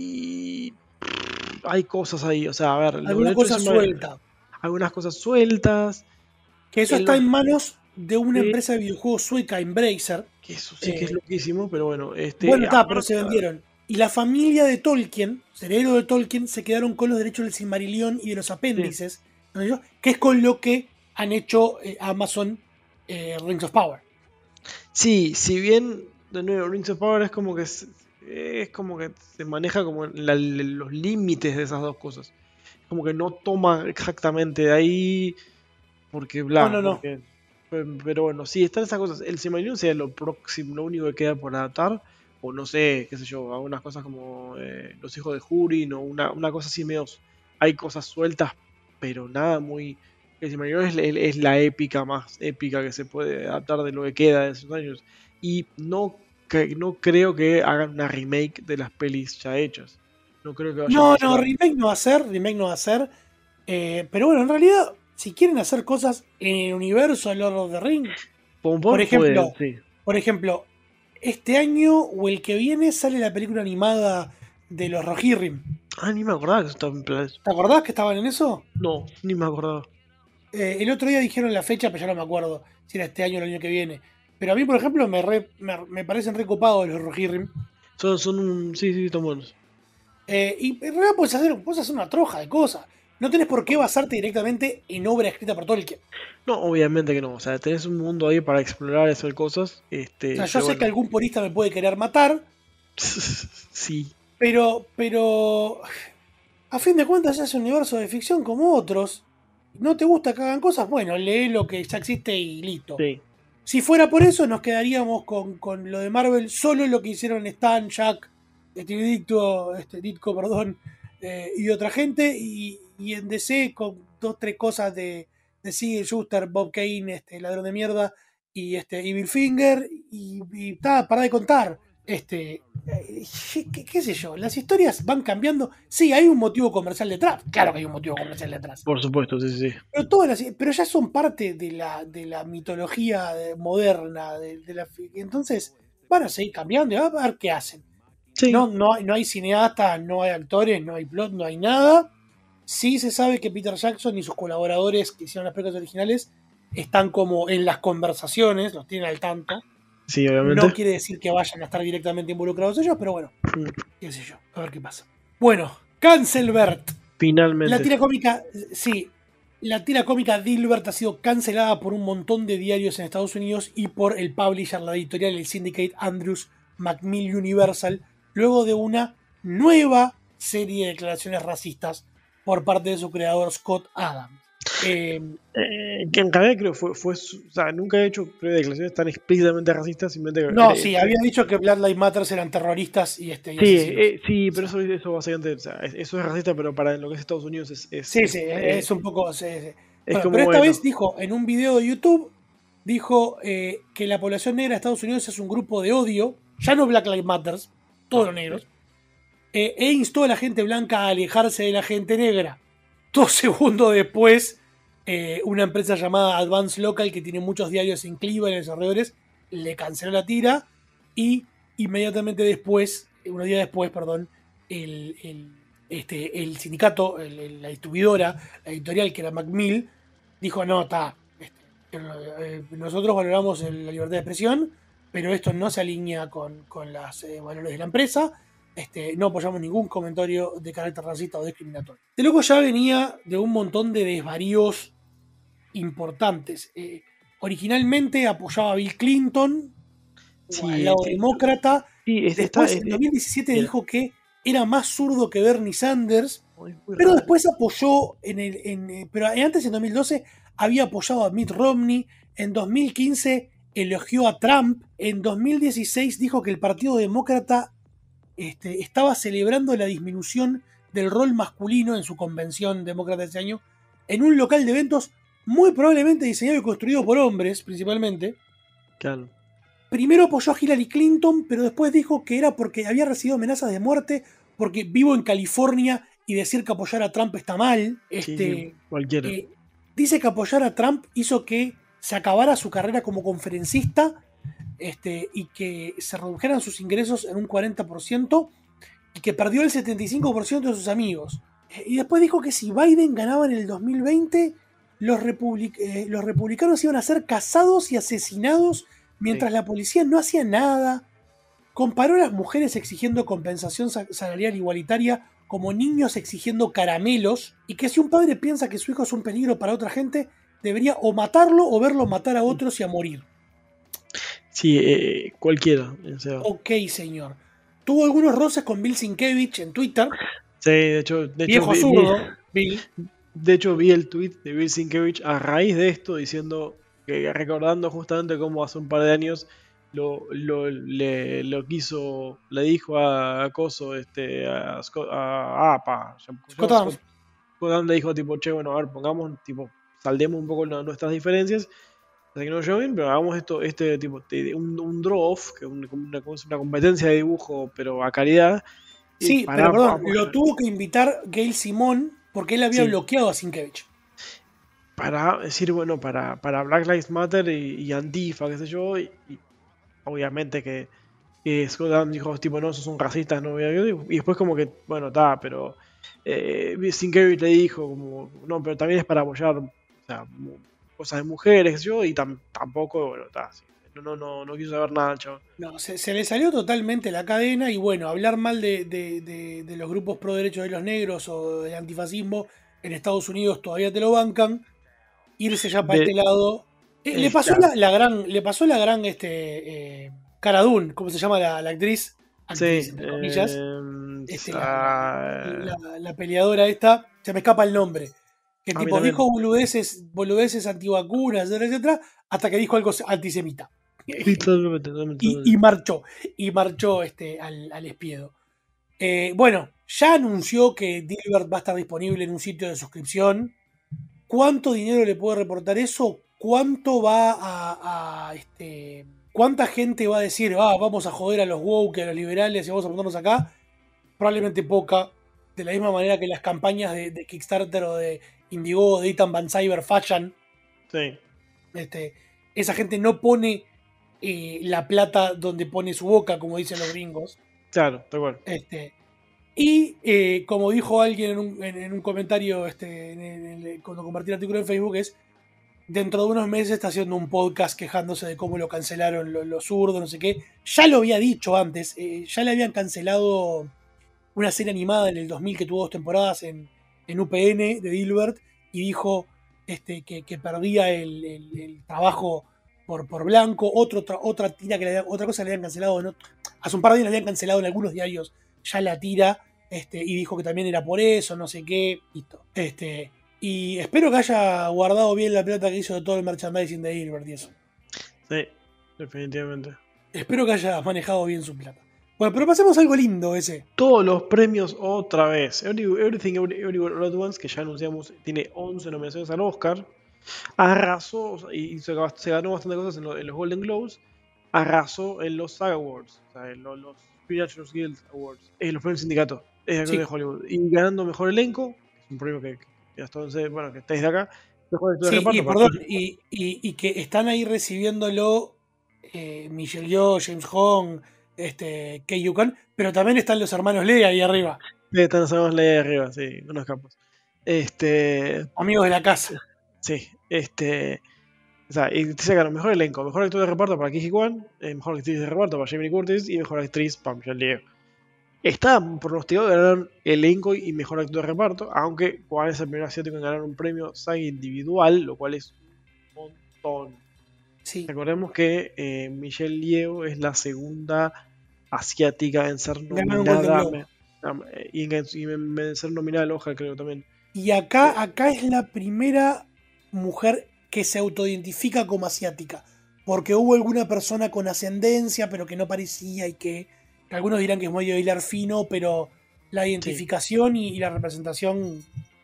y hay cosas ahí, o sea, a ver, algunas cosas sueltas, algunas cosas sueltas, que eso está en manos de una empresa de videojuegos sueca, Embracer, que eso sí eh, que es loquísimo, pero bueno, este, bueno está, pero se vendieron. Y la familia de Tolkien, cerebro de Tolkien, se quedaron con los derechos del Silmarillion y de los apéndices, sí. ¿no? Que es con lo que han hecho eh, Amazon eh, Rings of Power. Sí, si bien de nuevo Rings of Power es como que es, es como que se maneja como la, los límites de esas dos cosas. Como que no toma exactamente de ahí porque bla. No, no, porque, no. Pero bueno, sí, están esas cosas. El Silmarillion sería lo próximo, lo único que queda por adaptar. O no sé, qué sé yo, algunas cosas como eh, los hijos de Húrin o una, una cosa así medio. Hay cosas sueltas, pero nada muy. El Silmarillion es, es la épica más épica que se puede adaptar de lo que queda de esos años. Y no, que, no creo que hagan una remake de las pelis ya hechas. No creo que vayan No, a no, remake no va a ser, remake no va a ser. Eh, pero bueno, en realidad, si quieren hacer cosas en el universo de Lord of the Rings, Pom por ejemplo, puede, sí. por ejemplo, este año o el que viene sale la película animada de los Rohirrim. Ah, ni me acordaba que estaba en plan. ¿Te acordás que estaban en eso? No, ni me acordaba. Eh, el otro día dijeron la fecha, pero ya no me acuerdo si era este año o el año que viene. Pero a mí, por ejemplo, me, re, me, me parecen recopados los Rohirrim. Son, son un... Sí, sí, están buenos. Eh, y en realidad puedes hacer, puedes hacer una troja de cosas. No tenés por qué basarte directamente en obra escrita por Tolkien. No, obviamente que no. O sea, tenés un mundo ahí para explorar y hacer cosas. Este, o sea, yo sé bueno. que algún purista me puede querer matar. Sí. Pero, pero... A fin de cuentas es un universo de ficción como otros. ¿No te gusta que hagan cosas? Bueno, lee lo que ya existe y listo. Sí. Si fuera por eso, nos quedaríamos con, con lo de Marvel, solo lo que hicieron Stan, Jack, Steve Ditko, este, Ditko, perdón, eh, y otra gente, y, y en D C con dos, tres cosas de, de Siegel, Schuster, Bob Kane, este, ladrón de mierda, y este, Evil Finger, y, y ta, para de contar. Este, eh, qué, qué sé yo, las historias van cambiando. Sí, hay un motivo comercial detrás. Claro que hay un motivo comercial detrás. Por supuesto, sí, sí. Pero, todas las, pero ya son parte de la, de la mitología moderna. De, de la, entonces van a seguir cambiando y a ver qué hacen. Sí. No, no, no hay cineastas, no hay actores, no hay plot, no hay nada. Sí se sabe que Peter Jackson y sus colaboradores que hicieron las películas originales están como en las conversaciones, los tienen al tanto. Sí, obviamente. No quiere decir que vayan a estar directamente involucrados ellos, pero bueno, mm. qué sé yo, a ver qué pasa. Bueno, Cancelbert. Finalmente. La tira cómica, sí, la tira cómica Dilbert ha sido cancelada por un montón de diarios en Estados Unidos y por el publisher, la editorial, el Syndicate Andrews Macmillan Universal, luego de una nueva serie de declaraciones racistas por parte de su creador Scott Adams. Eh, eh, que en realidad creo fue, fue su- o sea, nunca he hecho creo, declaraciones tan explícitamente racistas, simplemente que- no, eh, sí, eh, había dicho que Black Lives Matter eran terroristas y este. Y sí, asesinos. eh, sí, pero eso, eso básicamente, o sea, es- eso es racista, pero para lo que es Estados Unidos es, es, Sí, es, sí, eh, es un poco. Sí, sí. es Bueno, como pero esta bueno. vez dijo en un video de YouTube, dijo eh, que la población negra de Estados Unidos es un grupo de odio, ya no Black Lives Matter, todos los negros, eh, e instó a la gente blanca a alejarse de la gente negra. Dos segundos después, eh, una empresa llamada Advance Local, que tiene muchos diarios en Cleveland, en los alrededores, le canceló la tira y inmediatamente después, unos días después, perdón, el, el, este, el sindicato, el, el- la distribuidora, la editorial que era Macmill, dijo, no, está, este, eh, nosotros valoramos el- la libertad de expresión, pero esto no se alinea con, con los valores de la empresa, este, no apoyamos ningún comentario de carácter racista o discriminatorio. De luego ya venía de un montón de desvaríos importantes. Eh, originalmente apoyaba a Bill Clinton, Sí, al lado sí. demócrata. Sí, es- Después, está- en es- dos mil diecisiete, mira. dijo que era más zurdo que Bernie Sanders, muy pero raro. después apoyó, en el, en, eh, pero antes en dos mil doce había apoyado a Mitt Romney, en dos mil quince elogió a Trump, en dos mil dieciséis dijo que el Partido Demócrata este, estaba celebrando la disminución del rol masculino en su convención demócrata de ese año, en un local de eventos muy probablemente diseñado y construido por hombres, principalmente. Claro. Primero apoyó a Hillary Clinton, pero después dijo que era porque había recibido amenazas de muerte, porque vivo en California y decir que apoyar a Trump está mal. Sí, Este, sí, cualquiera. eh, dice que apoyar a Trump hizo que se acabara su carrera como conferencista, este, y que se redujeran sus ingresos en un cuarenta por ciento y que perdió el setenta y cinco por ciento de sus amigos. Eh, Y después dijo que si Biden ganaba en el dos mil veinte, los, republic- eh, los republicanos iban a ser cazados y asesinados mientras la policía no hacía nada. Comparó a las mujeres exigiendo compensación sa- salarial igualitaria como niños exigiendo caramelos, y que si un padre piensa que su hijo es un peligro para otra gente, debería o matarlo o verlo matar a otros y a morir. Sí, eh, cualquiera. O sea, Ok, señor. Tuvo algunos roces con Bill Sienkiewicz en Twitter. sí, de hecho, de hecho Viejo vi- zurdo, vi- Bill. de hecho vi el tweet de Bill Sienkiewicz a raíz de esto diciendo que recordando justamente cómo hace un par de años lo, lo, le, lo quiso, le dijo a, a Coso, este, a Scott, a, a, pa, ya- Scott Adams. Scott- Scott Adams le dijo tipo, che, bueno, a ver, pongamos, tipo, saldemos un poco la- nuestras diferencias, hasta que no lleguen, pero hagamos esto, este tipo, de- un, un draw-off, que es una, una, una competencia de dibujo, pero a calidad. y Sí, para- pero perdón, para- lo tuvo que invitar Gail Simón porque él había Sí. bloqueado a Sienkiewicz. para decir, bueno, para, para Black Lives Matter y, y Antifa, qué sé yo, y, y obviamente que, que Scott Adams dijo, tipo, no, sos un racista, no voy a... Y después como que, bueno, está, pero eh, Sienkiewicz le dijo, como, no, pero también es para apoyar, o sea, mu- cosas de mujeres, qué sé yo, y tam- tampoco, bueno, está, sí, no, no, no, no quiso saber nada, chaval. No, se, se le salió totalmente la cadena y bueno, hablar mal de, de- de- de los grupos pro derechos de los negros o del antifascismo en Estados Unidos todavía te lo bancan. Irse ya para De- este lado. Eh, le Eh, pasó claro. la, la gran, le pasó la gran este eh, Cara Dune, ¿cómo se llama la, la actriz? Actriz, Sí, entre comillas. eh, Este, ah, la, la- la peleadora esta, se me escapa el nombre. Que A mí tipo también. dijo boludeces, boludeces antivacunas, etcétera, etcétera, hasta que dijo algo antisemita. sí, totalmente, totalmente, Y, totalmente. y marchó, y marchó este, al, al espiedo. Eh, bueno, ya anunció que Dilbert va a estar disponible en un sitio de suscripción. ¿Cuánto dinero le puede reportar eso? ¿Cuánto va a, a, este, cuánta gente va a decir, ah, vamos a joder a los woke, a los liberales y vamos a ponernos acá? Probablemente poca. De la misma manera que las campañas de, de Kickstarter o de Indiegogo, de Ethan Van Cyber fallan. Sí. Este, esa gente no pone eh, la plata donde pone su boca, como dicen los gringos. Claro, tal cual. Este, y eh, como dijo alguien en un, en, en un comentario este, en, en, en, cuando compartí el artículo en Facebook, es dentro de unos meses está haciendo un podcast quejándose de cómo lo cancelaron los, los zurdos, no sé qué. Ya lo había dicho antes, eh, ya le habían cancelado una serie animada en el dos mil que tuvo dos temporadas en, en U P N de Dilbert y dijo este, que, que perdía el, el, el trabajo por, por blanco. Otro, otra, otra, tira que le habían, otra cosa le habían cancelado, ¿no? Hace un par de días le habían cancelado en algunos diarios ya la tira, este, y dijo que también era por eso, no sé qué, listo. Este, Y espero que haya guardado bien la plata que hizo de todo el merchandising de Gilbert y eso. Sí, definitivamente. Espero que haya manejado bien su plata. Bueno, pero pasemos a algo lindo ese. Todos los premios otra vez. Every- Everything Every- Everywhere All at Once, que ya anunciamos, tiene once nominaciones al Oscar. Arrasó, o sea, y se, se ganó bastante cosas en, lo- en los Golden Globes. Arrasó en los SAG Awards, o sea, en lo- los Screen Actors Guild Awards, en los premios sindicato eh, Sí. de Hollywood. Y ganando mejor elenco, que es un premio que, que hasta donde, bueno, que estáis de acá. Mejor actor de Sí, y reparto, perdón, para- y, y- y que están ahí recibiéndolo eh, Michelle Yeoh, James Hong, este, Kei Yukan, pero también están los hermanos Lee ahí arriba, Sí, están sabemos la de arriba, sí, unos capos. Este. amigos de la casa. Sí, este. O sea, y te sacaron mejor elenco, mejor actor de reparto para Ki Kwan, eh, mejor actriz de reparto para Jamie Lee Curtis y mejor actriz para Michelle Yeoh. Está pronosticado de ganar elenco y mejor actor de reparto, aunque Kwan es el primer asiático en ganar un premio SAG individual, lo cual es un montón. Sí. Recordemos que eh, Michelle Yeoh es la segunda asiática en ser Ganar un nominada Golden me- y en, y en- en ser nominada al Oscar, creo también. Y acá, acá es la primera mujer que se autoidentifica como asiática, porque hubo alguna persona con ascendencia, pero que no parecía y que, que algunos dirán que es medio hilar fino, pero la identificación y, y la representación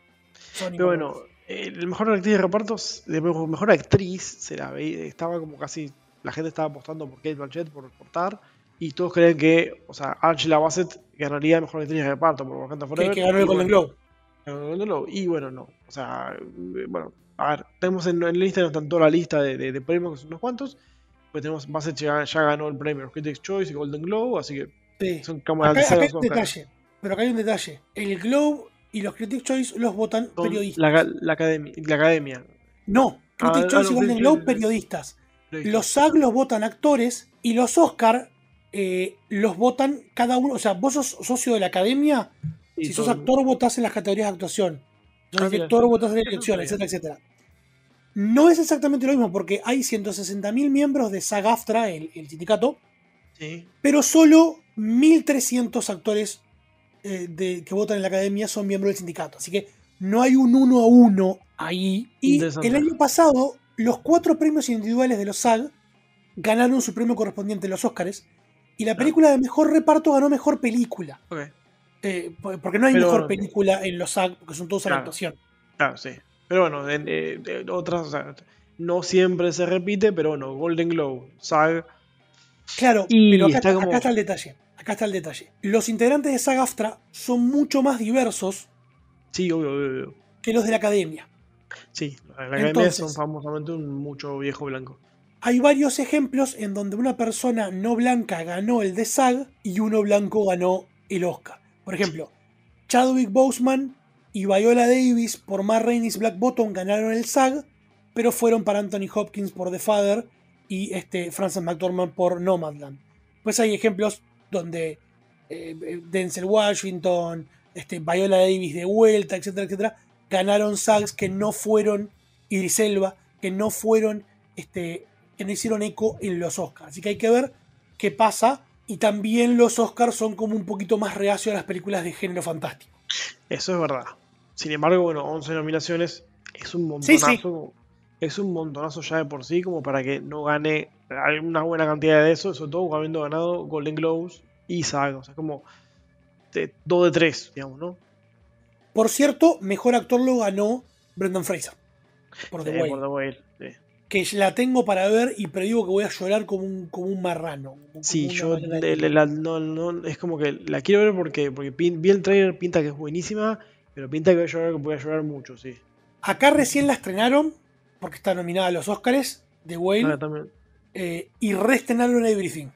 son Pero importantes. bueno, eh, el mejor actriz de repartos, de mejor mejor actriz, se la ve- estaba como casi, la gente estaba apostando por Kate Blanchett, por portar, y todos creen que, o sea, Angela Bassett ganaría mejor actriz de reparto por Wakanda Forever. que ganó el y Golden bueno, Globe. ganó el Golden Globe, y bueno, no, o sea, eh, bueno, a ver, tenemos en, en la lista, no está en toda la lista de, de, de premios, que son unos cuantos, pues tenemos, Bassett ya, ya ganó el premio Critics' Choice y Golden Globe, así que Sí. son cámaras Acá, de acá hay los un Oscars. detalle, pero acá hay un detalle. El Globe y los Critics' Choice los votan Son periodistas. La, la, academia, la academia. No, Critics' Ah, Choice ah, y no, Golden sí, Globe, sí, sí. periodistas. Periodistas. Los SAG los votan actores y los Oscar eh, los votan cada uno. O sea, vos sos socio de la academia. Sí, si sos todo. actor, votás en las categorías de actuación. Si sos Ah, mira. director, votás en la Eso dirección, está bien. etcétera, etcétera. No es exactamente lo mismo porque hay ciento sesenta mil miembros de SAG-AFTRA, el, el sindicato, Sí. pero solo mil trescientos actores eh, de, que votan en la academia son miembros del sindicato. Así que no hay un uno a uno ahí. Y Interesante. el año pasado, los cuatro premios individuales de los SAG ganaron su premio correspondiente en los Oscars. Y la película de mejor reparto ganó mejor película. Ok. Eh, por- porque no hay Pero mejor bueno. película en los SAG, porque son todos a la Claro. actuación. Claro, sí. Pero bueno, en, eh, de- otras, o sea, no siempre se repite, pero bueno, Golden Globe, SAG. Claro, Y pero acá está está, como- acá está el detalle. Acá está el detalle. Los integrantes de SAG-AFTRA son mucho más diversos Sí, obvio, obvio, obvio. que los de la academia. Sí, la academia Entonces- son famosamente un mucho viejo blanco. Hay varios ejemplos en donde una persona no blanca ganó el de SAG y uno blanco ganó el Oscar. Por ejemplo, Chadwick Boseman y Viola Davis por Ma Rainey's Black Bottom ganaron el SAG, pero fueron para Anthony Hopkins por The Father y este, Frances McDormand por Nomadland. Pues hay ejemplos donde eh, Denzel Washington, este, Viola Davis de vuelta, etcétera, etcétera, ganaron SAGs que no fueron, Idris Elba, que no fueron, este, que no hicieron eco en los Oscars. Así que hay que ver qué pasa. Y también los Oscars son como un poquito más reacios a las películas de género fantástico. Eso es verdad. Sin embargo, bueno, once nominaciones es un Sí, montonazo. sí. Es un montonazo ya de por sí, como para que no gane una buena cantidad de eso, sobre todo habiendo ganado Golden Globes y SAG. O sea, como de, dos de tres, digamos, ¿no? Por cierto, mejor actor lo ganó Brendan Fraser. Por The Sí, Whale. por The Whale, sí. Que la tengo para ver y predigo que voy a llorar como un, como un marrano. como Sí, una yo manera de- le- le- la- no, no, es como que la quiero ver porque, porque pin- vi el trailer, pinta que es buenísima, pero pinta que voy a llorar, que voy a llorar mucho, sí. Acá recién la estrenaron, porque está nominada a los Oscars, The Whale, Acá también, eh, y reestrenaron Everything.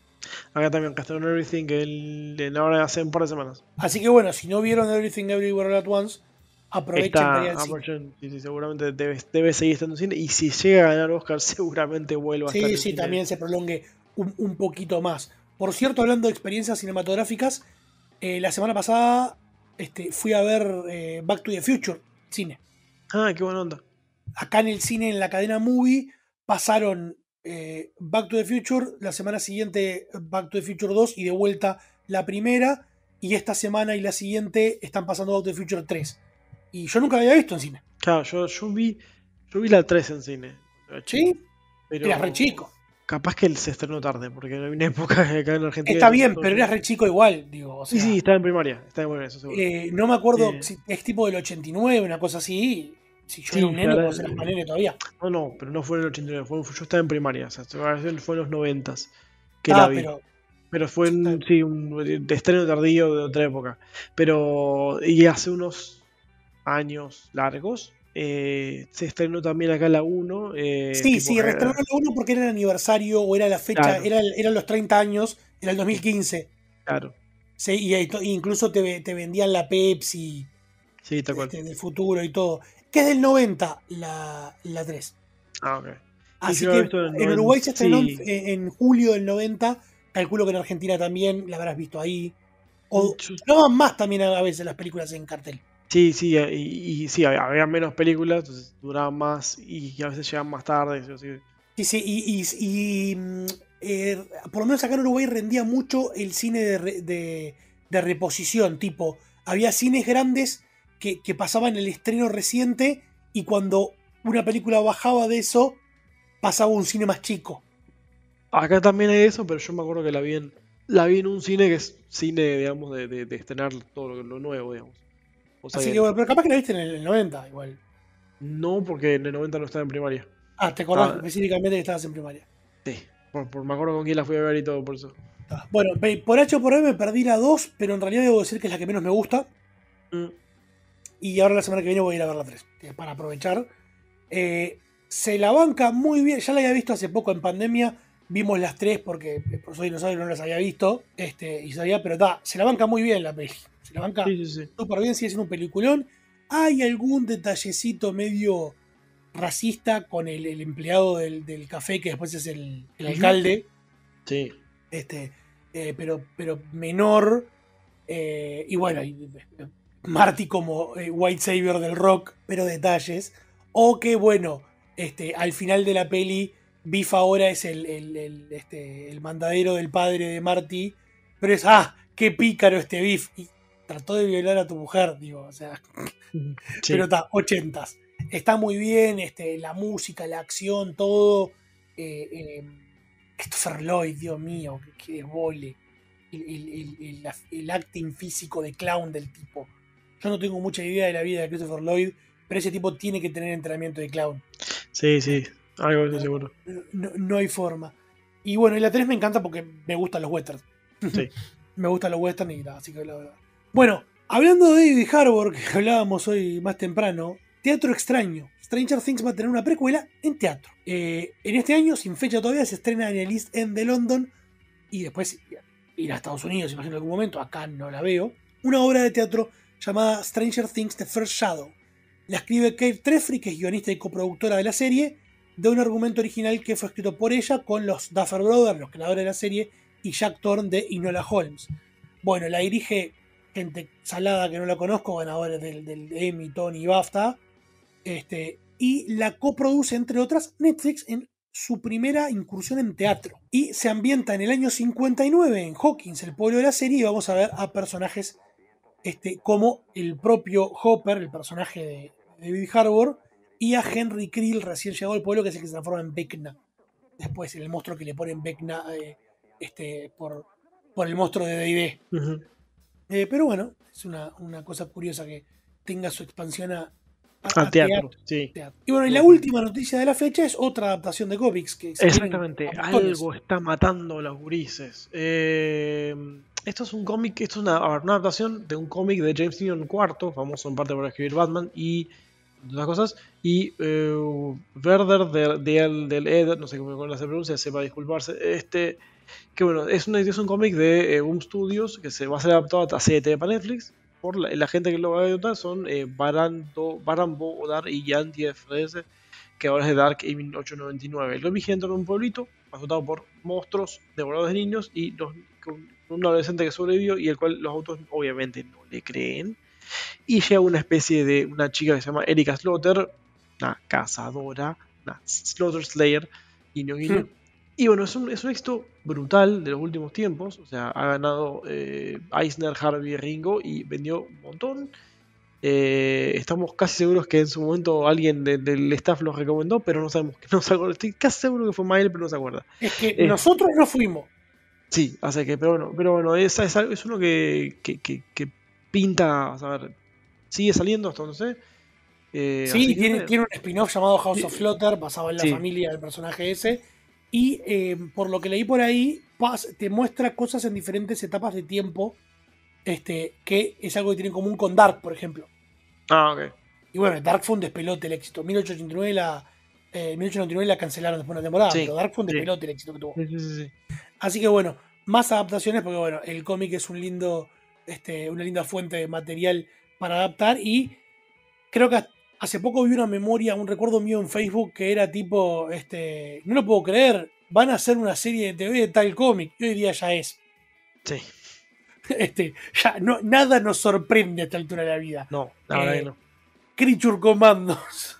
acá también, Castle on Everything, que el, el- ahora hace un par de semanas. Así que bueno, si no vieron Everything Everywhere All At Once, aprovechen para ir Está, al cine. aprovechen, sí, sí, seguramente debe, debe seguir estando en cine, y si llega a ganar Oscar, seguramente vuelva a estar Sí, en sí, cine. también se prolongue un, un poquito más. Por cierto, hablando de experiencias cinematográficas, eh, la semana pasada este, fui a ver eh, Back to the Future, cine. Ah, qué buena onda. Acá en el cine, en la cadena Movie, pasaron eh, Back to the Future, la semana siguiente Back to the Future dos y de vuelta la primera, y esta semana y la siguiente están pasando Back to the Future tres. Y yo nunca la había visto en cine. Claro, yo, yo vi yo vi la tres en cine. ¿Sí? Pero Eras re chico. Capaz que él se estrenó tarde, porque había una época acá en Argentina. Está bien, pero eras re chico igual, digo. O sea, sí, sí, estaba en primaria. Estaba en primaria, eso seguro. Eh, no me acuerdo Eh, si es tipo del ochenta y nueve, una cosa así. Si yo Sí, era un nene, claro. vos eras más nene todavía. No, no, pero no fue en el ochenta y nueve, fue, yo estaba en primaria, o sea, fue en los noventas que Ah, la vi. pero Pero fue en, sí, un de estreno tardío de otra época. Pero, y hace unos años largos, eh, se estrenó también acá la uno. Eh, sí, tipo, sí, eh, restauraron la uno porque era el aniversario o era la fecha, Claro. era el- eran los treinta años, era el dos mil quince. Claro, Sí, y ahí to- incluso te, ve- te vendían la Pepsi sí, tal cual. este, del futuro y todo. Que es del noventa, la, la tres. Ah, ok. Así Sí, yo que había visto en el en Uruguay se estrenó noventa, en, en- en julio del noventa. Calculo que en Argentina también la habrás visto ahí. O no más también a veces las películas en cartel. Sí, sí, eh, y, y sí, había, había menos películas, entonces duraban más y a veces llegaban más tarde. Sí, sí. Sí, sí, y, y- y, mm, eh, por lo menos acá en Uruguay rendía mucho el cine de, re- de- de reposición. Tipo, había cines grandes que, que pasaban el estreno reciente y cuando una película bajaba de eso, pasaba a un cine más chico. Acá también hay eso, pero yo me acuerdo que la vi en, la vi en un cine que es cine, digamos, de, de, de estrenar todo lo, lo nuevo, digamos. O sea Así que que bueno, pero capaz que la viste en el noventa igual. no, porque en el noventa no estaba en primaria. Ah, te acordás Ah. específicamente que estabas en primaria. Sí, por, por- me acuerdo con quién la fui a ver y todo, por eso. Bueno, ve- por H o por B me perdí la dos, pero en realidad debo decir que es la que menos me gusta. Mm. Y ahora la semana que viene voy a ir a ver la tres, para aprovechar. Eh, se la banca muy bien, ya la había visto hace poco en pandemia. Vimos las tres porque eh, por soy dinosaurio no las había visto. Este, y sabía, pero ta, se la banca muy bien la peli. Se la banca Sí, sí, sí. súper bien, sigue siendo un peliculón. Hay algún detallecito medio racista con el, el empleado del, del café que después es el, el Ujú. alcalde. Sí. Este, eh, pero, pero menor. eh, y bueno, y, eh, Marty como eh, White Savior del rock, pero detalles. O que bueno, este, al final de la peli, Biff ahora es el, el, el, este, el mandadero del padre de Marty. Pero es, ah, qué pícaro este Biff. Y trató de violar a tu mujer, digo, o sea. Sí. Pero está, ochentas. Está muy bien, este, la música, la acción, todo. Eh, eh, Christopher Lloyd, Dios mío, que, que desbole. El, el, el, el, la- el acting físico de clown del tipo. Yo no tengo mucha idea de la vida de Christopher Lloyd, pero ese tipo tiene que tener entrenamiento de clown. Sí, sí, algo de eso seguro. No, no hay forma. Y bueno, y la tres me encanta porque me gustan los westerns. Sí. Me gustan los westerns y nada, así que la verdad. Bueno, hablando de David Harbour, que hablábamos hoy más temprano, Teatro Extraño. Stranger Things va a tener una precuela en teatro. Eh, en este año, sin fecha todavía, se estrena en el East End de London y después ir a Estados Unidos, imagino en algún momento, acá no la veo. Una obra de teatro llamada Stranger Things The First Shadow. La escribe Kate Treffry, que es guionista y coproductora de la serie, de un argumento original que fue escrito por ella con los Duffer Brothers, los creadores de la serie, y Jack Thorne de Enola Holmes. Bueno, la dirige gente salada que no la conozco, ganadores del, del Emmy, Tony y BAFTA. Este, y la coproduce, entre otras, Netflix en su primera incursión en teatro. Y se ambienta en el año cincuenta y nueve en Hawkins, el pueblo de la serie, y vamos a ver a personajes este, como el propio Hopper, el personaje de David Harbour, y a Henry Creel, recién llegado al pueblo, que es el que se transforma en Vecna. Después el monstruo que le ponen Vecna eh, este, por, por el monstruo de D and D. Ujú. Eh, pero bueno, es una, una cosa curiosa que tenga su expansión a, a- A a teatro, sí. teatro. Y bueno, y la última noticia de la fecha es otra adaptación de cómics. Que se Exactamente, vienen a montones. algo está matando a los gurises. Eh, esto es un cómic, esto es una, a ver, una adaptación de un cómic de James Tynion cuarto, famoso en parte por escribir Batman y otras cosas, y eh, Werder del, del, del Ed, no sé cómo se pronuncia, sepa disculparse, este, que bueno, es, una, es un cómic de eh, Boom Studios que se va a ser adaptado a serie para Netflix. Por la, la gente que lo va a adaptar son eh, Barando, Baran Bodar y Jan T F S, que ahora es de Dark y mil ochocientos noventa y nueve. Lo vigente en un pueblito, azotado por monstruos devoradores de niños y los, con un adolescente que sobrevivió y el cual los autos obviamente no le creen. Y llega una especie de una chica que se llama Erika Slaughter, una cazadora, una Slaughter Slayer, guiño guiño. Hmm. Y bueno, es un, es un éxito brutal de los últimos tiempos. O sea, ha ganado eh, Eisner, Harvey, Ringo y vendió un montón. Eh, estamos casi seguros que en su momento alguien de, del staff los recomendó, pero no sabemos, no se acuerda. Estoy casi seguro que fue Mael, pero no se acuerda. Es que Eh, nosotros no fuimos. Sí, así que, pero bueno, pero bueno, es, es, es uno que, que, que, que pinta, a saber, sigue saliendo hasta donde sé. Eh, Sí, así que, tiene, bueno, tiene un spin-off llamado House of Flutter, basado en la Sí. familia del personaje ese. Y eh, por lo que leí por ahí, pas- te muestra cosas en diferentes etapas de tiempo, este, que es algo que tiene en común con Dark, por ejemplo. Ah, ok. Y bueno, Dark fue un despelote el éxito. mil ochocientos ochenta y nueve la, eh, mil ochocientos noventa y nueve la cancelaron después de una temporada, Sí, pero Dark fue un sí. despelote el éxito que tuvo. Sí, sí, sí, sí. Así que bueno, más adaptaciones, porque bueno, el cómic es un lindo, este, una linda fuente de material para adaptar. Y creo que hace poco vi una memoria, un recuerdo mío en Facebook que era tipo, este, no lo puedo creer, van a hacer una serie de T V de tal cómic. Y hoy día ya es. Sí. Este, ya no, nada nos sorprende a esta altura de la vida. No, la verdad Eh, que no. Creature Commandos.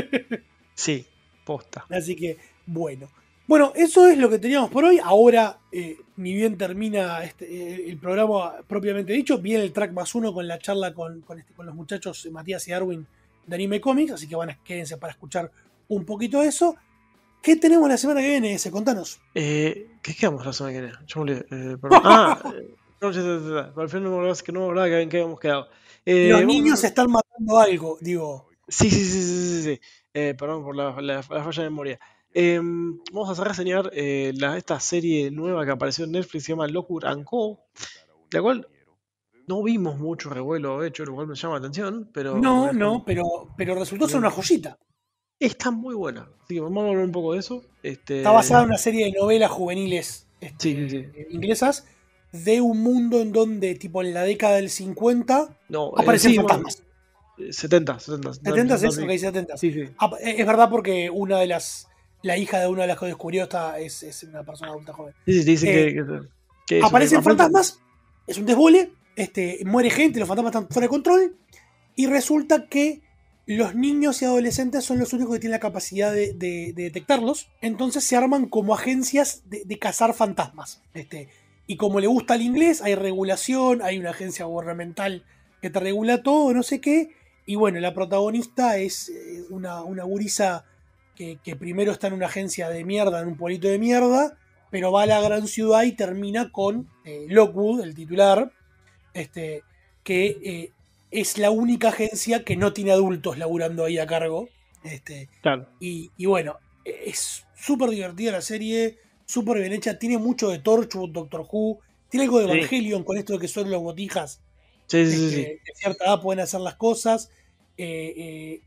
Sí, posta. Así que, bueno. Bueno, eso es lo que teníamos por hoy. Ahora, eh, ni bien termina este, eh, el programa propiamente dicho, viene el track más uno con la charla con, con, este, con los muchachos Matías y Darwin de Anime Comics. Así que van a quédense para escuchar un poquito de eso. ¿Qué tenemos la semana que viene, ese? Contanos. Eh, ¿Qué quedamos la semana que viene? Yo me olvidé. Eh, perdón. Ah, eh, no, ya, ya, ya, ya. Al final no me acordaba que no me acordaba que, que habíamos quedado. Eh, Los bueno, niños están matando algo, digo. Sí, sí, sí, sí, sí, sí. Eh, perdón por la, la- la falla de memoria. Eh, vamos a hacer reseñar eh, la, esta serie nueva que apareció en Netflix, se llama Locure and Co. La cual no vimos mucho revuelo, de hecho, lo cual me llama la atención, pero No, está, no, pero, pero resultó ser una joyita. está muy buena. Así que vamos a hablar un poco de eso. Este, Está basada en una serie de novelas juveniles este, Sí, sí, sí. eh, inglesas de un mundo en donde, tipo en la década del cincuenta, No, eh, aparecen sí, bueno, fantasmas. eh, setenta, setenta. setenta es no, eso, sí. que setenta. Sí, sí. Ah, Es es verdad porque una de las. La hija de una de las que descubrió está, es, es una persona adulta joven. Sí, sí, te dicen Eh, que, que- que eso, Aparecen que aparece- fantasmas, es un desbole, este, muere gente, los fantasmas están fuera de control. Y resulta que los niños y adolescentes son los únicos que tienen la capacidad de, de- de detectarlos. Entonces se arman como agencias de, de cazar fantasmas. Este, y como le gusta el inglés, hay regulación, hay una agencia gubernamental que te regula todo, no sé qué. Y bueno, la protagonista es eh, una, una gurisa que, que primero está en una agencia de mierda, en un pueblito de mierda, pero va a la gran ciudad y termina con eh, Lockwood, el titular, este, que eh, es la única agencia que no tiene adultos laburando ahí a cargo. Este, Claro. y, y bueno, es súper divertida la serie, súper bien hecha, tiene mucho de Torchwood, Doctor Who, tiene algo de Sí. Evangelion con esto de que son los botijas. Sí, sí, sí, este, sí. De cierta edad pueden hacer las cosas. eh, eh,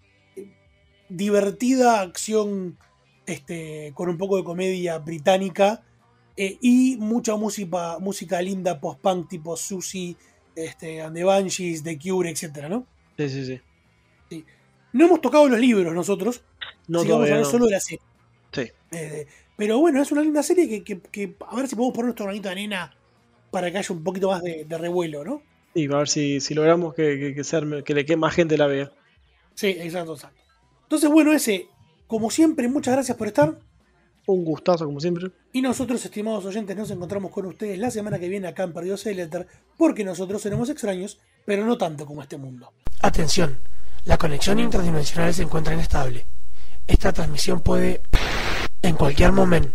divertida acción este, con un poco de comedia británica eh, y mucha música, música linda post-punk tipo Susie, este, and the Banshees, The Cure, etcétera, ¿no? Sí, sí, sí. Sí. No hemos tocado los libros nosotros, No, así que vamos a todavía hablar no. solo de la serie. Sí. Eh, pero bueno, es una linda serie que, que- que a ver si podemos poner nuestro granito de arena para que haya un poquito más de, de revuelo, ¿no? Y a ver si, si logramos que, que, que, se arme- que le quede más gente la vea. Sí, exacto, exacto. Entonces, bueno, ese, como siempre, muchas gracias por estar. Un gustazo, como siempre. Y nosotros, estimados oyentes, nos encontramos con ustedes la semana que viene acá en Perdidos el Éter, porque nosotros seremos extraños, pero no tanto como este mundo. Atención, la conexión interdimensional se encuentra inestable. Esta transmisión puede, en cualquier momento,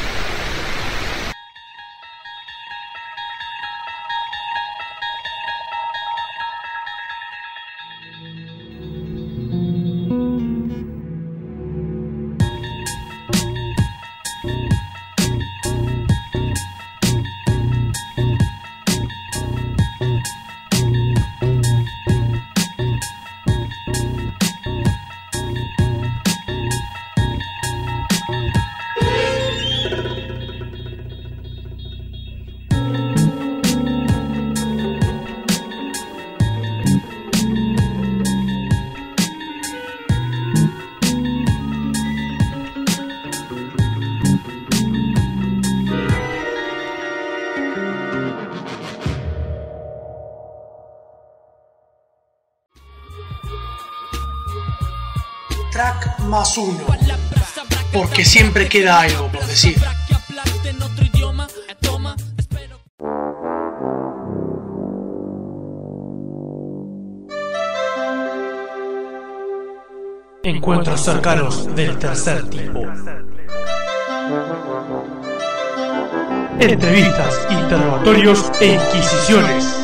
Track más uno, porque siempre queda algo por decir. Encuentros cercanos del tercer tipo. Entrevistas, interrogatorios e inquisiciones.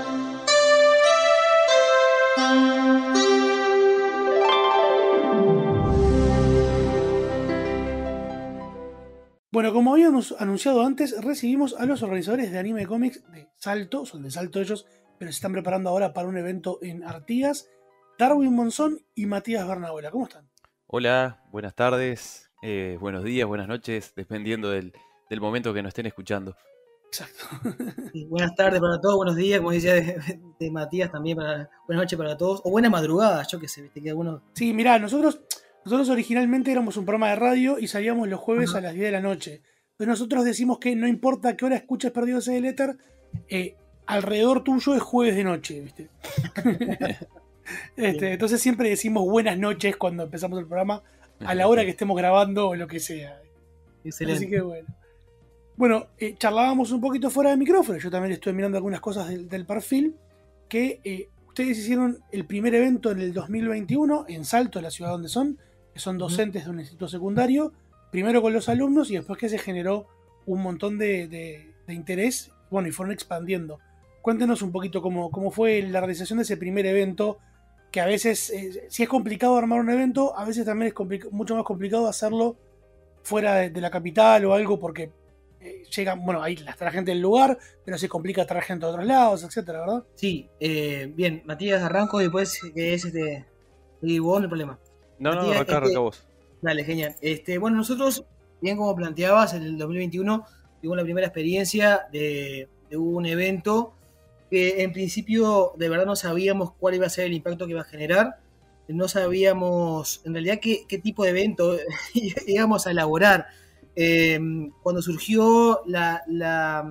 Bueno, como habíamos anunciado antes, recibimos a los organizadores de Anime Comics de Salto, son de Salto ellos, pero se están preparando ahora para un evento en Artigas, Darwin Monzón y Matías Bernabuela. ¿Cómo están? Hola, buenas tardes, eh, buenos días, buenas noches, dependiendo del, del momento que nos estén escuchando. Exacto. Sí, buenas tardes para todos, buenos días, como decía de, de Matías también, para, buenas noches para todos, o buena madrugada, yo que sé, viste que algunos... Sí, mirá, nosotros... Nosotros originalmente éramos un programa de radio y salíamos los jueves a las diez de la noche. Pero nosotros decimos que no importa qué hora escuches Perdidos en el Éter, eh, alrededor tuyo es jueves de noche, ¿viste? este, entonces siempre decimos buenas noches cuando empezamos el programa, a la hora que estemos grabando o lo que sea. Excelente. Así que bueno. Bueno, eh, charlábamos un poquito fuera de micrófono. Yo también estuve mirando algunas cosas del, del perfil. Que eh, ustedes hicieron el primer evento en el dos mil veintiuno en Salto, la ciudad donde son. Que son docentes de un instituto secundario, primero con los alumnos y después que se generó un montón de, de, de interés, bueno, y fueron expandiendo. Cuéntenos un poquito cómo, cómo fue la realización de ese primer evento, que a veces, eh, si es complicado armar un evento, a veces también es mucho más complicado hacerlo fuera de, de la capital o algo, porque eh, llegan, bueno, ahí está la gente del lugar, pero se complica traer gente a otros lados, etcétera, ¿verdad? Sí, eh, bien, Matías arranco y después que es este, y vos no hay problema. No, Matías, no, arranca, arranca este, vos. Dale, genial. Este, bueno, nosotros, bien como planteabas, en el dos mil veintiuno tuvimos la primera experiencia de, de un evento que en principio de verdad no sabíamos cuál iba a ser el impacto que iba a generar. No sabíamos en realidad qué, qué tipo de evento íbamos a elaborar. Eh, cuando surgió la, la,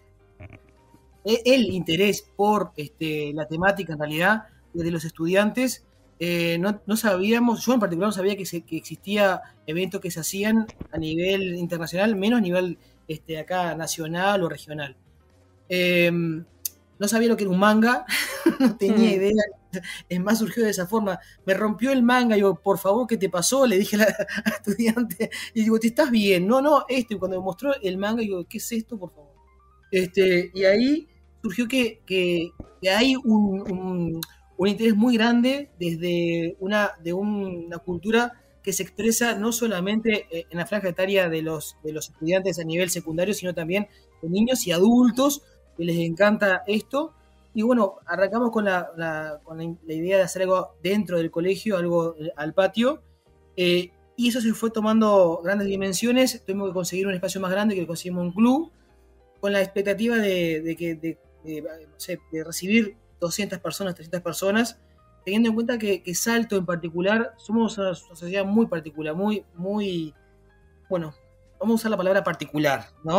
el interés por este, la temática en realidad de los estudiantes, Eh, no, no sabíamos, yo en particular no sabía que, se, que existía eventos que se hacían a nivel internacional, menos a nivel este, acá nacional o regional. Eh, no sabía lo que era un manga, no tenía mm. idea, es más, surgió de esa forma. Me rompió el manga, y digo, por favor, ¿qué te pasó? Le dije a la, a la estudiante, y digo, ¿te estás bien? No, no, esto, y cuando me mostró el manga, digo, ¿qué es esto, por favor? Este, y ahí surgió que, que, que hay un... un un interés muy grande desde una, de una cultura que se expresa no solamente en la franja etaria de los, de los estudiantes a nivel secundario, sino también de niños y adultos que les encanta esto. Y bueno, arrancamos con la, la, con la, la idea de hacer algo dentro del colegio, algo al patio, eh, y eso se fue tomando grandes dimensiones. Tuvimos que conseguir un espacio más grande, que conseguimos un club, con la expectativa de, de, de, de, de, no sé, de recibir doscientas personas, trescientas personas, teniendo en cuenta que, que Salto en particular, somos una sociedad muy particular, muy, muy, bueno, vamos a usar la palabra particular, ¿no?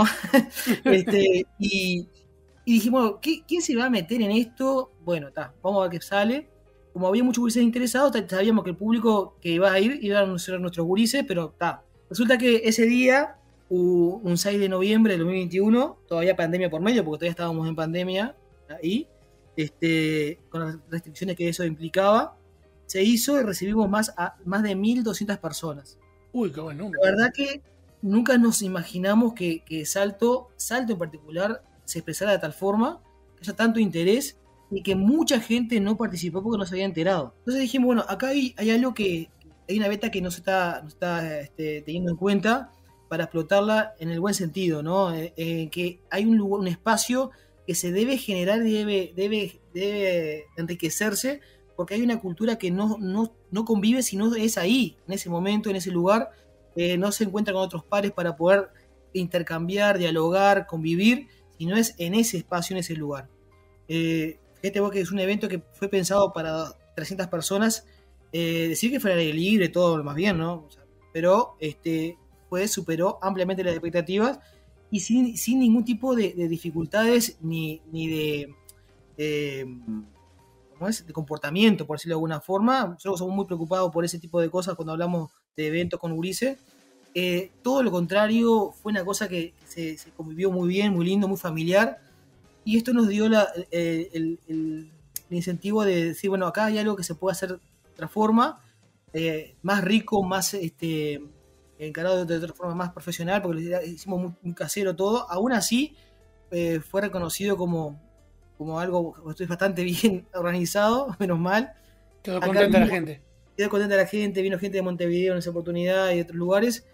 este, y, y dijimos, ¿qué, ¿quién se va a meter en esto? Bueno, está, vamos a ver qué sale. Como había muchos gurises interesados, sabíamos que el público que iba a ir iba a ser nuestros gurises, pero está. Resulta que ese día, un seis de noviembre de dos mil veintiuno, todavía pandemia por medio, porque todavía estábamos en pandemia ahí, Este, con las restricciones que eso implicaba, se hizo y recibimos más, a, más de mil doscientas personas. Uy, qué bueno. La verdad que nunca nos imaginamos que, que Salto, Salto en particular, se expresara de tal forma, que haya tanto interés y que mucha gente no participó porque no se había enterado. Entonces dijimos, bueno, acá hay, hay algo que, hay una beta que no se está, no está este, teniendo en cuenta para explotarla en el buen sentido, ¿no? Eh, eh, que hay un lugar, un espacio que se debe generar y debe, debe, debe enriquecerse, porque hay una cultura que no, no, no convive si no es ahí, en ese momento, en ese lugar, eh, no se encuentra con otros pares para poder intercambiar, dialogar, convivir, sino es en ese espacio, en ese lugar. Eh, fíjate vos que es un evento que fue pensado para trescientas personas, eh, decir que fuera aire libre, todo lo más bien, ¿no? O sea, pero este, fue, superó ampliamente las expectativas, y sin, sin ningún tipo de, de dificultades ni, ni de, eh, ¿cómo es? de comportamiento, por decirlo de alguna forma. Nosotros somos muy preocupados por ese tipo de cosas cuando hablamos de eventos con Urice. Eh, todo lo contrario, fue una cosa que se, se convivió muy bien, muy lindo, muy familiar, y esto nos dio la, el, el, el incentivo de decir, bueno, acá hay algo que se puede hacer de otra forma, eh, más rico, más este, encarado de otra forma más profesional, porque lo hicimos muy, muy casero todo. Aún así, eh, fue reconocido como, como algo bastante bien organizado, menos mal. Quedó contenta la gente. Quedó contenta la gente, vino gente de Montevideo en esa oportunidad y de otros lugares.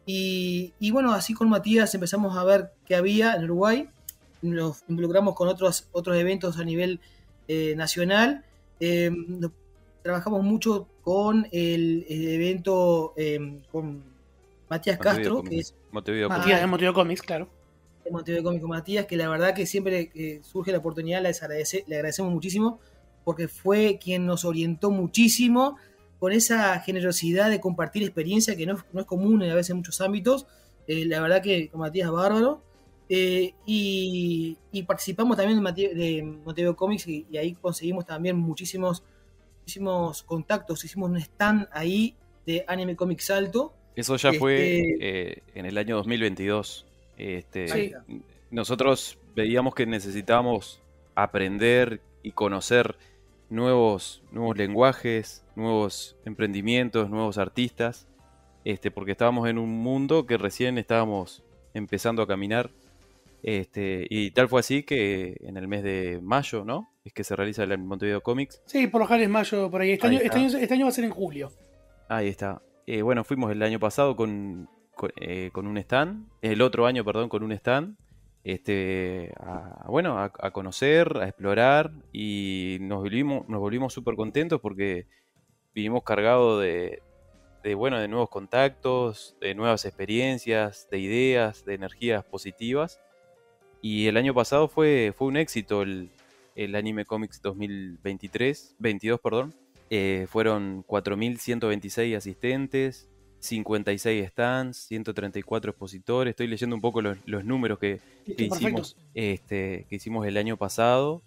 Y, y bueno, así con Matías empezamos a ver qué había en Uruguay. Nos involucramos con otros, otros eventos a nivel eh, nacional. Eh, trabajamos mucho con el, el evento eh, con Matías Castro, que es Montevideo Matías de Montevideo Comics, claro. De Montevideo Comics con Matías, que la verdad que siempre que surge la oportunidad les agradece, le agradecemos muchísimo, porque fue quien nos orientó muchísimo con esa generosidad de compartir experiencia que no, no es común a veces en muchos ámbitos. Eh, la verdad que con Matías bárbaro. Eh, y, y participamos también de, de Montevideo Comics y, y ahí conseguimos también muchísimos, muchísimos contactos. Hicimos un stand ahí de Anime Comics Salto. Eso ya este, fue eh, en el año dos mil veintidós. Este, sí. Nosotros veíamos que necesitábamos aprender y conocer nuevos, nuevos lenguajes, nuevos emprendimientos, nuevos artistas, este, porque estábamos en un mundo que recién estábamos empezando a caminar. Este, y tal fue así que en el mes de mayo, ¿no? Es que se realiza el Montevideo Comics. Sí, por lo general es mayo, por ahí. Este, ahí año, este, año, este año va a ser en julio. Ahí está. Eh, bueno, fuimos el año pasado con, con, eh, con un stand, el otro año, perdón, con un stand, este, a, bueno, a, a conocer, a explorar, y nos volvimos, nos volvimos súper contentos porque vinimos cargados de, de, bueno, de nuevos contactos, de nuevas experiencias, de ideas, de energías positivas. Y el año pasado fue, fue un éxito el, el Anime Comics dos mil veintitrés, veintidós, perdón. Eh, fueron cuatro mil ciento veintiséis asistentes, cincuenta y seis stands, ciento treinta y cuatro expositores. Estoy leyendo un poco los, los números que, que hicimos, este, que hicimos el año pasado.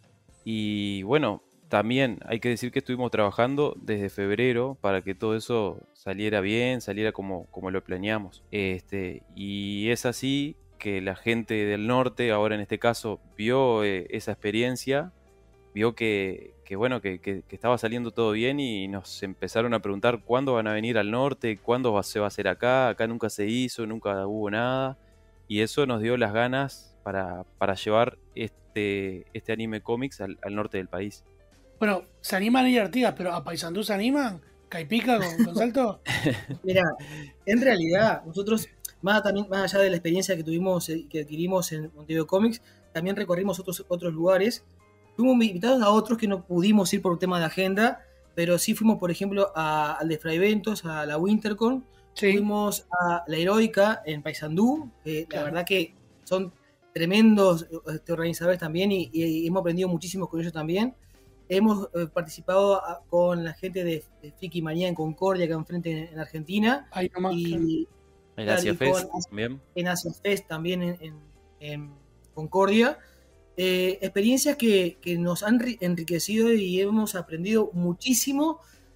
Y bueno, también hay que decir que estuvimos trabajando desde febrero para que todo eso saliera bien, saliera como, como lo planeamos. Este, y es así que la gente del norte, ahora en este caso, vio eh, esa experiencia, vio que, que bueno, que, que, que estaba saliendo todo bien y nos empezaron a preguntar cuándo van a venir al norte, cuándo va, se va a hacer acá, acá nunca se hizo, nunca hubo nada, y eso nos dio las ganas para, para llevar este, este Anime Comics al, al norte del país. Bueno, se animan a ir a Artigas, pero ¿a Paysandú se animan? ¿Caipica con, con Salto? Mira, en realidad, nosotros, más, también, más allá de la experiencia que tuvimos, que adquirimos en Montevideo Comics, también recorrimos otros, otros lugares. Fuimos invitados a otros que no pudimos ir por tema de agenda, pero sí fuimos, por ejemplo, a, al de Fraiventos, a la Wintercon, sí. Fuimos a la Heroica en Paysandú, que claro. La verdad que son tremendos este, organizadores también y, y hemos aprendido muchísimo con ellos también. Hemos eh, participado a, con la gente de, de Friki Manía en Concordia, acá enfrente en, en Argentina. Ahí nomás, y, en Asia Fest también. En Asia Fest también en, en, en Concordia. Eh, experiencias que, que nos han enriquecido y hemos aprendido muchísimo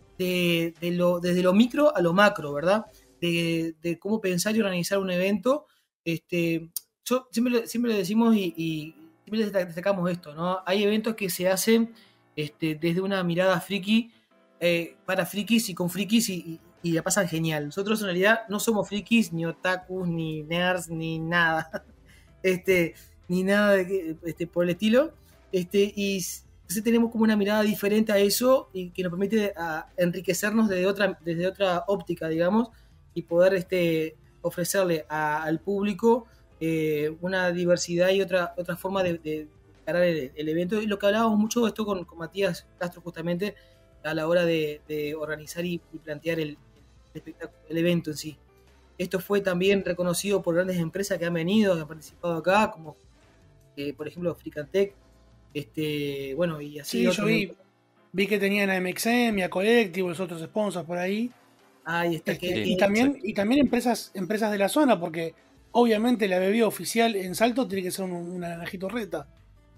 de, de lo, desde lo micro a lo macro, ¿verdad? De, de cómo pensar y organizar un evento. Este, yo siempre, siempre le decimos y, y siempre destacamos esto, ¿no? Hay eventos que se hacen este, desde una mirada friki, eh, para frikis y con frikis y, y, y la pasan genial. Nosotros en realidad no somos frikis, ni otakus, ni nerds, ni nada. Este... ni nada de, este, por el estilo, este, y entonces tenemos como una mirada diferente a eso y que nos permite a enriquecernos desde otra, desde otra óptica, digamos, y poder este, ofrecerle a, al público eh, una diversidad y otra, otra forma de, de encarar el, el evento. Y lo que hablábamos mucho de esto con, con Matías Castro justamente a la hora de, de organizar y, y plantear el, el, espectáculo, el evento en sí. Esto fue también reconocido por grandes empresas que han venido, que han participado acá, como Eh, por ejemplo, Fricantec, este, bueno, y así. Sí, yo vi, vi que tenían a M X M y a Collective, los otros sponsors por ahí. Ahí está. Este, que, y, que, también, y también empresas empresas de la zona, porque obviamente la bebida oficial en Salto tiene que ser un, una naranjito reta.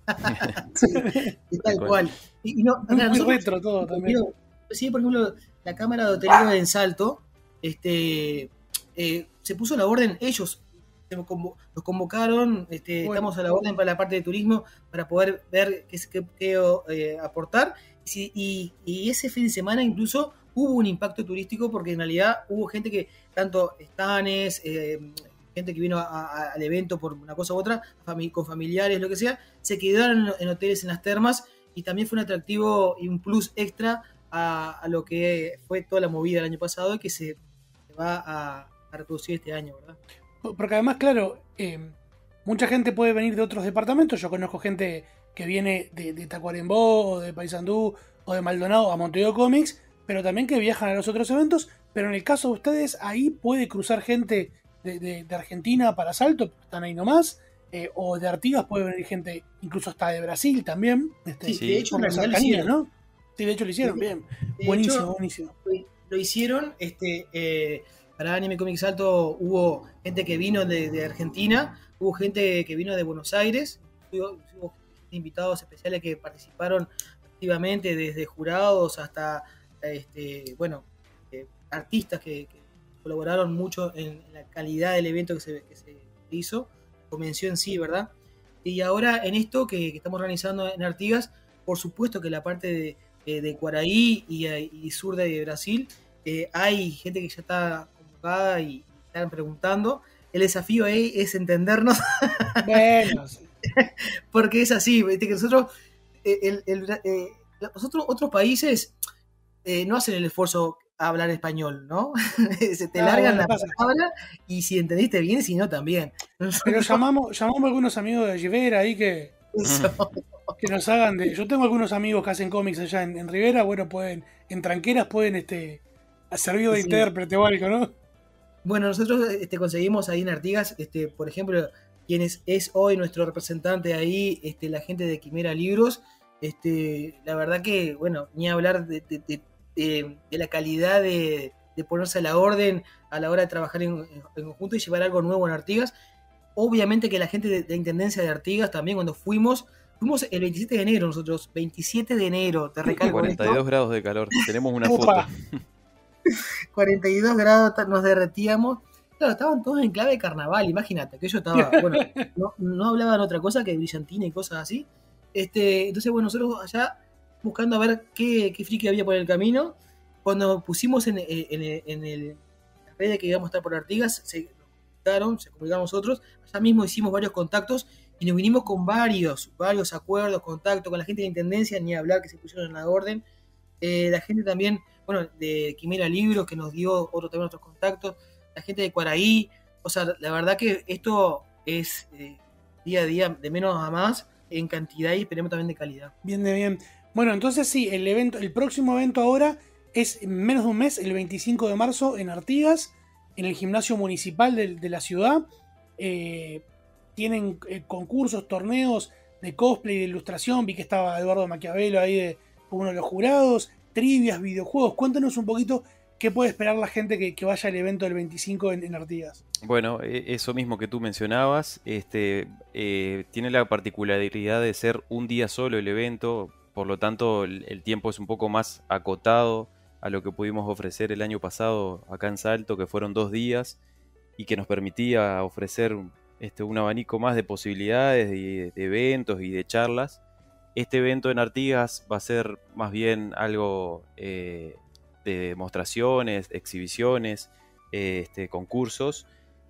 Sí, tal cual. Y, y no, muy nosotros, retro todo también. Sí, por ejemplo, la Cámara de Hoteleros en Salto, este, eh, se puso a la orden ellos. Nos convocaron, este, bueno, estamos a la orden para la parte de turismo para poder ver qué, qué, qué eh, aportar y, y, y ese fin de semana incluso hubo un impacto turístico porque en realidad hubo gente que, tanto estanes, eh, gente que vino a, a, al evento por una cosa u otra, fami- con familiares, lo que sea, se quedaron en, en hoteles en las termas y también fue un atractivo y un plus extra a, a lo que fue toda la movida del año pasado y que se, se va a, a reproducir este año, ¿verdad? Porque además, claro, eh, mucha gente puede venir de otros departamentos. Yo conozco gente que viene de, de Tacuarembó o de Paysandú o de Maldonado a Montevideo Comics, pero también que viajan a los otros eventos. Pero en el caso de ustedes, ahí puede cruzar gente de, de, de Argentina para Salto, están ahí nomás, eh, o de Artigas puede venir gente incluso hasta de Brasil también. Este, Sí, de hecho, por en la realidad lo cercanía, hicieron. ¿no? Sí, de hecho lo hicieron, Sí, bien. de Buenísimo, hecho, buenísimo. Lo hicieron, este, eh, para Anime Comics Salto hubo gente que vino de, de Argentina, hubo gente que vino de Buenos Aires, hubo, hubo invitados especiales que participaron activamente, desde jurados hasta, este, bueno, eh, artistas que, que colaboraron mucho en, en la calidad del evento que se, que se hizo, la convención en sí, ¿verdad? Y ahora en esto que, que estamos organizando en Artigas, por supuesto que la parte de, eh, de Cuaraí y, y sur de Brasil, eh, hay gente que ya está convocada y, y están preguntando. El desafío ahí es entendernos. Bueno, porque es así, ¿viste? Que nosotros, eh, el, el, eh, nosotros otros países eh, no hacen el esfuerzo a hablar español, ¿no? Se te Ah, largan bueno, la pasa. palabra y si entendiste bien, si no también. Pero llamamos, llamamos a algunos amigos de Rivera ahí que, Eso. que nos hagan de. Yo tengo algunos amigos que hacen cómics allá en, en Rivera, bueno, pueden, en tranqueras pueden este servir de Sí. intérprete o algo, ¿no? Bueno, nosotros este, conseguimos ahí en Artigas, este, por ejemplo, quien es, es hoy nuestro representante ahí, este, la gente de Quimera Libros. Este, la verdad que, bueno, ni hablar de, de, de, de, de la calidad de, de ponerse a la orden a la hora de trabajar en, en, en conjunto y llevar algo nuevo en Artigas. Obviamente que la gente de, de Intendencia de Artigas también, cuando fuimos, fuimos el veintisiete de enero nosotros, veintisiete de enero, te recalco cuarenta y dos esto. grados de calor, tenemos una Opa. foto. cuarenta y dos grados, ta- nos derretíamos. Claro, estaban todos en clave de carnaval, imagínate, que yo estaba, bueno, no, no hablaban otra cosa que brillantina y cosas así. Este, entonces, bueno, nosotros allá buscando a ver qué, qué friki había por el camino. Cuando pusimos en, en, en, en el, la red de que íbamos a estar por Artigas, se comunicaron, se comunicaron nosotros, allá mismo hicimos varios contactos y nos vinimos con varios, varios acuerdos, contactos con la gente de Intendencia, ni hablar que se pusieron en la orden. Eh, la gente también, bueno, de Quimera Libros, que nos dio otro también otros contactos, la gente de Cuaraí. O sea, la verdad que esto es eh, día a día de menos a más en cantidad y esperemos también de calidad. Bien, de bien. Bueno, entonces sí, el evento, el próximo evento ahora es en menos de un mes, el veinticinco de marzo, en Artigas, en el gimnasio municipal de, de la ciudad. Eh, tienen eh, concursos, torneos de cosplay, de ilustración. Vi que estaba Eduardo Maquiavelo ahí de uno de los jurados, trivias, videojuegos. Cuéntanos un poquito qué puede esperar la gente que, que vaya al evento del veinticinco en, en Artigas. Bueno, e- eso mismo que tú mencionabas, este, eh, tiene la particularidad de ser un día solo el evento, por lo tanto el, el tiempo es un poco más acotado a lo que pudimos ofrecer el año pasado acá en Salto, que fueron dos días y que nos permitía ofrecer este, un abanico más de posibilidades, de, de eventos y de charlas. Este evento en Artigas va a ser más bien algo eh, de demostraciones, exhibiciones, eh, este, concursos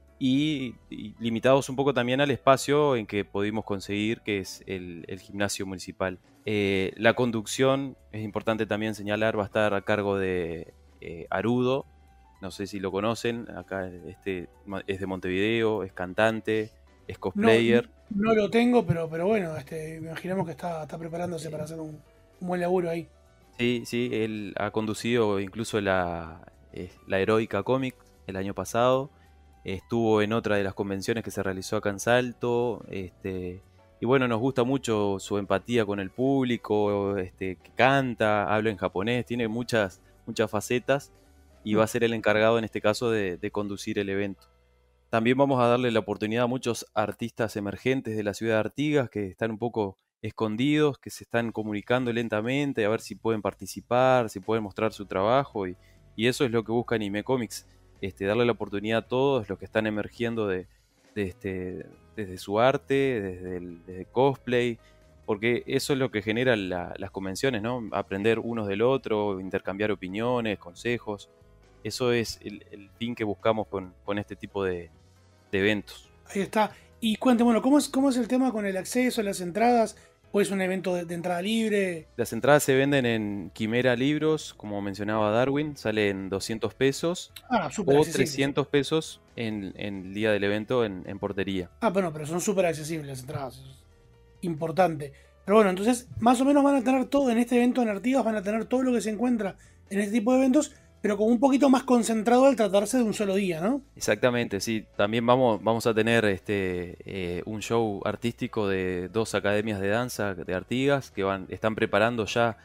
y, y limitados un poco también al espacio en que pudimos conseguir, que es el, el gimnasio municipal. Eh, la conducción, es importante también señalar, va a estar a cargo de eh, Arudo. No sé si lo conocen, acá este, es de Montevideo, es cantante, es cosplayer. No, no lo tengo, pero, pero bueno, este, imaginamos que está, está preparándose para hacer un, un buen laburo ahí. Sí, sí, él ha conducido incluso la, eh, la Heroica Comic el año pasado. Estuvo en otra de las convenciones que se realizó acá en Salto. Este, y bueno, nos gusta mucho su empatía con el público, este, que canta, habla en japonés, tiene muchas, muchas facetas. Y va a ser el encargado en este caso de, de conducir el evento. También vamos a darle la oportunidad a muchos artistas emergentes de la ciudad de Artigas que están un poco escondidos, que se están comunicando lentamente, a ver si pueden participar, si pueden mostrar su trabajo. Y, y eso es lo que busca Anime Comics, este, darle la oportunidad a todos los que están emergiendo de, de este, desde su arte, desde el desde cosplay, porque eso es lo que genera la- las convenciones, ¿no? Aprender unos del otro, intercambiar opiniones, consejos. Eso es el, el fin que buscamos con, con este tipo de, de eventos. Ahí está. Y cuéntame, bueno, ¿cómo es, cómo es el tema con el acceso, las entradas? ¿O es un evento de, de entrada libre? Las entradas se venden en Quimera Libros, como mencionaba Darwin, salen doscientos pesos Ah, súper o accesible. trescientos pesos en, en el día del evento en, en portería. Ah, bueno, pero son súper accesibles las entradas. Eso es importante. Pero bueno, entonces, más o menos van a tener todo en este evento en Artigas, van a tener todo lo que se encuentra en este tipo de eventos, pero como un poquito más concentrado al tratarse de un solo día, ¿no? Exactamente, sí. También vamos, vamos a tener este eh, un show artístico de dos academias de danza de Artigas que van, están preparando ya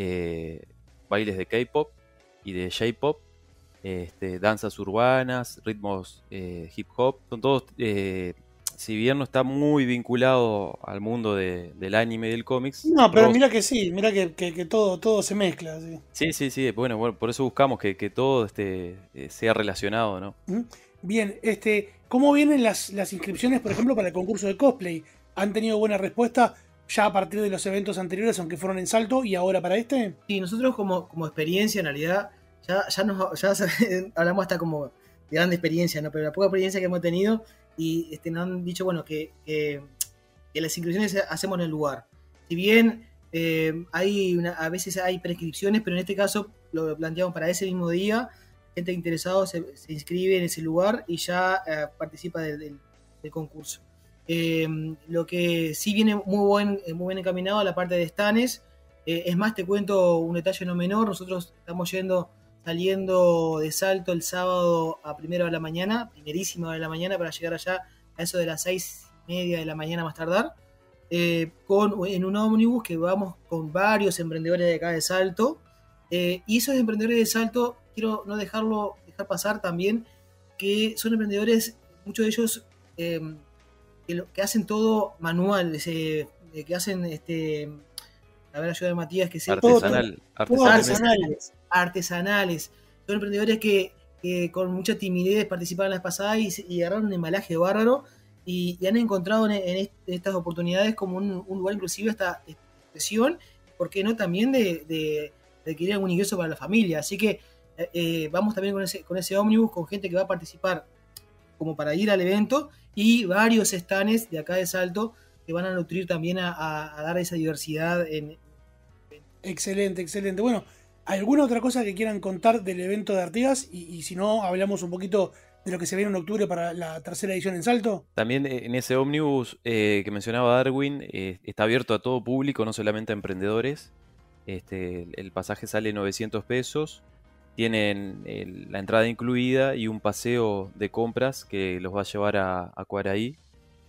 eh, bailes de K-pop y de J-pop, este, danzas urbanas, ritmos eh, hip hop. Son todos, eh, si bien no está muy vinculado al mundo de- del anime y del cómics. No, pero todos- mira que sí, mira que, que- que todo, todo se mezcla. Sí. Sí, sí, sí. Bueno, bueno, por eso buscamos que, que todo este, eh, sea relacionado, ¿no? ¿Mm? Bien, este, ¿cómo vienen las, las inscripciones, por ejemplo, para el concurso de cosplay? ¿Han tenido buena respuesta ya a partir de los eventos anteriores, aunque fueron en Salto, y ahora para este? Sí, nosotros como, como experiencia, en realidad, ya, ya, nos, ya hablamos hasta como de grande experiencia, ¿no? Pero la poca experiencia que hemos tenido, y este, nos han dicho, bueno, que, que, que las inscripciones hacemos en el lugar. Si bien eh, hay una, a veces hay prescripciones, pero en este caso lo planteamos para ese mismo día, gente interesada se, se inscribe en ese lugar y ya eh, participa del, del, del concurso. Eh, lo que sí viene muy buen, muy bien encaminado a la parte de stands. Eh, es más, te cuento un detalle no menor. Nosotros estamos yendo, saliendo de Salto el sábado a primera hora de la mañana, primerísima hora de la mañana, para llegar allá a eso de las seis y media de la mañana más tardar, eh, con, en un ómnibus que vamos con varios emprendedores de acá de Salto. Eh, y esos emprendedores de Salto, quiero no dejarlo dejar pasar también, que son emprendedores, muchos de ellos eh, que, lo, que hacen todo manual, ese, que hacen este... A ver, ayuda de Matías, que se Artesanal, todo, artesanal. artesanales, artesanales. Son emprendedores que, que con mucha timidez participaron la vez pasada y, y agarraron un embalaje bárbaro y, y han encontrado en, en, est, en estas oportunidades como un, un lugar inclusive hasta expresión, ¿por qué no? También de, de, de adquirir algún ingreso para la familia. Así que eh, vamos también con ese, con ese ómnibus, con gente que va a participar como para ir al evento, y varios stands de acá de Salto que van a nutrir también a, a, a dar esa diversidad en, Excelente, excelente. Bueno, ¿alguna otra cosa que quieran contar del evento de Artigas? Y, y si no, hablamos un poquito de lo que se viene en octubre para la tercera edición en Salto. También en ese ómnibus eh, que mencionaba Darwin, eh, está abierto a todo público, no solamente a emprendedores. Este, el pasaje sale novecientos pesos, tienen el, la entrada incluida y un paseo de compras que los va a llevar a, a Cuaraí.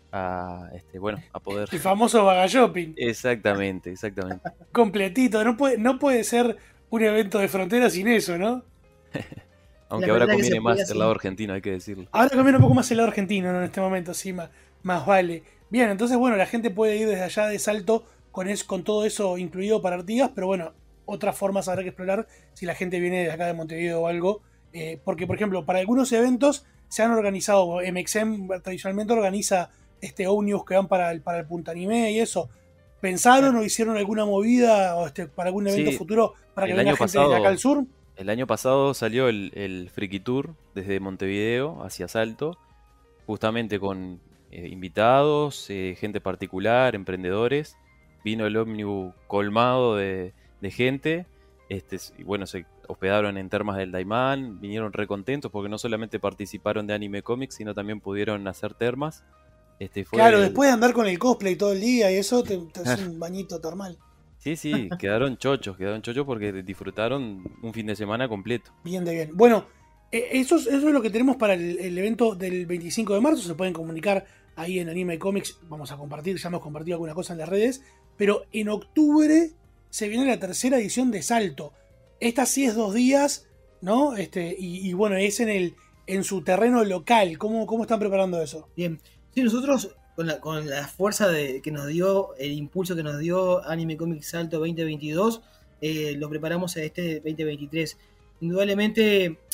A, este, bueno, a poder... El famoso Baga Shopping. Exactamente, exactamente. Completito. No puede, no puede ser un evento de frontera sin eso, ¿no? Aunque La ahora verdad que conviene se más puede el hacer. lado argentino, hay que decirlo. Ahora conviene un poco más el lado argentino, ¿no? En este momento, sí, más, más vale. Bien, entonces, bueno, la gente puede ir desde allá de Salto con, es, con todo eso incluido para Artigas, pero bueno, otras formas habrá que explorar si la gente viene de acá de Montevideo o algo. Eh, porque, por ejemplo, para algunos eventos se han organizado, M X M tradicionalmente organiza este ómnibus que van para el, para el Punta Anime y eso. ¿Pensaron o hicieron alguna movida o este, para algún evento Sí, futuro para que el venga año gente pasado- desde acá al sur? El año pasado salió el, el Friki Tour desde Montevideo hacia Salto, justamente con eh, invitados, eh, gente particular, emprendedores. Vino el ómnibus colmado de, de gente. Este, y bueno, se hospedaron en Termas del Daimán, vinieron recontentos porque no solamente participaron de Anime Comics, sino también pudieron hacer termas. Este, fue Claro, el- después de andar con el cosplay todo el día y eso, te, te hace un bañito termal. Sí, sí, quedaron chochos, quedaron chochos porque disfrutaron un fin de semana completo. Bien de bien. Bueno, eh, eso es, eso es lo que tenemos para el, el evento del veinticinco de marzo. Se pueden comunicar ahí en Anime Comics. Vamos a compartir, ya hemos compartido alguna cosa en las redes. Pero en octubre se viene la tercera edición de Salto. Esta sí es dos días, ¿no? Este, y, y bueno, es en el en su terreno local. ¿Cómo, cómo están preparando eso? Bien. Sí, nosotros con la, con la fuerza de, que nos dio, el impulso que nos dio Anime Comics Salto veinte veintidós, eh, lo preparamos a este veinte veintitrés. Indudablemente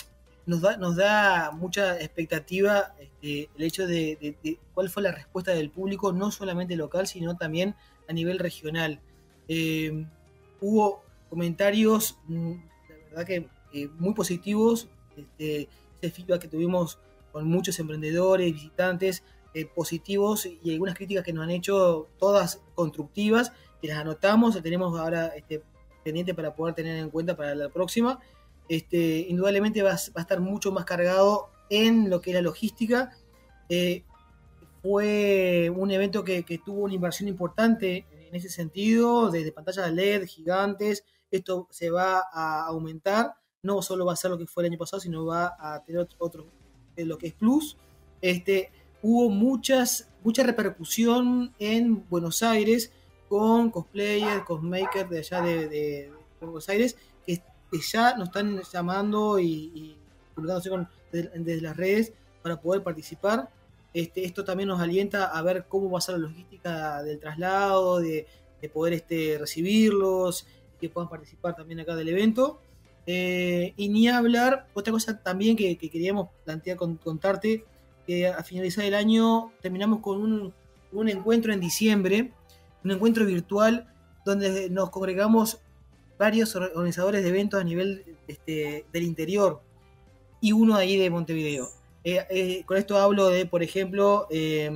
nos da, nos da mucha expectativa este, el hecho de, de, de cuál fue la respuesta del público, no solamente local, sino también a nivel regional. Eh, hubo comentarios, la verdad que eh, muy positivos, este, ese feedback que tuvimos con muchos emprendedores, visitantes, eh, positivos, y algunas críticas que nos han hecho, todas constructivas, que las anotamos, las tenemos ahora este, pendiente para poder tener en cuenta para la próxima. Este, indudablemente va, va a estar mucho más cargado en lo que es la logística. Eh, fue un evento que, que tuvo una inversión importante en ese sentido, desde pantallas L E D gigantes. Esto se va a aumentar, no solo va a ser lo que fue el año pasado, sino va a tener otro, otro lo que es plus. Este, hubo muchas, mucha repercusión en Buenos Aires con cosplayers, cosmakers de allá de, de, de Buenos Aires, que que ya nos están llamando y, y publicándose con, desde, desde las redes para poder participar. Este, esto también nos alienta a ver cómo va a ser la logística del traslado, de, de poder este, recibirlos, que puedan participar también acá del evento. Eh, y ni hablar, otra cosa también que, que queríamos plantear, con, contarte, que a finalizar el año terminamos con un, un encuentro en diciembre, un encuentro virtual donde nos congregamos varios organizadores de eventos a nivel este, del interior y uno ahí de Montevideo. Eh, eh, con esto hablo de, por ejemplo, eh,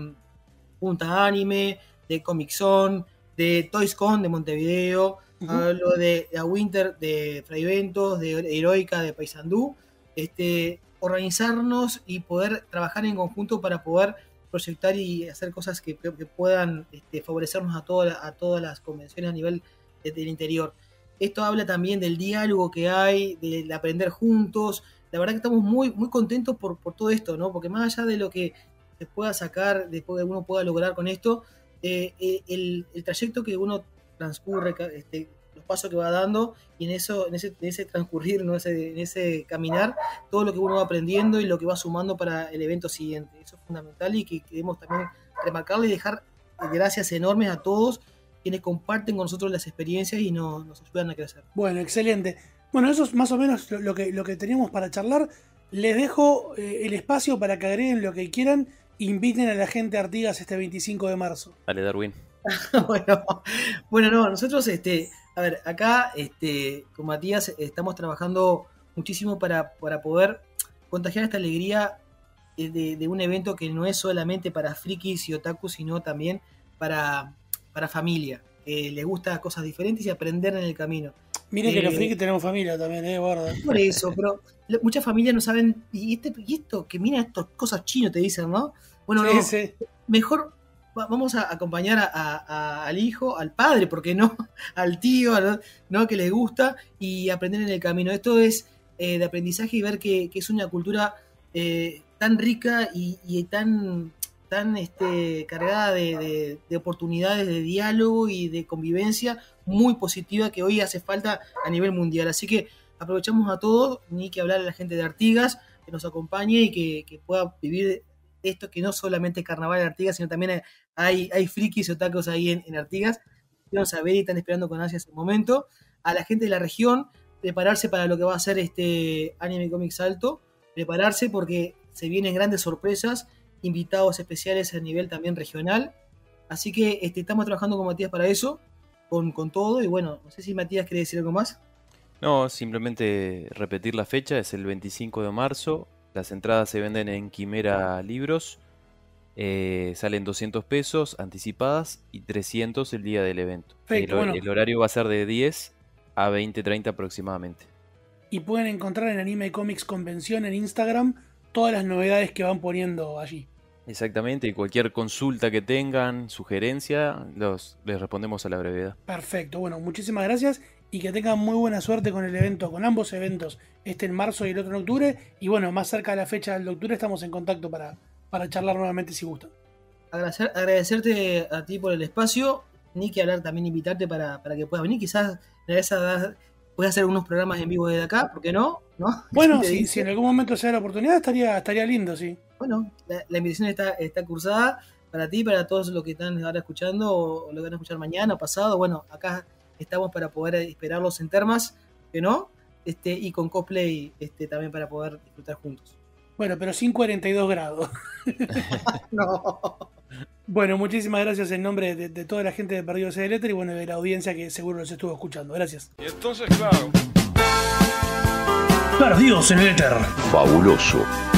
Punta Anime, de Comic Zone, de Toys Con de Montevideo, uh-huh. Hablo de, de A Winter de Fraiventos, de Heroica de Paysandú. Este, organizarnos y poder trabajar en conjunto para poder proyectar y hacer cosas que, que puedan este, favorecernos a, toda, a todas las convenciones a nivel de, del interior. Esto habla también del diálogo que hay, de aprender juntos. La verdad que estamos muy, muy contentos por, por todo esto, ¿no? Porque más allá de lo que se pueda sacar, de que uno pueda lograr con esto, eh, el, el trayecto que uno transcurre, este, los pasos que va dando, y en eso, en ese, en ese transcurrir, ¿no? ese, en ese caminar, todo lo que uno va aprendiendo y lo que va sumando para el evento siguiente. Eso es fundamental y que queremos también remarcarle y dejar gracias enormes a todos quienes comparten con nosotros las experiencias y nos, nos ayudan a crecer. Bueno, excelente. Bueno, eso es más o menos lo, lo, que, lo que teníamos para charlar. Les dejo eh, el espacio para que agreguen lo que quieran. Inviten a la gente a Artigas este veinticinco de marzo. Dale, Darwin. bueno, bueno, no, nosotros, este, a ver, acá este, con Matías estamos trabajando muchísimo para, para poder contagiar esta alegría de, de un evento que no es solamente para frikis y otakus, sino también para... para familia, que le gusta cosas diferentes y aprender en el camino. Mire eh, que los frikis tenemos familia también, eh, guarda. Por eso, pero muchas familias no saben, y, este, y esto, que mira estas cosas chinas, te dicen, ¿no? Bueno, sí, no, sí. Mejor va, vamos a acompañar a, a, a, al hijo, al padre, porque no, al tío, a, ¿no? Que les gusta, y aprender en el camino. Esto es eh, de aprendizaje y ver que, que es una cultura eh, tan rica y, y tan... tan este, cargada de, de, de oportunidades de diálogo y de convivencia muy positiva que hoy hace falta a nivel mundial. Así que aprovechamos a todos, ni que hablar a la gente de Artigas, que nos acompañe y que, que pueda vivir esto, que no solamente es carnaval en Artigas, sino también hay, hay frikis y otakus ahí en, en Artigas. Quieren saber y están esperando con ansia ese momento. A la gente de la región, prepararse para lo que va a ser este Anime Comic Salto, prepararse porque se vienen grandes sorpresas, invitados especiales a nivel también regional, así que este, estamos trabajando con Matías para eso, con, con todo, y bueno, no sé si Matías quiere decir algo más. No, simplemente repetir la fecha, es el veinticinco de marzo, las entradas se venden en Quimera Libros, eh, salen doscientos pesos anticipadas y trescientos el día del evento. Perfecto, el, bueno. el horario va a ser de diez a veinte treinta aproximadamente. Y pueden encontrar en Anime Comics Convención en Instagram todas las novedades que van poniendo allí. Exactamente, y cualquier consulta que tengan, sugerencia, los, les respondemos a la brevedad. Perfecto, bueno, muchísimas gracias y que tengan muy buena suerte con el evento, con ambos eventos, este en marzo y el otro en octubre, y bueno, más cerca de la fecha del octubre estamos en contacto para, para charlar nuevamente si gustan. Agradecer, agradecerte a ti por el espacio, ni que hablar, también invitarte para, para que puedas venir, quizás en esa edad puedes hacer unos programas en vivo desde acá, ¿por qué no? ¿No? Bueno, si, si en algún momento se da la oportunidad, estaría, estaría lindo, sí. Bueno, la, la invitación está, está cursada para ti, para todos los que están ahora escuchando, o lo que van a escuchar mañana o pasado. Bueno, acá estamos para poder esperarlos en Termas, que no. este, y con cosplay este, también para poder disfrutar juntos. Bueno, pero sin cuarenta y dos grados. No. Bueno, muchísimas gracias en nombre de, de toda la gente de Perdidos en el Éter y bueno, de la audiencia que seguro los estuvo escuchando. Gracias. Y entonces, claro. Perdidos en el Éter. Fabuloso.